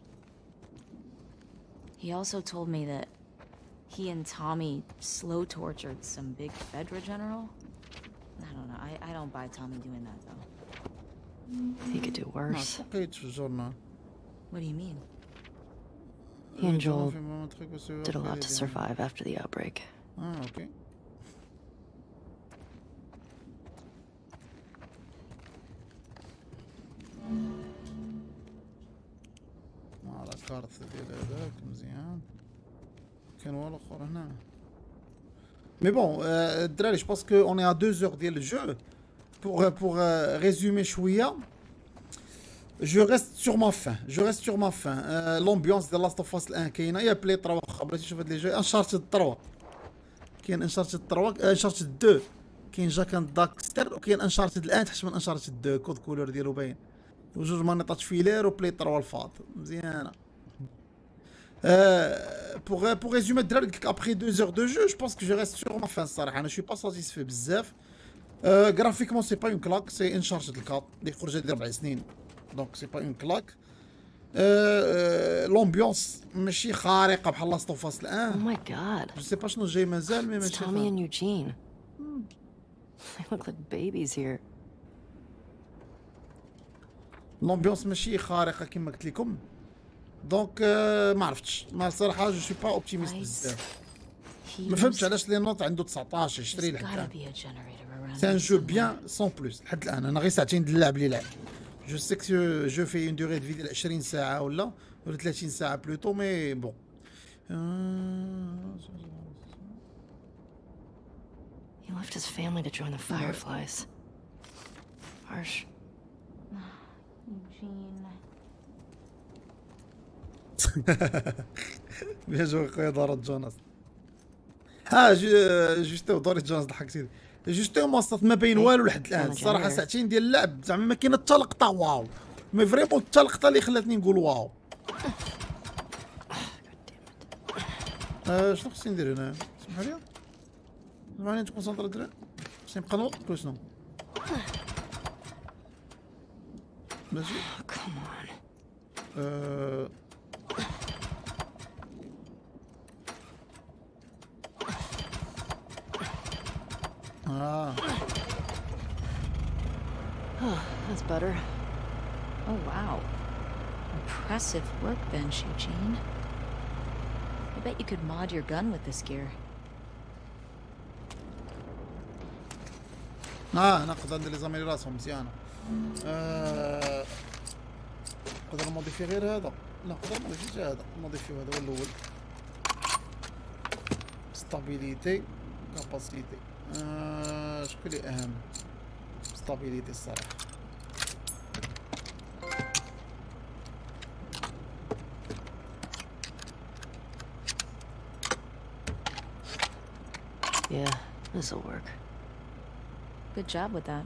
He also told me that he and Tommy slow tortured some big Fedra general. I don't know. I don't buy Tommy doing that though. He could do worse. What do you mean? He and Joel did a lot to survive after the outbreak. Okay. على كارت ديال هذاك مزيان. كاين والو اخر هنا. مي بون الدراري جو باسكو اون ا 2 heures ديال الجو. pour résumer شويه. Je reste sur ma faim. L'ambiance de Last of Us 1 كاينه. يا بلاي 3 واخا بغيتي تشوف هاد لي جوي. انشارتد 3 كاين. انشارتد 3 انشارتد 2 كاين. جاك اند داكستر. وكاين انشارتد الان تحت من انشارتد 2 كود كولور ديالو باين. وجوج مانيطات فيلير وبلاي 3 الفاض مزيانه. pour résumer الدراري قلت لك ابخي 2 heures de jeu je pense que je reste sur ma faim الصراحه. انا شوي با ساتيسفي بزاف. graphiquement c'est pas une claque. c'est Uncharted 4 اللي خرج هادي 4 سنين. donc c'est pas une claque. l'ambiance ماشي خارقه بحال Last of Us 1. Oh my god. je sais pas شنو جاي مازال مي ماشي. Tommy and Eugene. They look like babies here. l'ambiance ماشي خارقه كما قلت لكم. دونك ما عرفتش. ما صراحه جو سوي با اوبتيميست بزاف. ما فهمتش علاش لي نوت عنده 19 20 لحد الان. سي ان جو بيان سون بلوس لحد الان. انا غير ساعتين د اللعب اللي لعب. جو سي كو جو في اون دوري دو فيديو 20 ساعه ولا 30 ساعه بلوتو مي بون. He left his family to join the Fireflies. Harsh. Eugene. بيان جو خويا دورة جوناس. جوستو دورة جوناس ضحكتيني. جوستو ما صات ما باين والو لحد الان الصراحه. ساعتين ديال اللعب زعما ما كاين حتى لقطه واو. مي فريمون حتى لقطه اللي خلاتني نقول واو. شنو خصني ندير هنا؟ سمحوا لي. زعما نتكونسونطرا الدراري. خصني نبقى نوقف ولا شنو؟ ماشي. That's better. Oh wow. Impressive workbench, Eugene. I bet you could mod your gun with this gear. نقدر ندير لي زاميليراسيون مزيانه. نقدر نموديفي غير هذا. لا نقدر نموديفي هذا. نموديفي هذا هو الاول. ستابيليتي كاباسيتي. شكون اللي اهم؟ ستابيليتي الصراحه. Yeah, This'll work. Good job with that.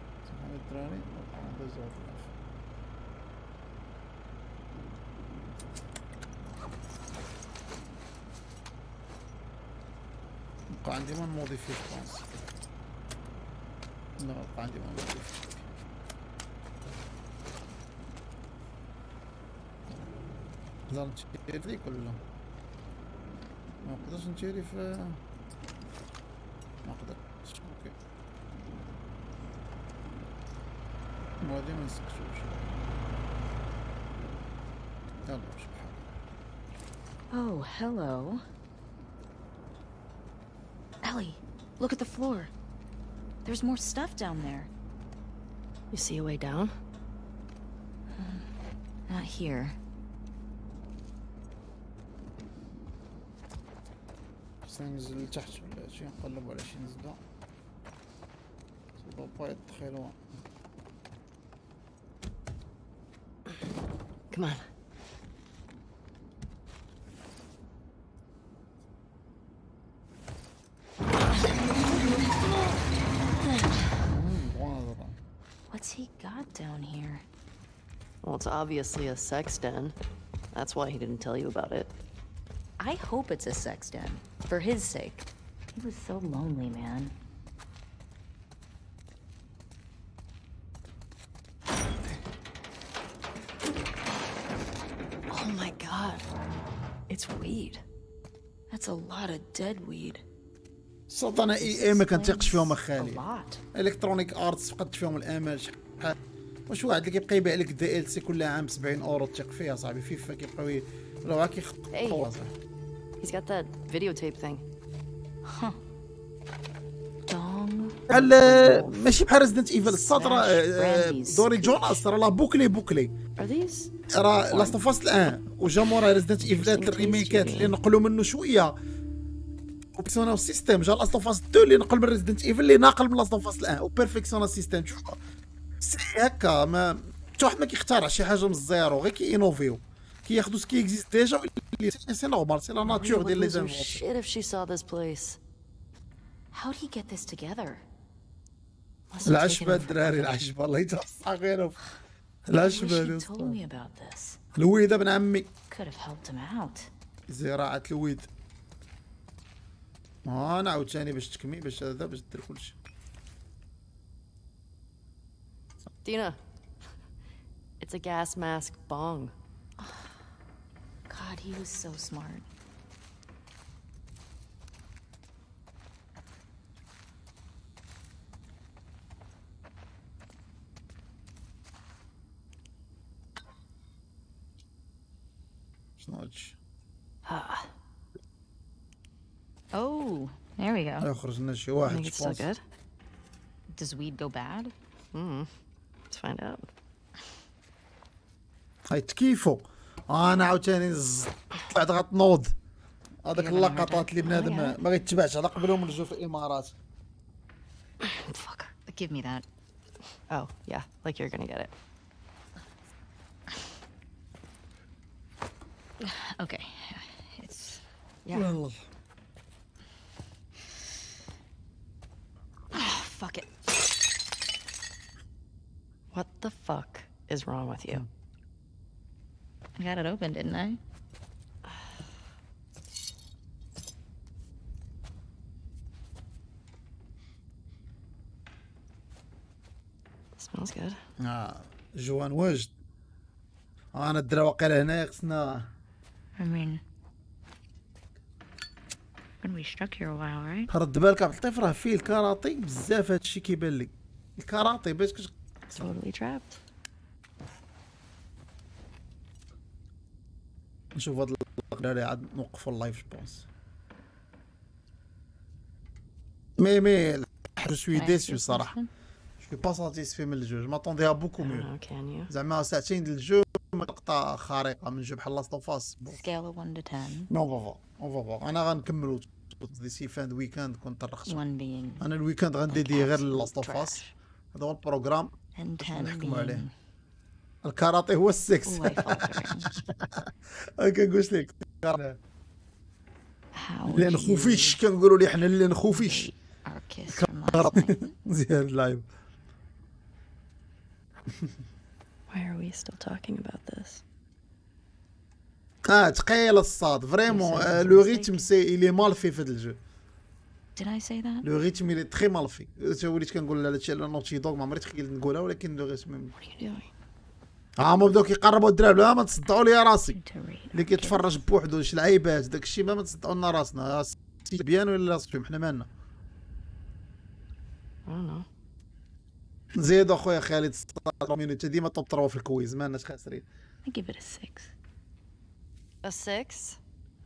بقى عندي ما نموديفي بونس. لا بقى عندي ما نموديفي. نقدر نشري فيك ولا لا؟ ما نقدرش نشري في ما نقدرش. اوكي المواضيع ما نسكتوش. يلا مش بحال. Oh, hello. Ellie, look at the floor. There's more stuff down there. You see a way down? Not here. بس ننزل لتحت ولا شي نقلب على شي نزلة. بابا يدخلوا. Come on. What's he got down here? Well, it's obviously a sex den. That's why he didn't tell you about it. I hope it's a sex den. For his sake. He was so lonely, man. Oh my god. It's weed. That's a lot of dead weed. صوت انا اي ما كنثقش فيهم اخالي. الكترونيك ارتس فقدت فيهم الامل. واش واحد اللي كيبقى يبيع لك دي ال سي كل عام 70 اورو تثق فيها صاحبي؟ فيفا كيبقاو راه كيخطوا. He's got that videotape thing. Huh. Dong. ماشي بحال ريزيدنت ايفل السطر دوري جوناس راه لا بوكلي. Are these؟ راه لاست اوف اس الان وجا مورا ريزيدنت ايفلات الريميكات اللي نقلوا منه شويه. وبيرفكسيونا السيستم جا لاست اوف اس 2 اللي نقل من ريزيدنت ايفل اللي ناقل من لاست اوف اس الان وبيرفكسيونا السيستم. شوف هكا ما حتى واحد ما كيخترع شي حاجه من الزيرو غير كينوفيو كياخذوا سكي اكزيست ديجا سي نورمال سي لا ناتور ديال لي زانفون. Shit if she saw this place. How'd he get this together? العشبه الدراري العشبه الله يجعل صغيره العشبه. She told me about this. الويد ابن عمي. Could have helped him out. زراعه الويد. انا عاوتاني باش تكمي باش هذا باش دير كلشي. Dina, it's a gas mask bong. God, he was so smart. شنو هادشي؟ Oh, there we go. يخرج لنا شي واحد. Think it's so good? Does weed go bad? Let's find out. هاي تكيفو. انا عاوتاني طلعت غتنوض. هذاك اللقطات اللي بنادم ما غيتبعش على قبلهم اللي جو في الامارات. Fuck. Give me that. Oh, yeah, like you're gonna get it. Okay. It's Yeah. Oh, fuck it. What the fuck is wrong with you? I got it open, didn't I? Smells good. جوان واجد. انا الدرا واقيلا هنايا خصنا. I mean, when we stuck here a while, right? رد بالك عبد اللطيف راه فيه الكاراتي بزاف هادشي كيبان لي. الكاراتي باش Totally trapped. نشوف هاد الدراري عاد نوقفوا اللايف جوبونس. مي جو سوي ديسيو صراحه. جو با ساتيسفي من الجوج ما طونديها بوكو ميو. زعما ساعتين ديال الجو لقطه خارقه من جو بحال لاست اوف اس. Scale of 1 to 10. اون فافا انا غنكملو ديسي فان ويكاند كون طرقت. 1 being انا الويكاند غنديدي غير لاست اوف اس. هذا هو البروغرام and 10 نحكموا being عليه. الكاراتي هو السكس. كنقولش لك اللي نخوفيش كنقولوا لي حنا اللي نخوفيش. our kiss from last night. مزيان اللايف. Why are we still talking about this? تقيل الصاد فريمون لو ريتم سي إلي مال في هاد الجو. Did I say that? لو ريتم إلي تخي مال في. وليت كنقول هادشي على نوتي دوغ ما عمري تخيلت نقولها ولكن لو ريتم. What are you doing? هما بداو كيقربوا الدراري لا ما تصدعوا لي راسي اللي كيتفرج بوحدو شي لعيبات داكشي ما تصدعوا لنا راسنا بيان ولا صفيم حنا مالنا زيدو اخويا خالد 16 مينوت ديما توب 3 في الكويز مالناش خاسرين. I give it a 6. A 6?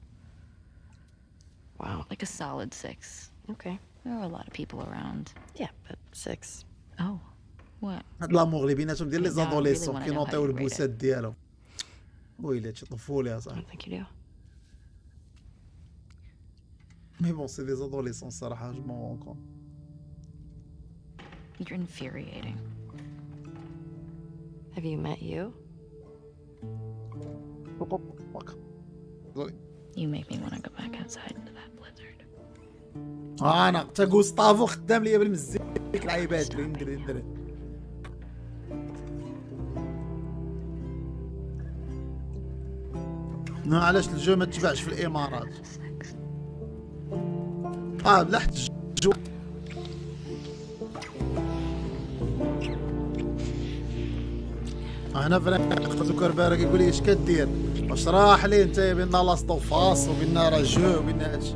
Wow. Like a solid 6. Okay. There were a lot of people around. Yeah, but 6. Oh. What? هاد لامور اللي بيناتهم ديال لي زادوليسون كينوطيو البوسات ديالهم. ويلي هادشي طفولي يا صاحبي. I don't think you do. مي بون سي دي زادوليسون الصراحه جو مون رون كون. You're infuriating. Have you met you? You make me want to go back outside into that blizzard. انا تا غوستافو خدام ليا بالمزيك العيبات اللي ندير. علاش الجو ما تباعش في الامارات؟ بلحت الجو. هنا فريق زكربير كيقول لي اش كدير؟ واش راح ليه انت بين لاست اوف اس وبين رجو وبين هادشي؟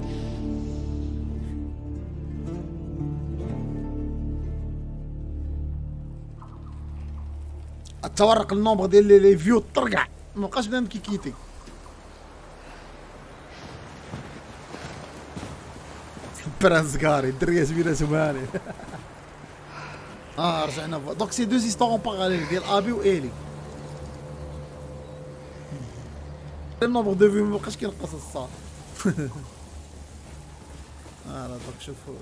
التورق النومبر ديال لي فيو طرقع مابقاش بنادم كيكيتي. برانس كاري الدريه زوينه هاني. رجعنا دونك سي دو زيستور اون باراليل ديال ابي و الي. النومبر دو فيو مابقاش كينقص الصاد. دونك شوفوا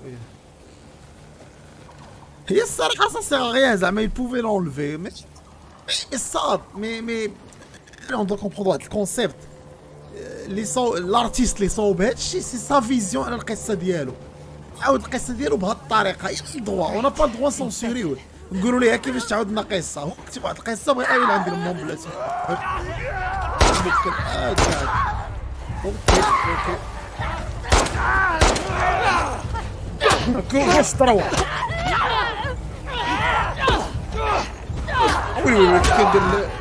هي الصراحه سا سيغ غيان زعما يبوفي لونلفي مي الصاد مي اون دو كومبروندر هاد الكونسيبت اللي الارتيست اللي صوب هادشي سي سا فيزيون على القصه ديالو. عاود القصه ديالو بهاد الطريقه يا دوا اون با دوا سونسيريو نقولوا ليها كيفاش تعاود لنا قصه هو كتب واحد القصه بغا يقايل عند المهم بلاتي. اوكي واش تروح وي كندير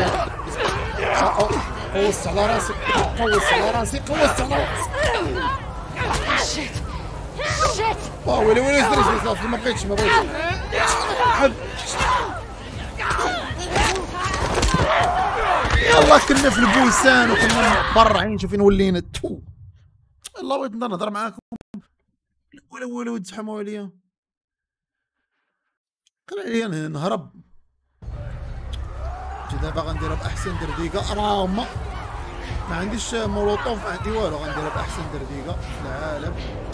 قوس على راسي قوس على راسي قوس على راسي. ويلي ويلي درت صافي ما بقيتش يلا كنا في البوسان وكنا برعين شوفين ولينا تو. يلا بغيت نهضر معاكم ولا ولد تحموا عليا قال عليا نهرب. دابا غنديرها باحسن درديقه راه ما عنديش مولوطوف ما عندي والو غنديرها باحسن درديقه في العالم.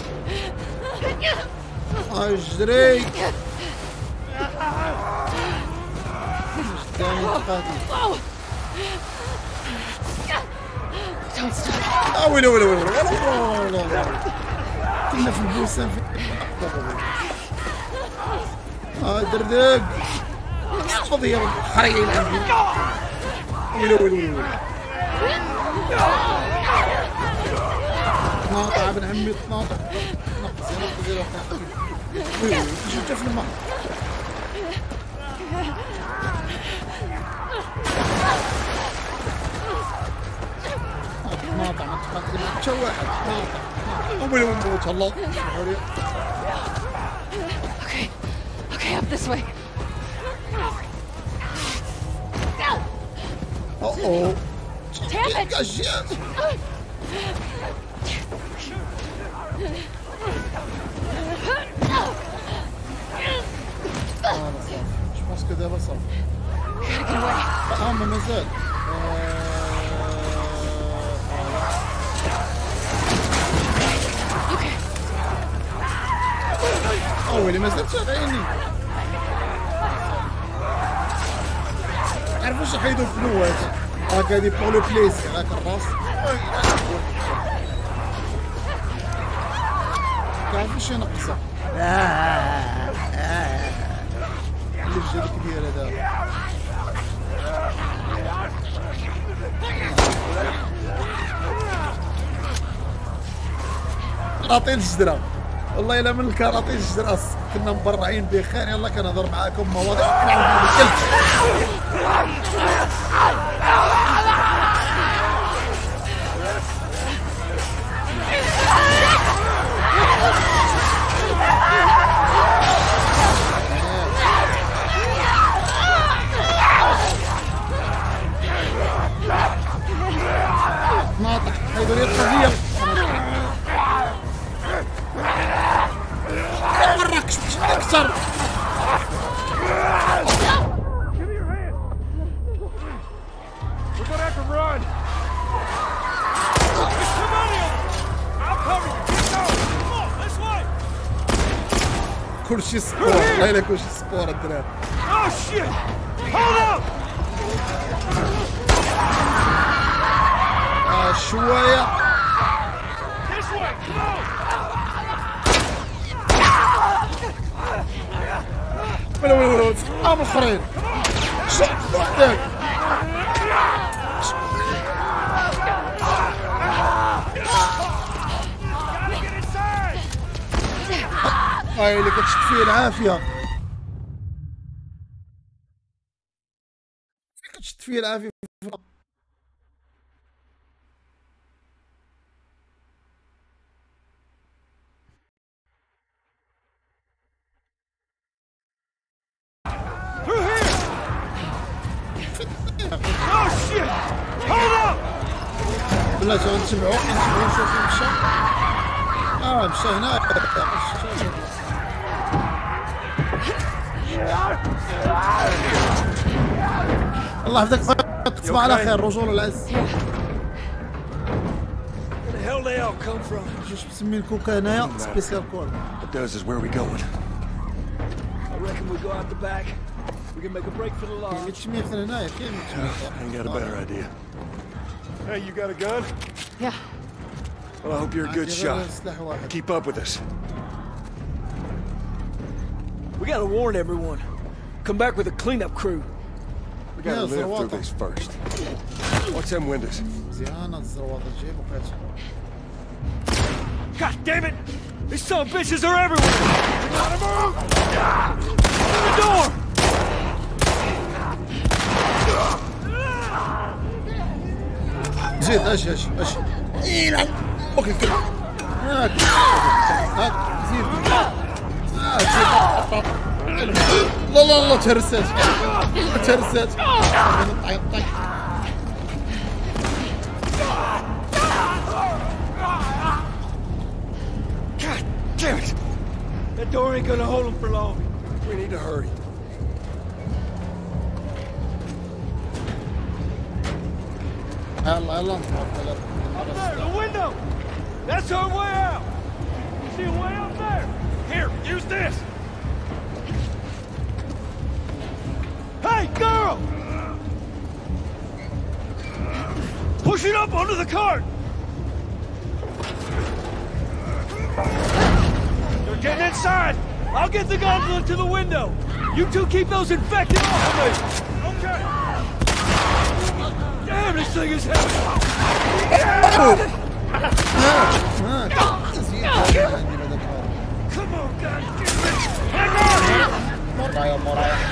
اجري ويلي كنا في البوسان في دردق قضيه خريل عندي. ويلي تناطع ابن عمي تناطع نقص ويلي شفت في الماء. تناطع ما تقدر حتى واحد تناطع ويلي موت الله. Okay, up this way. Uh-oh. Damn it! Je pense que d'abord ça. Ah, mais مازال. ويلي مازال شغالين. عرفوا يحيدوا الفلوات هاكا هادي بور لو بليزير هاك الراس كيعرفوا شي نقصه. اللي في جيب كبير هذا. كراطين الشجرة والله الا من الكراطين الشجرة كنا مبرعين بخير. يلا كنهضر معاكم مواضيع نعاود الكلب. ناطح هيدول القضية مرك اكثر. كلشي سبور والله الا كلشي سبور الدراري. شوية ولا صحاب اخرين شوف وحدك. هاي اللي كتشد فيه العافية، كتشد فيه العافية. بلاتي غنتبعو نشوفو مشى. مشى هنا. الله يحفظك تصبح على خير رجل العز. جوج مسمي الكوكا هنايا سبيسيال كول. كاين تشميخ هنايا كاين. Hey, you got a gun? Yeah. Well, I hope you're a good shot. Keep up with us. We gotta warn everyone. Come back with a cleanup crew. We gotta live through this first. Watch them windows. God damn it! These son of bitches are everywhere! Gotta move! Open the door! زيد اش يلعن اوكي كل هاك زيد لا لا لا تهرست God damn it! That door ain't gonna hold them for long. We need to hurry. يلا there, the window! That's our way out! You see a way out there? Here, use this! Hey, girl! Push it up onto the cart! You're getting inside! I'll get the gondola to the window! You two keep those infected off of me! Okay! Damn, this thing is heavy! Come on, goddammit! Hang on!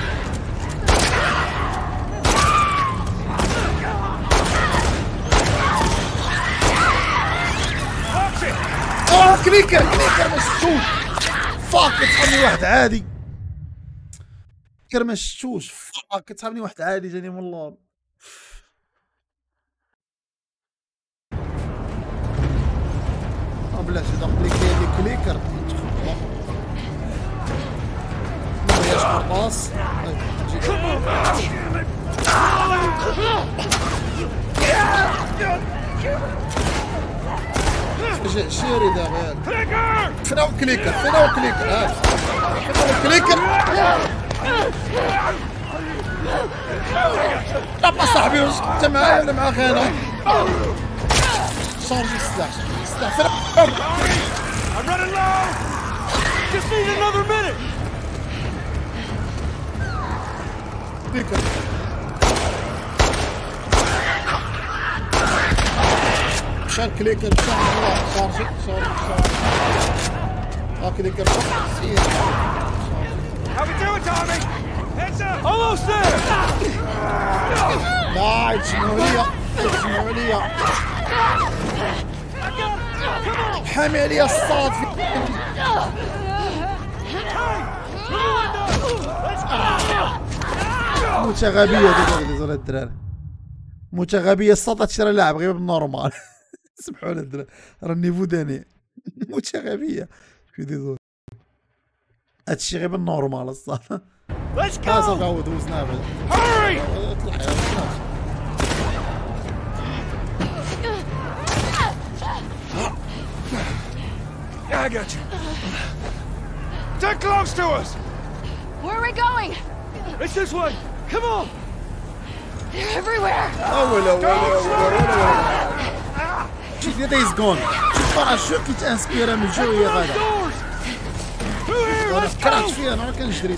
كليكر مشتوش. فاك تسحبني واحد عادي. كليكر مشتوش. فاك تسحبني واحد عادي جاني من اللور. بلاش اذا بليكي لي كليكر ما هياش قرطاس. شيري دابا فين هو كليكر طب صاحبي انت معايا ولا مع خانا؟ شارجي السلاح فين I'm running low! Just need another minute. كليكر مشى الكليكر مشى خارج كليكر How we doing, Tommy? Heads up. Almost there. لا يجمعوا لي حامي عليا الصاد موتة غبية ديال الدراري موتة غبية الصاد تشري لاعب غير بالنورمال سمحوا لي الدراري راه النيفو داني موتة غبية شو ديزول هادشي غير بالنورمال الصاد صافي عاود دوزناه اطلع يا Yeah, I got you. They're close to us. Where are we going? It's this way. Come on. They're everywhere. شوف يا دايز جون شوف باراشوت كيتانسبيرا من الجو يا غادا انا فكرت فيها انا كنجري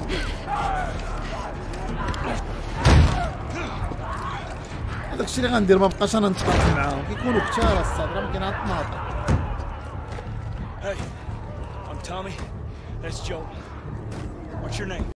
هذاك الشيء اللي غندير ما بقاش انا نتقاتل معاهم كيكونوا كثار الصاد راه ما كاين عاد ناطق. Hey, I'm Tommy. That's Joe. What's your name?